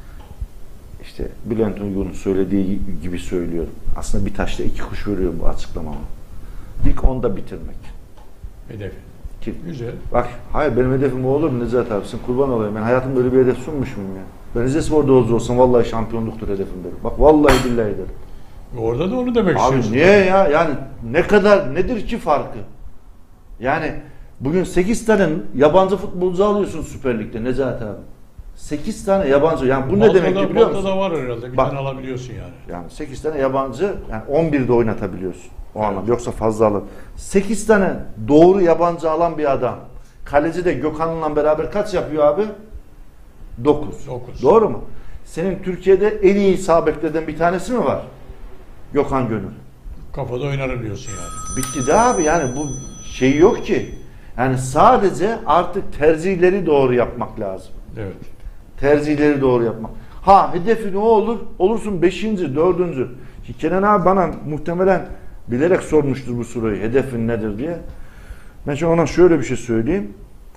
işte Bülent Uygun'un söylediği gibi söylüyorum. Aslında bir taşla iki kuş vuruyorum bu açıklamamı. İlk onda bitirmek. Hedef. Ki, Güzel. bak hayır benim hedefim o olur mu Necat abi? Sen kurban olayım. Ben hayatımda öyle bir hedef sunmuş muyum ya? Ben Rizespor'da olsam vallahi şampiyonluktur hedefim derim. Bak vallahi billahi derim. Orada da onu demek Abi istiyorsun. niye ya? Yani ne kadar nedir ki farkı? Yani bugün sekiz tane yabancı futbolcu alıyorsun Süper Lig'de Necati abi. sekiz tane yabancı. Yani bu ne Malta'da- demek ki biliyor musun? Malta'da var herhalde. Bir Bak. tane alabiliyorsun yani. Yani sekiz tane yabancı yani on birde oynatabiliyorsun. O anlamda. Yoksa fazla alır. sekiz tane doğru yabancı alan bir adam. Kaleci de Gökhan'la beraber kaç yapıyor abi? dokuz. Dokuz. Doğru mu? Senin Türkiye'de en iyi sağ beklerden bir tanesi mi var? Gökhan Gönül. Kafada oynarım diyorsun yani. Bitti de abi yani bu şey yok ki. Yani sadece artık tercihleri doğru yapmak lazım. Evet. Tercihleri doğru yapmak. Ha hedefi ne olur? Olursun beşinci, dördüncü. Şimdi Kenan abi bana muhtemelen bilerek sormuştur bu soruyu. Hedefin nedir diye. Ben şimdi ona şöyle bir şey söyleyeyim.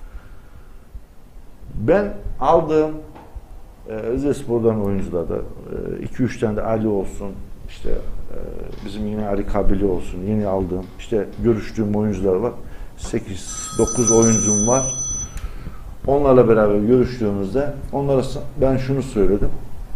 Ben aldığım e, Rizespor'dan oyuncularda iki üç tane de Ali olsun, işte e, bizim yine Ali Kabili olsun, yeni aldığım, işte görüştüğüm oyuncular var. sekiz dokuz oyuncum var. onlarla beraber görüştüğümüzde onlara ben şunu söyledim.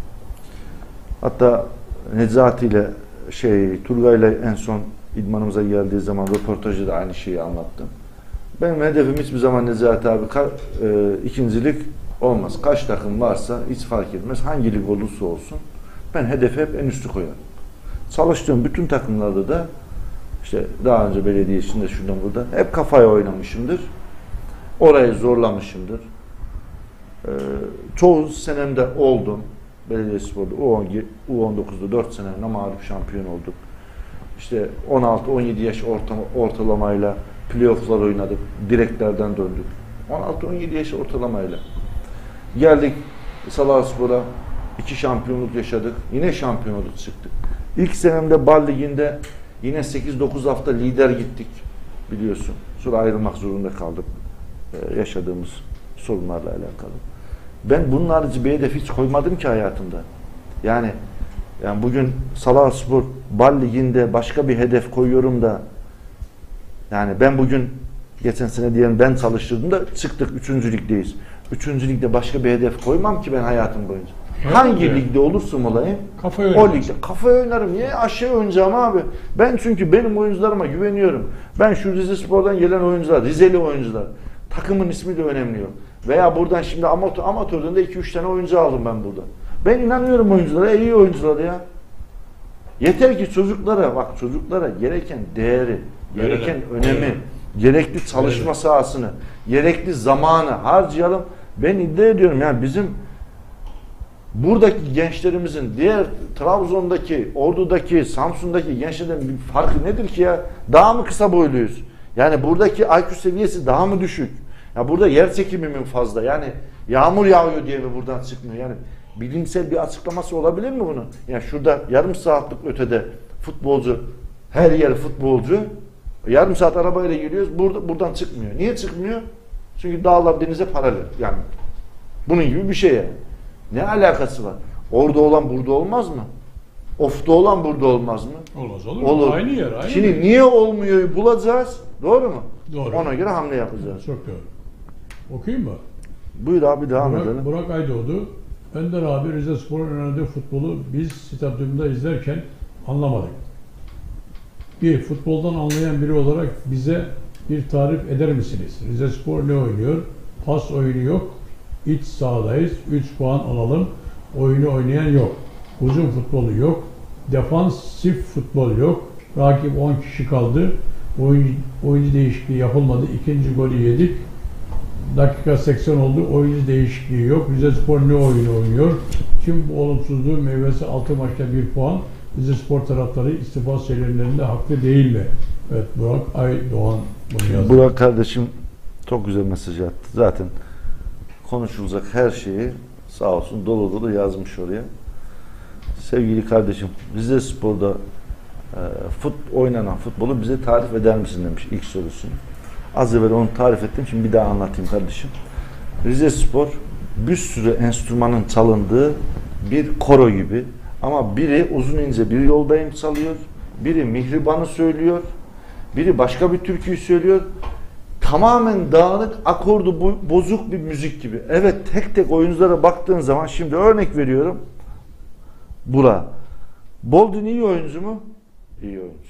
Hatta Necati ile şey Turgay ile en son idmanımıza geldiği zaman röportajda da aynı şeyi anlattım. Benim hedefim hiçbir zaman Necati abi ka, e, ikincilik olmaz. Kaç takım varsa hiç fark etmez. Hangi lig olursa olsun ben hedefi hep en üstü koyarım. Çalıştığım bütün takımlarda da işte daha önce belediye içinde şuradan burada hep kafaya oynamışımdır. Orayı zorlamışımdır. Ee, çoğu senemde oldum. Belediyespor'da U on dokuzda dört sene namalip şampiyon olduk. İşte on altı on yedi yaş ortama, ortalamayla playoff'lar oynadık. Direklerden döndük. on altı on yedi yaş ortalamayla. Geldik Salarspor'a iki şampiyonluk yaşadık. Yine şampiyonluk çıktık. İlk senemde Bal Ligi'nde yine sekiz dokuz hafta lider gittik. Biliyorsun. Sonra ayrılmak zorunda kaldık. Ee, yaşadığımız sorunlarla alakalı. Ben bunun harici bir hedef hiç koymadım ki hayatımda. Yani yani bugün Salarspor Bal Ligi'nde başka bir hedef koyuyorum da yani ben bugün geçen sene diyelim ben çalıştırdığımda çıktık üçüncü ligdeyiz. Üçüncü ligde başka bir hedef koymam ki ben hayatım boyunca. Evet, hangi yani ligde olursam olayım o ligde kafaya oynarım. Niye aşağı oynayacağım abi? Ben çünkü benim oyuncularıma güveniyorum. Ben şu Rizespor'dan gelen oyuncular, Rizeli oyuncular. Takımın ismi de önemli yok. Veya buradan şimdi amatör, amatörden de iki üç tane oyuncu aldım ben burada. Ben inanıyorum oyunculara, iyi oyuncular ya. Yeter ki çocuklara, bak çocuklara gereken değeri, gereken Öyle. önemi, Öyle. gerekli çalışma Öyle. sahasını, gerekli zamanı harcayalım. Ben iddia ediyorum yani bizim buradaki gençlerimizin diğer Trabzon'daki, Ordu'daki, Samsun'daki gençlerden bir farkı nedir ki ya? Daha mı kısa boyluyuz? Yani buradaki I Q seviyesi daha mı düşük? Ya burada yer çekimi mi fazla? Yani yağmur yağıyor diye mi buradan çıkmıyor? Yani bilimsel bir açıklaması olabilir mi bunun? Yani şurada yarım saatlik ötede futbolcu, her yer futbolcu, yarım saat arabayla geliyoruz, burada, buradan çıkmıyor. Niye çıkmıyor? Çünkü dağlar denize paralel. Yani bunun gibi bir şey yani. Ne alakası var? Orada olan burada olmaz mı? Of'ta olan burada olmaz mı? Olmaz olur mu? Olur. Aynı yer. Aynı Şimdi yer. niye olmuyor bulacağız. Doğru mu? Doğru. Ona göre hamle yapacağız. Çok doğru. Okuyayım mı? Buyur abi devam Burak, edelim. Burak Aydoğdu. Önder abi Rizespor'un oynadığı futbolu biz stadyumda izlerken anlamadık. Bir futboldan anlayan biri olarak bize bir tarif eder misiniz? Rizespor ne oynuyor? Pas oyunu yok. İç sahadayız. üç puan alalım. Oyunu oynayan yok. Hücum futbolu yok. Defansif futbol yok. Rakip on kişi kaldı. Oyuncu, oyuncu değişikliği yapılmadı. İkinci golü yedik. Dakika seksen oldu. Oyuncu değişikliği yok. Rizespor ne oyunu oynuyor? Tüm bu olumsuzluğun meyvesi altı maçta bir puan. Rizespor taraftarı istifa serilerinde haklı değil mi? Evet, Burak Aydoğan bunu yazdı. Burak kardeşim çok güzel mesaj attı. Zaten konuşulacak her şeyi sağ olsun dolu dolu yazmış oraya. Sevgili kardeşim, Rizespor'da e, fut, oynanan futbolu bize tarif eder misin demiş ilk sorusunu. Az evvel onu tarif ettim. Şimdi bir daha anlatayım kardeşim. Rizespor bir sürü enstrümanın çalındığı bir koro gibi. Ama biri uzun ince bir yoldayım çalıyor. Biri mihribanı söylüyor. Biri başka bir türküyü söylüyor. Tamamen dağınık, akordu bozuk bir müzik gibi. Evet, tek tek oyunculara baktığın zaman şimdi örnek veriyorum. Bura. Boldin iyi oyuncu mu? İyi oyuncu.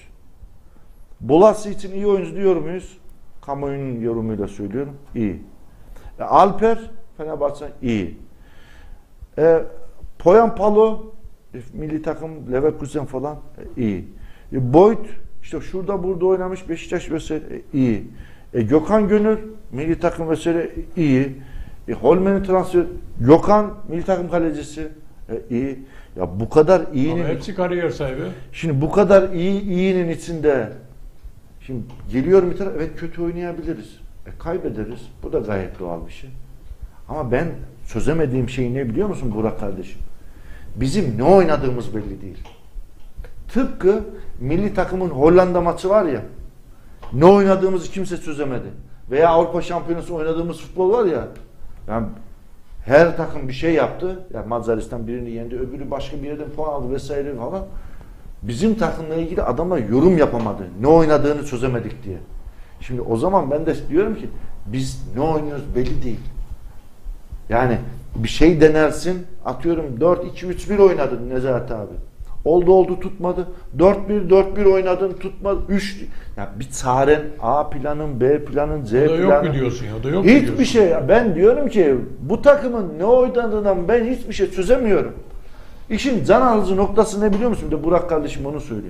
Bolası için iyi oyuncu diyor muyuz? Kamuoyunun yorumuyla söylüyorum. İyi. E, Alper Fenerbahçe iyi. E, Poyampalo e, milli takım Leverkusen falan e, iyi. E, Boyd işte şurada burada oynamış Beşiktaş vesaire e, iyi. E, Gökhan Gönül milli takım vesaire e, iyi. E, Holmen'in transfer Gökhan milli takım kalecisi e, iyi. Ya bu kadar iyinin ama hepsi kariyer sahibi. Şimdi bu kadar iyi iyinin içinde şimdi geliyorum bir taraf, evet kötü oynayabiliriz. E, kaybederiz. Bu da gayet doğal bir şey. Ama ben çözemediğim şey ne biliyor musun Burak kardeşim? Bizim ne oynadığımız belli değil. Tıpkı milli takımın Hollanda maçı var ya, ne oynadığımızı kimse çözemedi. Veya Avrupa Şampiyonası oynadığımız futbol var ya, yani her takım bir şey yaptı. Yani Macaristan birini yendi, öbürü başka bir yerden puan aldı vesaire falan. Bizim takımla ilgili adamlar yorum yapamadı. Ne oynadığını çözemedik diye. Şimdi o zaman ben de diyorum ki biz ne oynuyoruz belli değil. Yani bir şey denersin, atıyorum dört iki üç bir oynadın Necati abi. Oldu oldu tutmadı. dört bir dört bir oynadın tutmadı. üç ya bir çaren A planın, B planın, C O da yok planın. mu diyorsun ya? O da yok mu Hiçbir diyorsun? şey. Ben diyorum ki bu takımın ne oynadığından ben hiçbir şey çözemiyorum. İşin can alıcı noktası ne biliyor musun? Bir de Burak kardeşim onu söyleyeyim.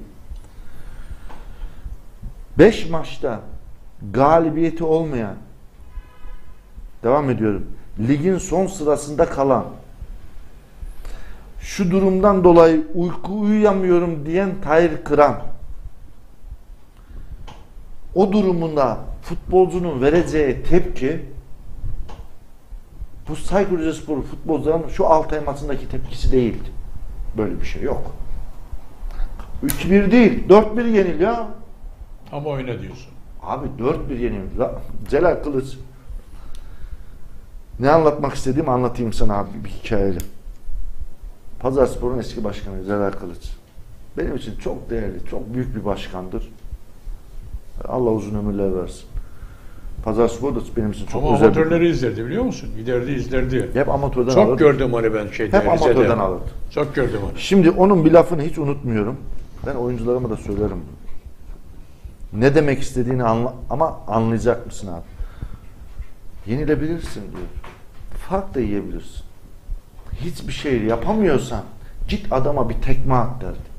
beş maçta galibiyeti olmayan, devam ediyorum, ligin son sırasında kalan, şu durumdan dolayı uyku uyuyamıyorum diyen Tahir Kıran, o durumunda futbolcunun vereceği tepki, bu Çaykur Rizespor futbolcuların şu Altay maçındaki tepkisi değildi. Böyle bir şey yok. üç bir değil, dört bir yenil ya. Ama oyna diyorsun. Abi dört bir yenil. Celal Kılıç. Ne anlatmak istediğimi anlatayım sana abi bir hikayeyle. Pazarspor'un eski başkanı Celal Kılıç. Benim için çok değerli, çok büyük bir başkandır. Allah uzun ömürler versin. Pazarspor da benim için çok Ama özel. amatörleri bir... izlerdi biliyor musun? Giderdi izlerdi. Hep amatörden Çok alırdı. gördüm onu ben şeyde. Hep amatörden Rize'de. alırdı. Çok gördüm onu. Şimdi onun bir lafını hiç unutmuyorum. Ben oyuncularıma da söylerim. Ne demek istediğini anla ama anlayacak mısın abi? Yenilebilirsin diyor. Fark da yiyebilirsin. Hiçbir şey yapamıyorsan git adama bir tekme at derdi.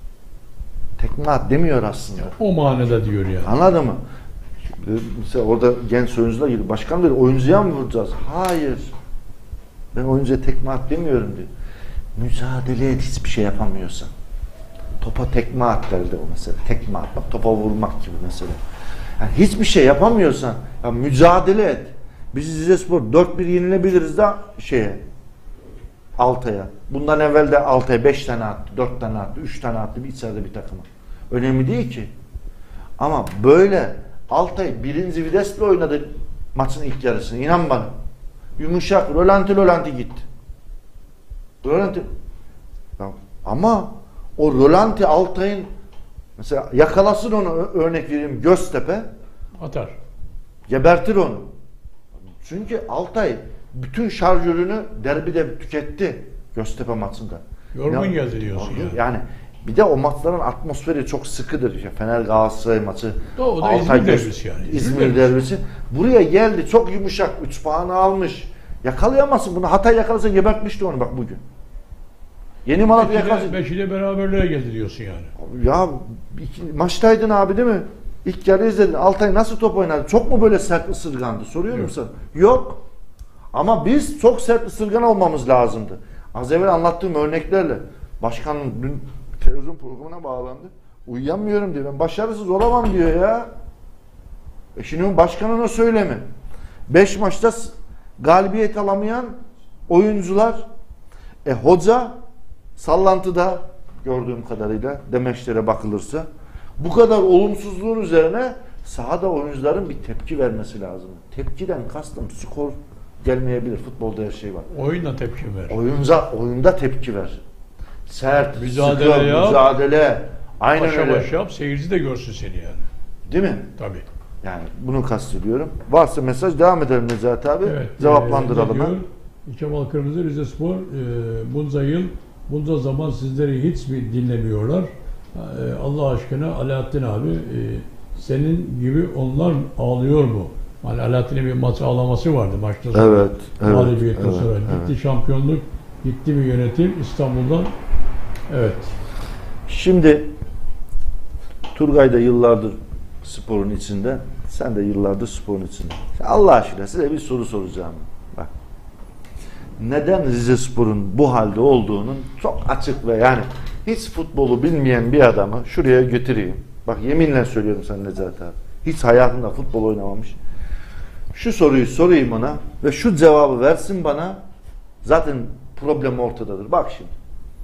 Tekme at demiyor aslında. O manada diyor yani. Anladın mı? Mesela orada genç oyuncular gibi. Başkan diyor oyuncuya mı vuracağız? Hayır. Ben oyuncuya tekme at demiyorum diyor. Mücadele et hiçbir şey yapamıyorsan. Topa tekme at derdi o mesela. Tekme atmak, topa vurmak gibi mesela. Yani hiçbir şey yapamıyorsan ya mücadele et. Biz Rizespor dört bir yenilebiliriz de şeye Altay'a. Bundan evvel de Altay'a beş tane attı, dört tane attı, üç tane attı bir içeride bir takıma. Önemli değil ki. Ama böyle Altay birinci vitesle oynadı maçın ilk yarısını. İnan bana. Yumuşak, rolanti rolanti gitti. Rolanti. Ama o rolanti Altay'ın mesela yakalasın onu, örnek vereyim, Göztepe Atar. gebertir onu. Çünkü Altay bütün şarjörünü derbide tüketti Göztepe maçında. Yorgun Ya- geldi diyorsun yani. yani. Yani bir de o maçların atmosferi çok sıkıdır. İşte Fener Galatasaray maçı. O da Altay İzmir Göz- derbisi yani. İzmir İzmir derbisi. derbisi. Buraya geldi çok yumuşak. üç puanı almış. Yakalayamazsın bunu. Hatay yakalasan gebertmişti onu bak bugün. Yeni Malatya yakalasın. Beş ile beraberliğe geldi diyorsun yani. Ya iki, maçtaydın abi değil mi? İlk yarı izledin. Altay nasıl top oynadı? Çok mu böyle sert ısırgandı? Soruyorum Yok. sana. Yok. Ama biz çok sert ısırgan olmamız lazımdı. Az evvel anlattığım örneklerle. Başkanın dün televizyon programına bağlandı. Uyuyamıyorum diyor. Ben başarısız olamam diyor ya. E şimdi başkanına söyleme. Beş maçta s- galibiyet alamayan oyuncular. E hoca sallantıda gördüğüm kadarıyla demeçlere bakılırsa bu kadar olumsuzluğun üzerine sahada oyuncuların bir tepki vermesi lazım. Tepkiden kastım skor gelmeyebilir. Futbolda her şey var. Oyunla tepki ver. Oyunca, oyunda tepki ver. Sert, Mücadele sıkı, yap. mücadele. Aynen Başa öyle. baş yap, seyirci de görsün seni yani. Değil mi? Tabii. Yani bunu kastediyorum. Varsa mesaj devam edelim Necati abi. Cevaplandıralım. E, ha. ne diyor? Kemal Kırmızı Rizespor e, bunca yıl, bunca zaman sizleri hiç mi dinlemiyorlar? E, Allah aşkına Alaaddin abi e, senin gibi onlar ağlıyor mu? Hani Alaaddin'in bir maç ağlaması vardı maçta sonra. Evet, evet, Mağlubiyetten evet, sonra. evet. Gitti şampiyonluk, gitti mi yönetim İstanbul'dan? Evet. Şimdi Turgay da yıllardır sporun içinde. Sen de yıllardır sporun içinde. Allah aşkına size bir soru soracağım. Bak. Neden Rizespor'un bu halde olduğunun çok açık ve yani hiç futbolu bilmeyen bir adamı şuraya götüreyim. Bak yeminle söylüyorum sana Necati abi. Hiç hayatında futbol oynamamış. Şu soruyu sorayım ona ve şu cevabı versin bana. Zaten problem ortadadır. Bak şimdi.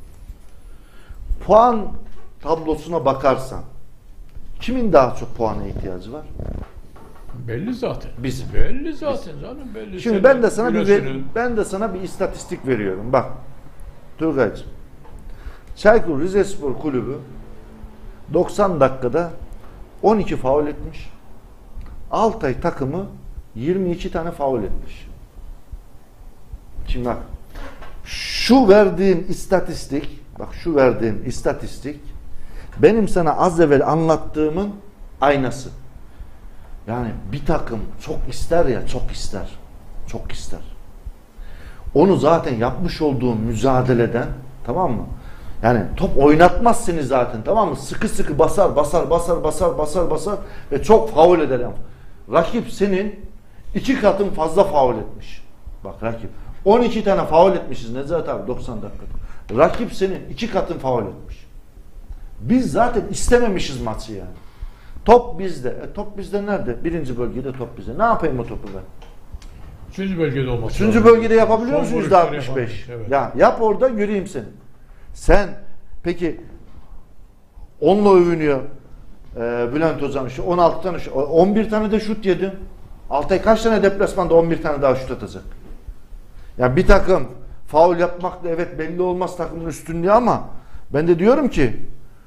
Puan tablosuna bakarsan kimin daha çok puana ihtiyacı var? Belli zaten. Bizim. Belli zaten canım belli. Şimdi Senin, ben de sana bir Güleş'in, ben de sana bir istatistik veriyorum. Bak. Turgaycığım. Çaykur Rizespor Kulübü doksan dakikada on iki faul etmiş. Altay takımı yirmi iki tane faul etmiş. Şimdi bak, şu verdiğim istatistik, bak şu verdiğim istatistik, benim sana az evvel anlattığımın aynası. Yani bir takım çok ister ya, çok ister, çok ister. Onu zaten yapmış olduğum mücadeleden, tamam mı? Yani top oynatmaz seni zaten, tamam mı? Sıkı sıkı basar, basar, basar, basar, basar, basar ve çok faul eder. Rakip senin iki katın fazla faul etmiş. Bak rakip. on iki tane faul etmişiz Nezahat abi doksan dakikada. Rakip senin iki katın faul etmiş. Biz zaten istememişiz maçı yani. Top bizde. E, top bizde nerede? Birinci bölgede top bizde. Ne yapayım o topu ben? Üçüncü bölgede olması Üçüncü lazım. bölgede yapabiliyor Son musun yüzde vuruşları altmış beş? yapamayız, evet. Ya yap orada göreyim seni. Sen peki onunla övünüyor e, Bülent Hocam işte on altı tane, on bir tane de şut yedin. Altay kaç tane deplasmanda on bir tane daha şut atacak? Yani bir takım faul yapmakla evet belli olmaz takımın üstünlüğü ama ben de diyorum ki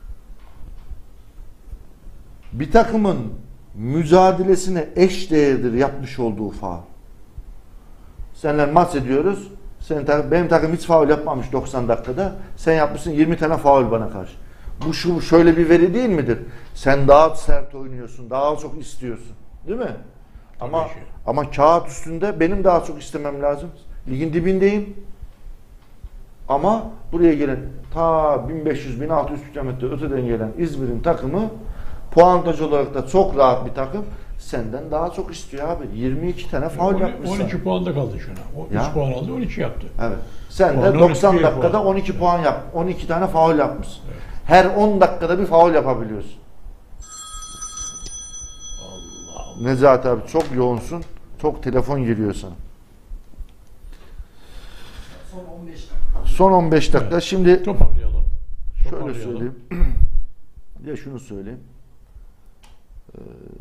bir takımın mücadelesine eş değerdir yapmış olduğu faul. Seninle maç ediyoruz. Senin takım, benim takım hiç faul yapmamış doksan dakikada. Sen yapmışsın yirmi tane faul bana karşı. Bu şu şöyle bir veri değil midir? Sen daha sert oynuyorsun, daha çok istiyorsun. Değil mi? Ama ki. ama kağıt üstünde benim daha çok istemem lazım. Ligin dibindeyim. Ama buraya gelen ta bin beş yüz bin altı yüz kilometre öteden gelen İzmir'in takımı puantaj olarak da çok rahat bir takım. Senden daha çok istiyor abi. yirmi iki tane faul yapmışsın. on iki puanda kaldı şuna. O Ya. üç puan aldı, on iki yaptı. Evet. Sen de Puanı doksan on iki dakikada puan. on iki puan yap. on iki tane faul yapmışsın. Evet. Her on dakikada bir faul yapabiliyorsun. Allah Allah. Nezahat abi çok yoğunsun. Çok telefon geliyor sana. Son on beş dakika. Son on beş dakika. Evet. Şimdi Toparlayalım. şöyle Toparlayalım. söyleyeyim. Bir de şunu söyleyeyim. Ee,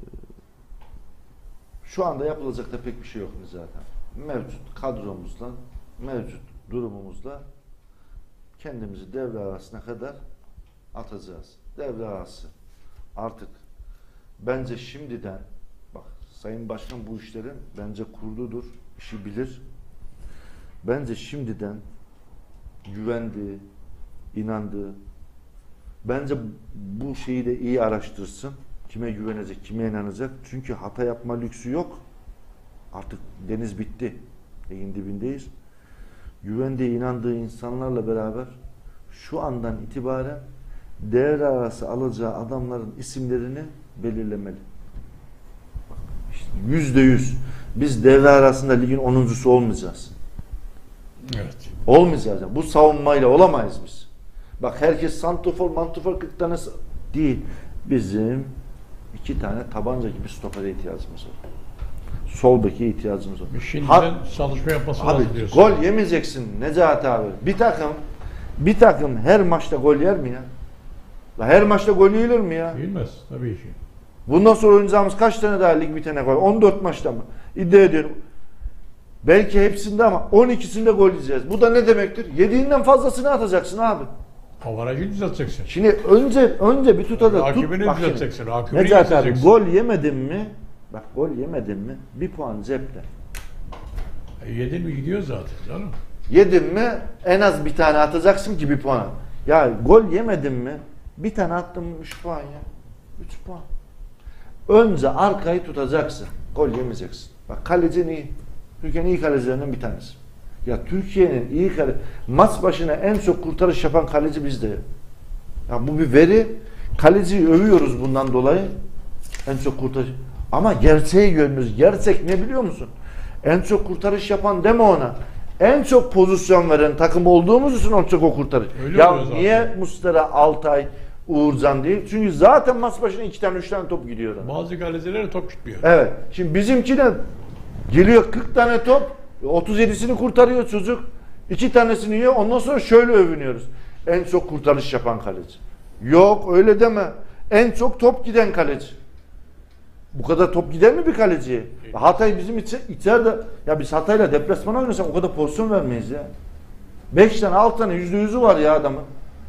şu anda yapılacak da pek bir şey yok zaten. Mevcut kadromuzla, mevcut durumumuzla kendimizi devre arasına kadar atacağız. Devre arası artık bence şimdiden bak Sayın Başkan bu işlerin bence kurdudur, işi bilir. Bence şimdiden güvendi, inandı. Bence bu şeyi de iyi araştırsın. Kime güvenecek, kime inanacak. Çünkü hata yapma lüksü yok. Artık deniz bitti. Ligin dibindeyiz. Güvendiği, inandığı insanlarla beraber şu andan itibaren devre arası alacağı adamların isimlerini belirlemeli. Yüzde yüz. Biz devre arasında ligin onuncusu olmayacağız. Evet. Olmayacağız. Yani. Bu savunmayla olamayız biz. Bak herkes santrofor, mantrofor kırk tane değil. Bizim iki tane tabanca gibi stopere ihtiyacımız var. Sol beke ihtiyacımız var. Şimdiden Ha, çalışma yapması abi lazım diyorsun. gol yemeyeceksin Necati abi. Bir takım bir takım her maçta gol yer mi ya? La her maçta gol yiyor mu ya? Bilmez tabii ki. Bundan sonra oynayacağımız kaç tane daha lig bitene gol? on dört maçta mı? İddia ediyorum. Belki hepsinde ama on ikisinde gol yiyeceğiz. Bu da ne demektir? Yediğinden fazlasını atacaksın abi. Avarajı düzelteceksin. Şimdi önce önce bir tutada tut. Rakibini Bak şimdi, düzelteceksin. Rakibini Necati abi düzelteceksin. gol yemedin mi? Bak gol yemedin mi? Bir puan cepte. E, yedin mi gidiyor zaten canım. Yedin mi en az bir tane atacaksın ki bir puan. Ya gol yemedin mi? Bir tane attın mı üç puan ya. Üç puan. Önce arkayı tutacaksın. Gol yemeyeceksin. Bak kalecin iyi. Türkiye'nin iyi kalecilerinden bir tanesi. Ya Türkiye'nin iyi kale maç başına en çok kurtarış yapan kaleci bizde. Ya bu bir veri. Kaleciyi övüyoruz bundan dolayı. En çok kurtarış. Ama gerçeği görmüyoruz. Gerçek ne biliyor musun? En çok kurtarış yapan deme ona. En çok pozisyon veren takım olduğumuz için en çok o kurtarış. Öyle ya oluyor zaten. niye Muslera, Altay, Uğurcan değil? Çünkü zaten maç başına iki tane üç tane top gidiyor. Bazı kalecilere top gitmiyor. Evet. Şimdi bizimki de geliyor kırk tane top, otuz yedisini kurtarıyor çocuk. iki tanesini yiyor. Ondan sonra şöyle övünüyoruz. En çok kurtarış yapan kaleci. Yok öyle deme. En çok top giden kaleci. Bu kadar top gider mi bir kaleciye? Hatay bizim içi, içeride ya biz Hatay'la deplasmana oynasak o kadar pozisyon vermeyiz ya. beş tane altı tane yüzde yüzü var ya adamın.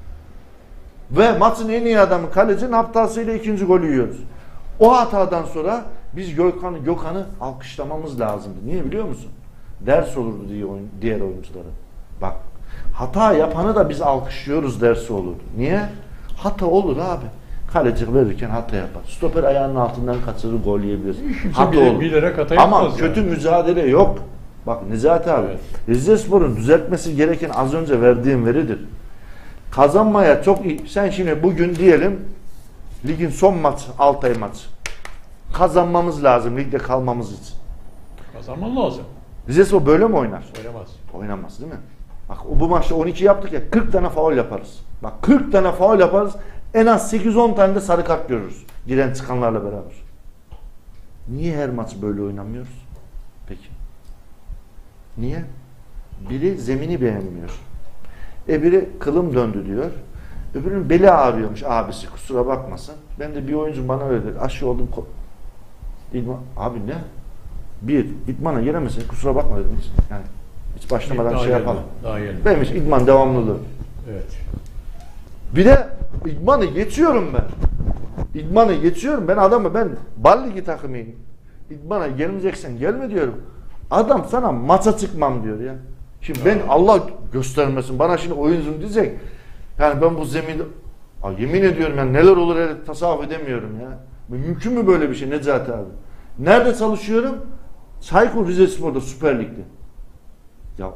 Ve maçın en iyi adamı kalecinin hatasıyla ikinci golü yiyoruz. O hatadan sonra biz Gökhan'ı Gökhan'ı alkışlamamız lazımdı. Niye biliyor musun? ders olurdu diye oyun, diğer oyunculara. Bak, hata yapanı da biz alkışlıyoruz, dersi olurdu. Niye? Hata olur abi. Kaleci verirken hata yapar. Stoper ayağının altından kaçırır, gol yiyebilir. Hata bile, olur. bilerek hata Ama yapmaz kötü yani. mücadele yok. Bak Necati abi, Evet. Rizespor'un düzeltmesi gereken az önce verdiğim veridir. Kazanmaya çok iyi. Sen şimdi bugün diyelim ligin son maç, Altay maçı. Kazanmamız lazım ligde kalmamız için. Kazanman lazım. Rizespor böyle mi oynar? Oynamaz. Oynamaz değil mi? Bak bu maçta on iki yaptık ya, kırk tane faul yaparız. Bak kırk tane faul yaparız. En az sekiz on tane de sarı kart görürüz. Giren çıkanlarla beraber. Niye her maç böyle oynamıyoruz? Peki. Niye? Biri zemini beğenmiyor. E biri kılım döndü diyor. Öbürünün beli ağrıyormuş abisi, kusura bakmasın. Ben de bir oyuncu bana öyle dedi. Aşı oldum. İdman. Abi ne? Bir, idmana gelemezsin, kusura bakma dedim. Hiç, yani hiç başlamadan Daha şey yeni, yapalım. Daha yeni. Benim için idman devamlılığı. Evet. Bir de idmanı geçiyorum ben. İdmanı geçiyorum. Ben adamı ben bal ligi takımıyım. İdmana gelmeyeceksen gelme diyorum. Adam sana maça çıkmam diyor ya. Şimdi ben Allah göstermesin bana şimdi oyuncum diyecek. Yani ben bu zeminde Aa, yemin ediyorum yani neler olur öyle tasavvuf edemiyorum ya. Mümkün mü böyle bir şey Necati abi? Nerede çalışıyorum? Çaykur Rizespor'da Süper Lig'de. Ya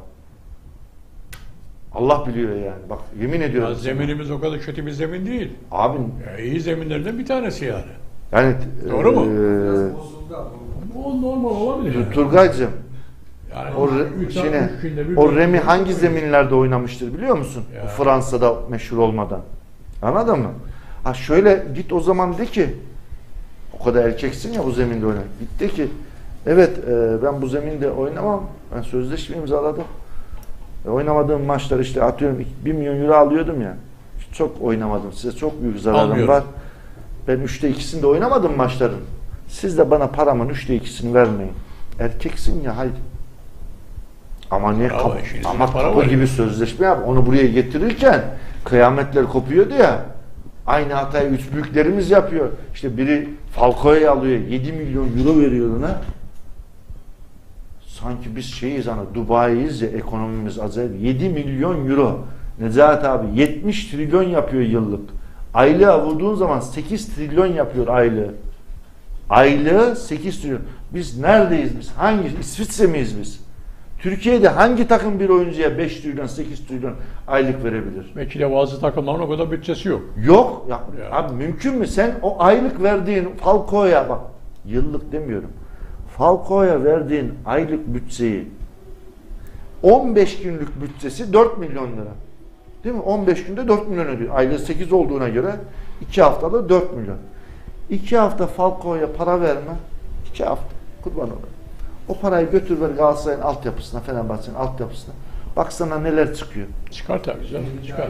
Allah biliyor yani. Bak yemin ediyorum. Ya zeminimiz o kadar kötü bir zemin değil. Abi Ya iyi zeminlerden bir tanesi yani. yani Doğru mu? Biraz e, bozuldu ama. O normal olabilir. Yani. Turgaycığım Yani o, re, üç- şeyine, üç günde bir o böyle- Remi hangi zeminlerde oynamıştır biliyor musun? Ya. O Fransa'da meşhur olmadan. Anladın mı? Ha şöyle git o zaman de ki o kadar erkeksin ya bu zeminde oyna. Git de ki evet e, ben bu zeminde oynamam. Ben sözleşme imzaladım. E, oynamadığım maçlar işte atıyorum bir milyon euro alıyordum ya. Çok oynamadım. Size çok büyük zararım Almıyorum. var. Ben üçte ikisinde oynamadım maçların. Siz de bana paramın üçte ikisini vermeyin. Erkeksin ya haydi. Ama ne Bravo, kap işinizde ama para kapı var gibi ya. sözleşme yap. Onu buraya getirirken kıyametler kopuyordu ya. Aynı hatayı üç büyüklerimiz yapıyor. İşte biri Falcao'yu alıyor. yedi milyon euro veriyor ona. Sanki biz şeyiz hani Dubai'yiz ya, ekonomimiz acayip. yedi milyon euro. Necati abi yetmiş trilyon yapıyor yıllık. Aylığa vurduğun zaman sekiz trilyon yapıyor aylığı. Aylığı sekiz trilyon. Biz neredeyiz biz? Hangi? İsviçre miyiz biz? Türkiye'de hangi takım bir oyuncuya beş trilyon, sekiz trilyon aylık verebilir? Belki de bazı takımların o kadar bütçesi yok. Yok. Ya, Ya. Abi mümkün mü? Sen o aylık verdiğin Falcao'ya bak. Yıllık demiyorum. Falcao'ya verdiğin aylık bütçeyi on beş günlük bütçesi dört milyon lira. Değil mi? on beş günde dört milyon ödüyor. Aylık sekiz olduğuna göre iki haftada dört milyon. iki hafta Falcao'ya para verme. iki hafta. Kurban olayım. O parayı götür ver Galatasaray'ın altyapısına, Fenerbahçe'nin altyapısına. Baksana neler çıkıyor. Çıkar tabii canım. Çıkar.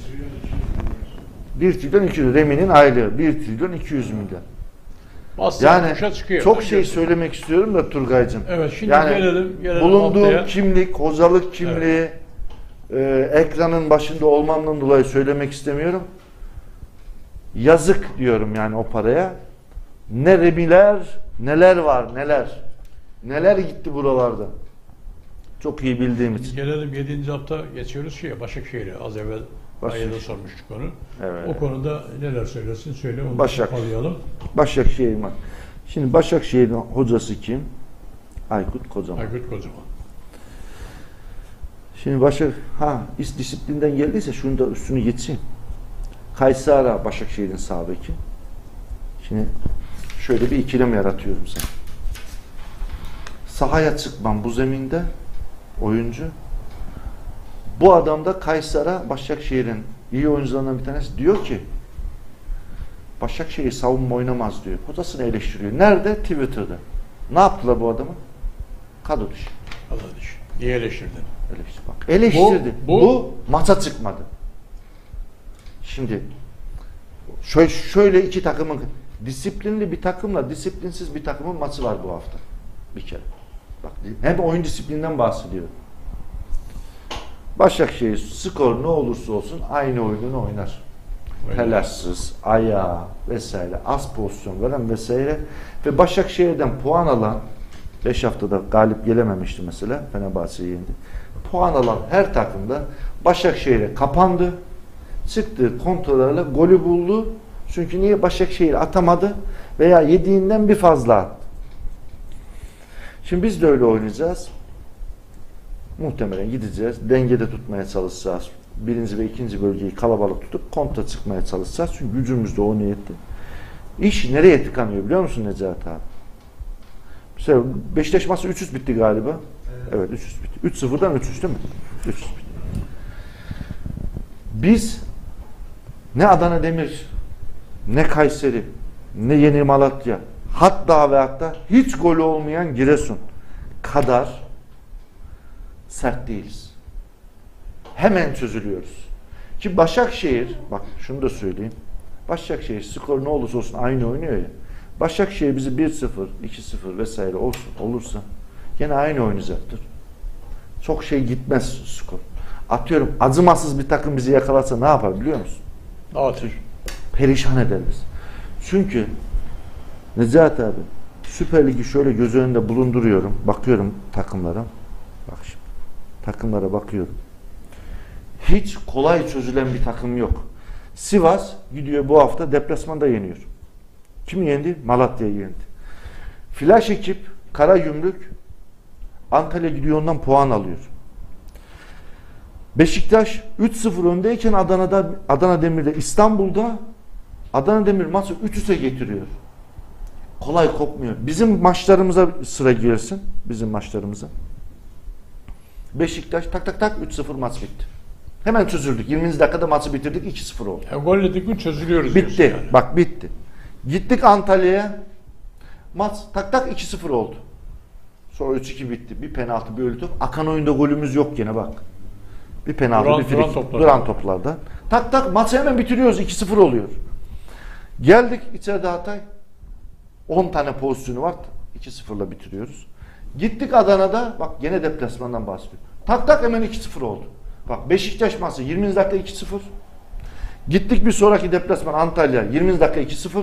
bir trilyon iki yüz. Remi'nin aylığı bir trilyon iki yüz milyon. Bastı Yani kuşa çıkıyor. çok şey söylemek istiyorum da Turgay'cığım. Evet şimdi Yani gelelim. gelelim bulunduğum haftaya. kimlik, hocalık kimliği, e, ekranın başında olmamdan dolayı söylemek istemiyorum. Yazık diyorum yani o paraya. Ne Remiler, neler var, neler. Neler gitti buralarda. Çok iyi bildiğim için. Gelelim yedinci hafta geçiyoruz şeye Başakşehir'e. Az evvel Başakşehir. Aya'da sormuştuk onu. Evet. O konuda neler söylesin söyle onu Başak. alayalım. Başakşehir var. Şimdi Başakşehir'in hocası kim? Aykut Kocaman. Aykut Kocaman. Şimdi Başak, ha is disiplinden geldiyse şunu da üstünü geçeyim. Kaysara Başakşehir'in sağ beki. Şimdi şöyle bir ikilem yaratıyorum sana. Sahaya çıkmam bu zeminde oyuncu. Bu adam da Kaysara Başakşehir'in iyi oyuncularından bir tanesi diyor ki Başakşehir savunma oynamaz diyor. Hocasını eleştiriyor. Nerede? Twitter'da. Ne yaptılar bu adamı? Kadro dışı. Allah düş. Niye eleştirdin? Eleştir, bak. Eleştirdi. Bu, Bu- bu maça çıkmadı. Şimdi şöyle, şöyle iki takımın disiplinli bir takımla disiplinsiz bir takımın maçı var bu hafta. Bir kere. Bak, hem oyun disiplinden bahsediyor. Başakşehir skor ne olursa olsun aynı oyununu oynar. Oynar. Telaşsız, ayağı vesaire, az pozisyon veren vesaire ve Başakşehir'den puan alan beş haftada galip gelememişti mesela. Fenerbahçe'yi yendi. Puan alan her takımda Başakşehir'e kapandı. Çıktı kontrollerle golü buldu. Çünkü niye? Başakşehir atamadı veya yediğinden bir fazla attı. Şimdi biz de öyle oynayacağız. Muhtemelen gideceğiz. Dengede tutmaya çalışacağız. Birinci ve ikinci bölgeyi kalabalık tutup kontra çıkmaya çalışacağız. Çünkü gücümüz de o niyetli. İş nereye tıkanıyor biliyor musun Necati abi? Mesela Beşiktaş maçı üç üç bitti galiba. Evet, evet üç üç bitti. üç sıfırdan üç üç değil mi? üç üç bitti. Biz ne Adana Demir, ne Kayseri, ne Yeni Malatya, hatta ve hatta hiç golü olmayan Giresun kadar sert değiliz. Hemen çözülüyoruz. Ki Başakşehir, bak şunu da söyleyeyim. Başakşehir skor ne olursa olsun aynı oynuyor ya. Başakşehir bizi bir sıfır, iki sıfır vesaire olsun, olursa yine aynı oynayacaktır. Çok şey gitmez skor. Atıyorum acımasız bir takım bizi yakalarsa ne yapar biliyor musun? Dağıtır. Perişan ederiz. Çünkü Necati abi Süper Ligi şöyle göz önünde bulunduruyorum. Bakıyorum takımlara. Bak şimdi. Takımlara bakıyorum. Hiç kolay çözülen bir takım yok. Sivas gidiyor bu hafta deplasmanda yeniyor. Kim yendi? Malatya'yı yendi. Flash ekip Karagümrük Antalya gidiyor ondan puan alıyor. Beşiktaş üç sıfır öndeyken Adana'da Adana Demir'de İstanbul'da Adana Demir maçı üç üçe getiriyor. Kolay kopmuyor. Bizim maçlarımıza sıra gelsin. Bizim maçlarımıza. Beşiktaş tak tak tak üç sıfır maç bitti. Hemen çözüldük. yirminci dakikada maçı bitirdik. iki sıfır oldu. Ya gol yedik mi çözülüyoruz. Bitti. Yani. Bak bitti. Gittik Antalya'ya. Maç tak tak iki sıfır oldu. Sonra üç iki bitti. Bir penaltı, bir ölü top. Akan oyunda golümüz yok gene bak. Bir penaltı, Duran, bir frikik. duran toplardan. Duran toplardan. Tak tak maçı hemen bitiriyoruz. iki sıfır oluyor. Geldik içeride Hatay. on tane pozisyonu var. iki sıfırla bitiriyoruz. Gittik Adana'da. Bak gene deplasmandan bahsediyor. Tak tak hemen iki sıfır oldu. Bak Beşiktaş maçı yirminci dakika iki sıfır. Gittik bir sonraki deplasman Antalya yirminci dakika iki sıfır.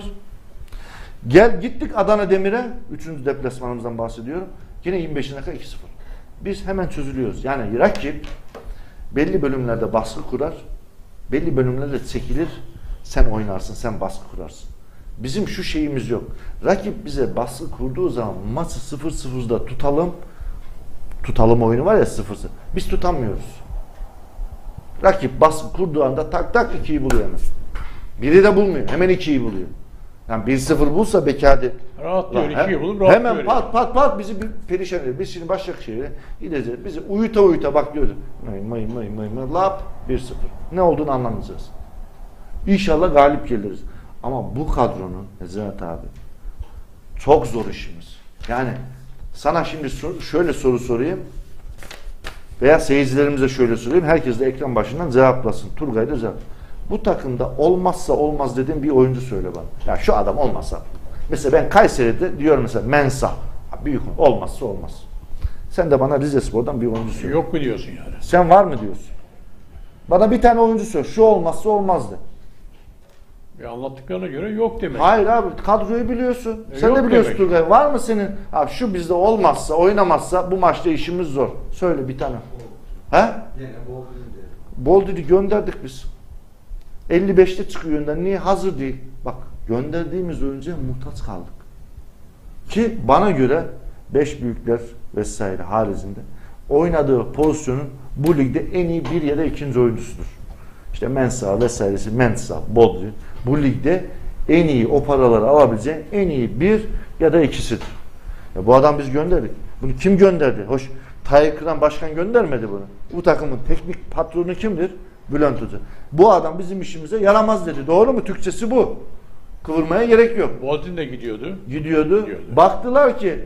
Gel gittik Adana Demir'e. üçüncü deplasmanımızdan bahsediyorum. Yine yirmi beşinci dakika iki sıfır. Biz hemen çözülüyoruz. Yani rakip belli bölümlerde baskı kurar. Belli bölümlerde çekilir. Sen oynarsın, sen baskı kurarsın. Bizim şu şeyimiz yok. Rakip bize baskı kurduğu zaman maçı sıfır sıfırda tutalım. Tutalım oyunu var ya sıfır sıfır. Biz tutamıyoruz. Rakip baskı kurduğu anda tak tak ikiyi buluyor hemen. Biri de bulmuyor. Hemen ikiyi buluyor. Yani bir sıfır bulsa belki hadi. Rahatlıyor. He, ikiyi bulup rahatlıyor. hemen pat pat pat bizi bir perişan ediyor. Biz şimdi Başakşehir'e gideceğiz. Bizi uyuta uyuta bak diyordu. May may may may may lap bir sıfır. Ne olduğunu anlamayacağız. İnşallah galip geliriz. Ama bu kadronun Necati abi çok zor işimiz. Yani sana şimdi şöyle soru sorayım veya seyircilerimize şöyle sorayım. Herkes de ekran başından cevaplasın. Turgay da cevap. Bu takımda olmazsa olmaz dediğim bir oyuncu söyle bana. Ya şu adam olmazsa. Mesela ben Kayseri'de diyorum mesela Mensah. Büyük olmazsa olmaz. Sen de bana Rizespor'dan bir oyuncu söyle. Yok mu diyorsun yani? Sen var mı diyorsun? Bana bir tane oyuncu söyle. Şu olmazsa olmazdı. Ya anlattıklarına göre yok demek. Hayır abi kadroyu biliyorsun. E, Sen yok de biliyorsun demek. Turgay. Var mı senin? Abi şu bizde olmazsa, oynamazsa bu maçta işimiz zor. Söyle bir tane. He? Yine bol dedi. Boldiri gönderdik biz. elli beşte çıkıyor önden. Niye? Hazır değil. Bak gönderdiğimiz oyuncuya muhtaç kaldık. Ki bana göre beş büyükler vesaire haricinde oynadığı pozisyonun bu ligde en iyi bir ya da ikinci oyuncusudur. İşte Mensah vesairesi, Mensah, Boldiri bu ligde en iyi o paraları alabileceğin en iyi bir ya da ikisidir. Ya bu adam biz gönderdik. Bunu kim gönderdi? Hoş Tayyip Kıran Başkan göndermedi bunu. Bu takımın teknik patronu kimdir? Bülent Hoca. Bu adam bizim işimize yaramaz dedi. Doğru mu? Türkçesi bu. Kıvırmaya gerek yok. Boldin de gidiyordu. Gidiyordu. Gidiyordu. Baktılar ki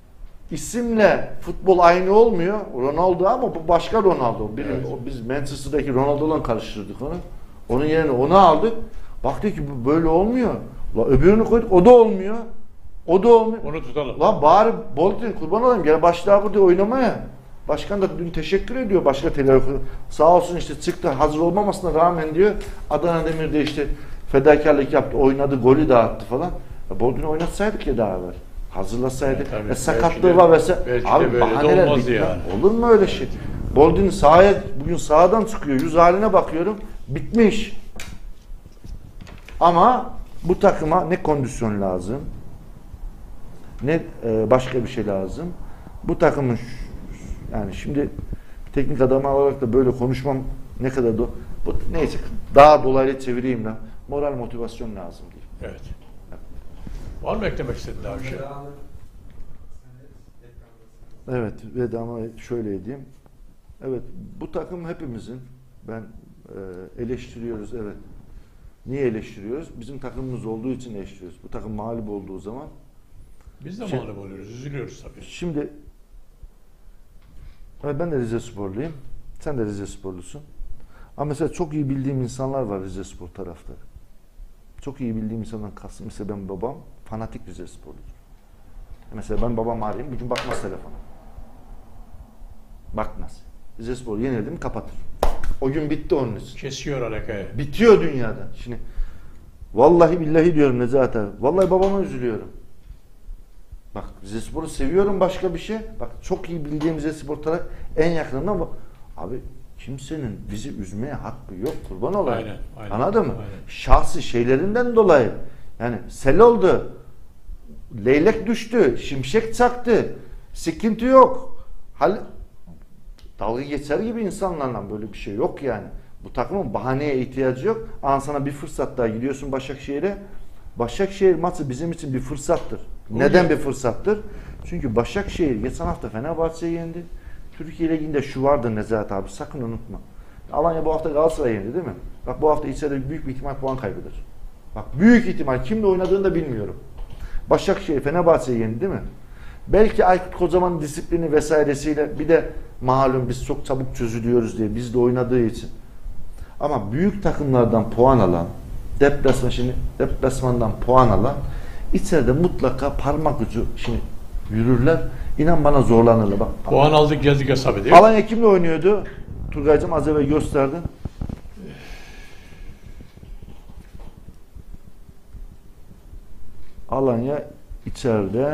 isimle futbol aynı olmuyor. Ronaldo ama bu başka Ronaldo. Bir, Evet. o, biz Manchester'daki Ronaldo'la karıştırdık onu. Onun yerine onu aldık. Baktık ki bu böyle olmuyor. La öbürünü koyduk. O da olmuyor. O da olmuyor. Onu tutalım. Lan bari Boldin kurban olayım. Gel başla burada oynamaya. Başkan da dün teşekkür ediyor başka telefon. Sağ olsun işte çıktı hazır olmamasına rağmen diyor. Adana Demir'de işte fedakarlık yaptı. Oynadı golü dağıttı falan. Ya Boldin'i oynatsaydık ya daha evvel. Hazırlasaydı. Evet, tabii. E, sakatlığı Belki de- var vesaire. belki de Abi böyle de bahaneler olmazdı bitmez. yani. Olur mu öyle şey? Boldin sahaya bugün sahadan çıkıyor. Yüz haline bakıyorum. Bitmiş. Ama bu takıma ne kondisyon lazım, ne e, başka bir şey lazım. Bu takımın ş- yani şimdi teknik adam olarak da böyle konuşmam ne kadar do bu neyse daha dolaylı çevireyim lan. Moral motivasyon lazım diye. Evet. Var mı eklemek istediğin daha bir şey? Vedalı. Sen de ekrandasın. Evet, vedama şöyle edeyim. Evet, bu takım hepimizin. Ben e, eleştiriyoruz, evet. Niye eleştiriyoruz? Bizim takımımız olduğu için eleştiriyoruz. Bu takım mağlup olduğu zaman. Biz de Şimdi- mağlup oluyoruz, üzülüyoruz tabii. Şimdi, evet, ben de Rize Sporluyum. Sen de Rize Sporlusun. Ama mesela çok iyi bildiğim insanlar var Rize Spor taraftarı. Çok iyi bildiğim insandan kastım. Mesela benim babam fanatik Rize Sporludur. Mesela ben babamı arayayım, bir gün bakmaz telefona. Bakmaz. Rize Spor yenildi mi kapatır. O gün bitti onun için. Kesiyor alakayı. Bitiyor dünyada. Şimdi vallahi billahi diyorum Nezahat abi. Vallahi babama üzülüyorum. Bak Rizespor'u seviyorum başka bir şey. Bak çok iyi bildiğim Rizespor taraf en yakınından bak. Abi kimsenin bizi üzmeye hakkı yok kurban olayım. Aynen, aynen, Anladın mı? aynen. Şahsi şeylerinden dolayı. Yani sel oldu. Leylek düştü. Şimşek çaktı. Sıkıntı yok. Hal dalga geçer gibi insanlarla böyle bir şey yok yani. Bu takımın bahaneye ihtiyacı yok. An sana bir fırsat daha gidiyorsun Başakşehir'e. Başakşehir maçı bizim için bir fırsattır. Neden bir fırsattır? Çünkü Başakşehir geçen hafta Fenerbahçe'yi yendi. Türkiye Ligi'nde şu vardır Nezahat abi sakın unutma. Alanya bu hafta Galatasaray'ı yendi değil mi? Bak bu hafta içeride büyük bir ihtimal puan kaybeder. Bak büyük ihtimal kimle oynadığını da bilmiyorum. Başakşehir Fenerbahçe'yi yendi değil mi? Belki Aykut Kocaman'ın disiplini vesairesiyle bir de malum biz çok çabuk çözülüyoruz diye bizde oynadığı için. Ama büyük takımlardan puan alan, deplasman şimdi deplasmandan puan alan içeride mutlaka parmak ucu şimdi yürürler. İnan bana zorlanırlar. Bak. Puan aldık geldik hesap edeyim. Alanya kimle oynuyordu? Turgay'cığım az evvel gösterdin. Alanya içeride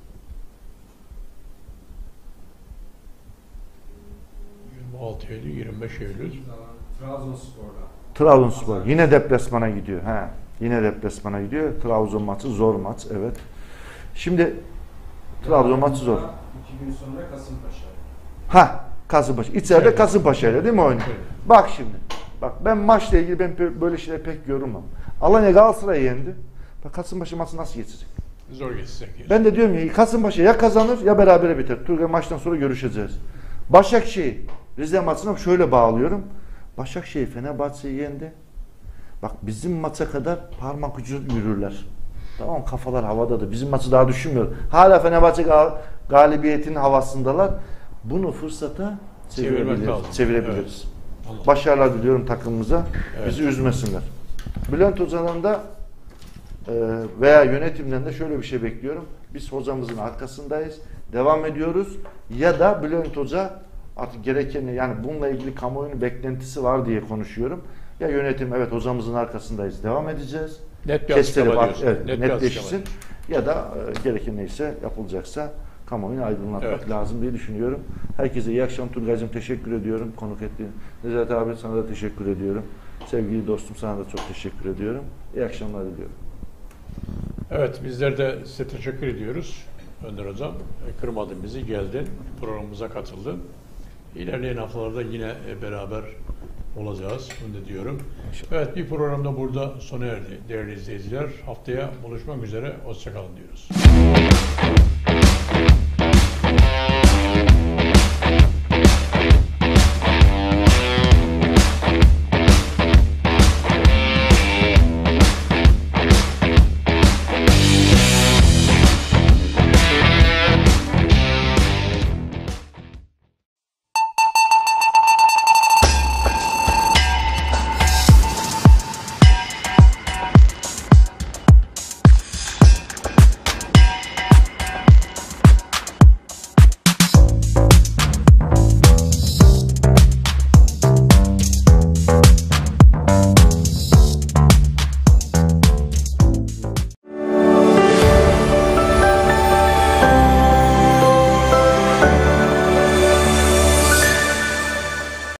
yirmi altı Eylül, yirmi beş Eylül. Trabzonspor'da. Trabzonspor yine deplasmana gidiyor. He. Yine deplasmana gidiyor. Trabzon maçı zor maç. Evet. Şimdi Trabzon maçı zor. İki gün sonra Kasımpaşa. Ha, Kasımpaşa. İçeride Evet. Kasımpaşa ile değil mi oynuyor? Evet. Bak şimdi. Bak ben maçla ilgili ben pe- böyle şeyler pek yorulmam. Alanya Galatasaray'ı yendi. Bak Kasımpaşa maçı nasıl geçecek? Zor geçecek. yani. Ben de diyorum ya Kasımpaşa ya kazanır ya berabere biter. Turgay maçtan sonra görüşeceğiz. Başakşehir Rize maçına şöyle bağlıyorum. Başakşehir Fenerbahçe'yi yendi. Bak bizim maça kadar parmak ucu yürürler. Tamam kafalar havadadır. Bizim maçı daha düşünmüyor. Hala Fenerbahçe gal- galibiyetinin havasındalar. Bunu fırsata Çevirmek çevirebiliriz. lazım. çevirebiliriz. Allah. Başarılar diliyorum takımımıza. Evet. Bizi üzmesinler. Bülent Hoca'nın da e, veya yönetimden de şöyle bir şey bekliyorum. Biz hocamızın arkasındayız. Devam ediyoruz. Ya da Bülent Hoca artık gerekeni yani bununla ilgili kamuoyunun beklentisi var diye konuşuyorum. Ya yönetim evet hocamızın arkasındayız. Devam edeceğiz. Net bir Kestirip açıklama at- diyorsun. evet, Net bir netleşsin. açıklama. Ya da e, gereken neyse yapılacaksa kamuoyunu aydınlatmak Evet. lazım diye düşünüyorum. Herkese iyi akşam Turgay'cığım teşekkür ediyorum konuk ettiğin. Nezahat abi sana da teşekkür ediyorum. Sevgili dostum sana da çok teşekkür ediyorum. İyi akşamlar diliyorum. Evet bizler de size teşekkür ediyoruz. Önder Hocam e, kırmadın bizi, geldin, programımıza katıldın. İlerleyen haftalarda yine e, beraber olacağız. Bunu da diyorum. Evet bir programda burada sona erdi değerli izleyiciler. Haftaya buluşmak üzere. Hoşça kalın diyoruz.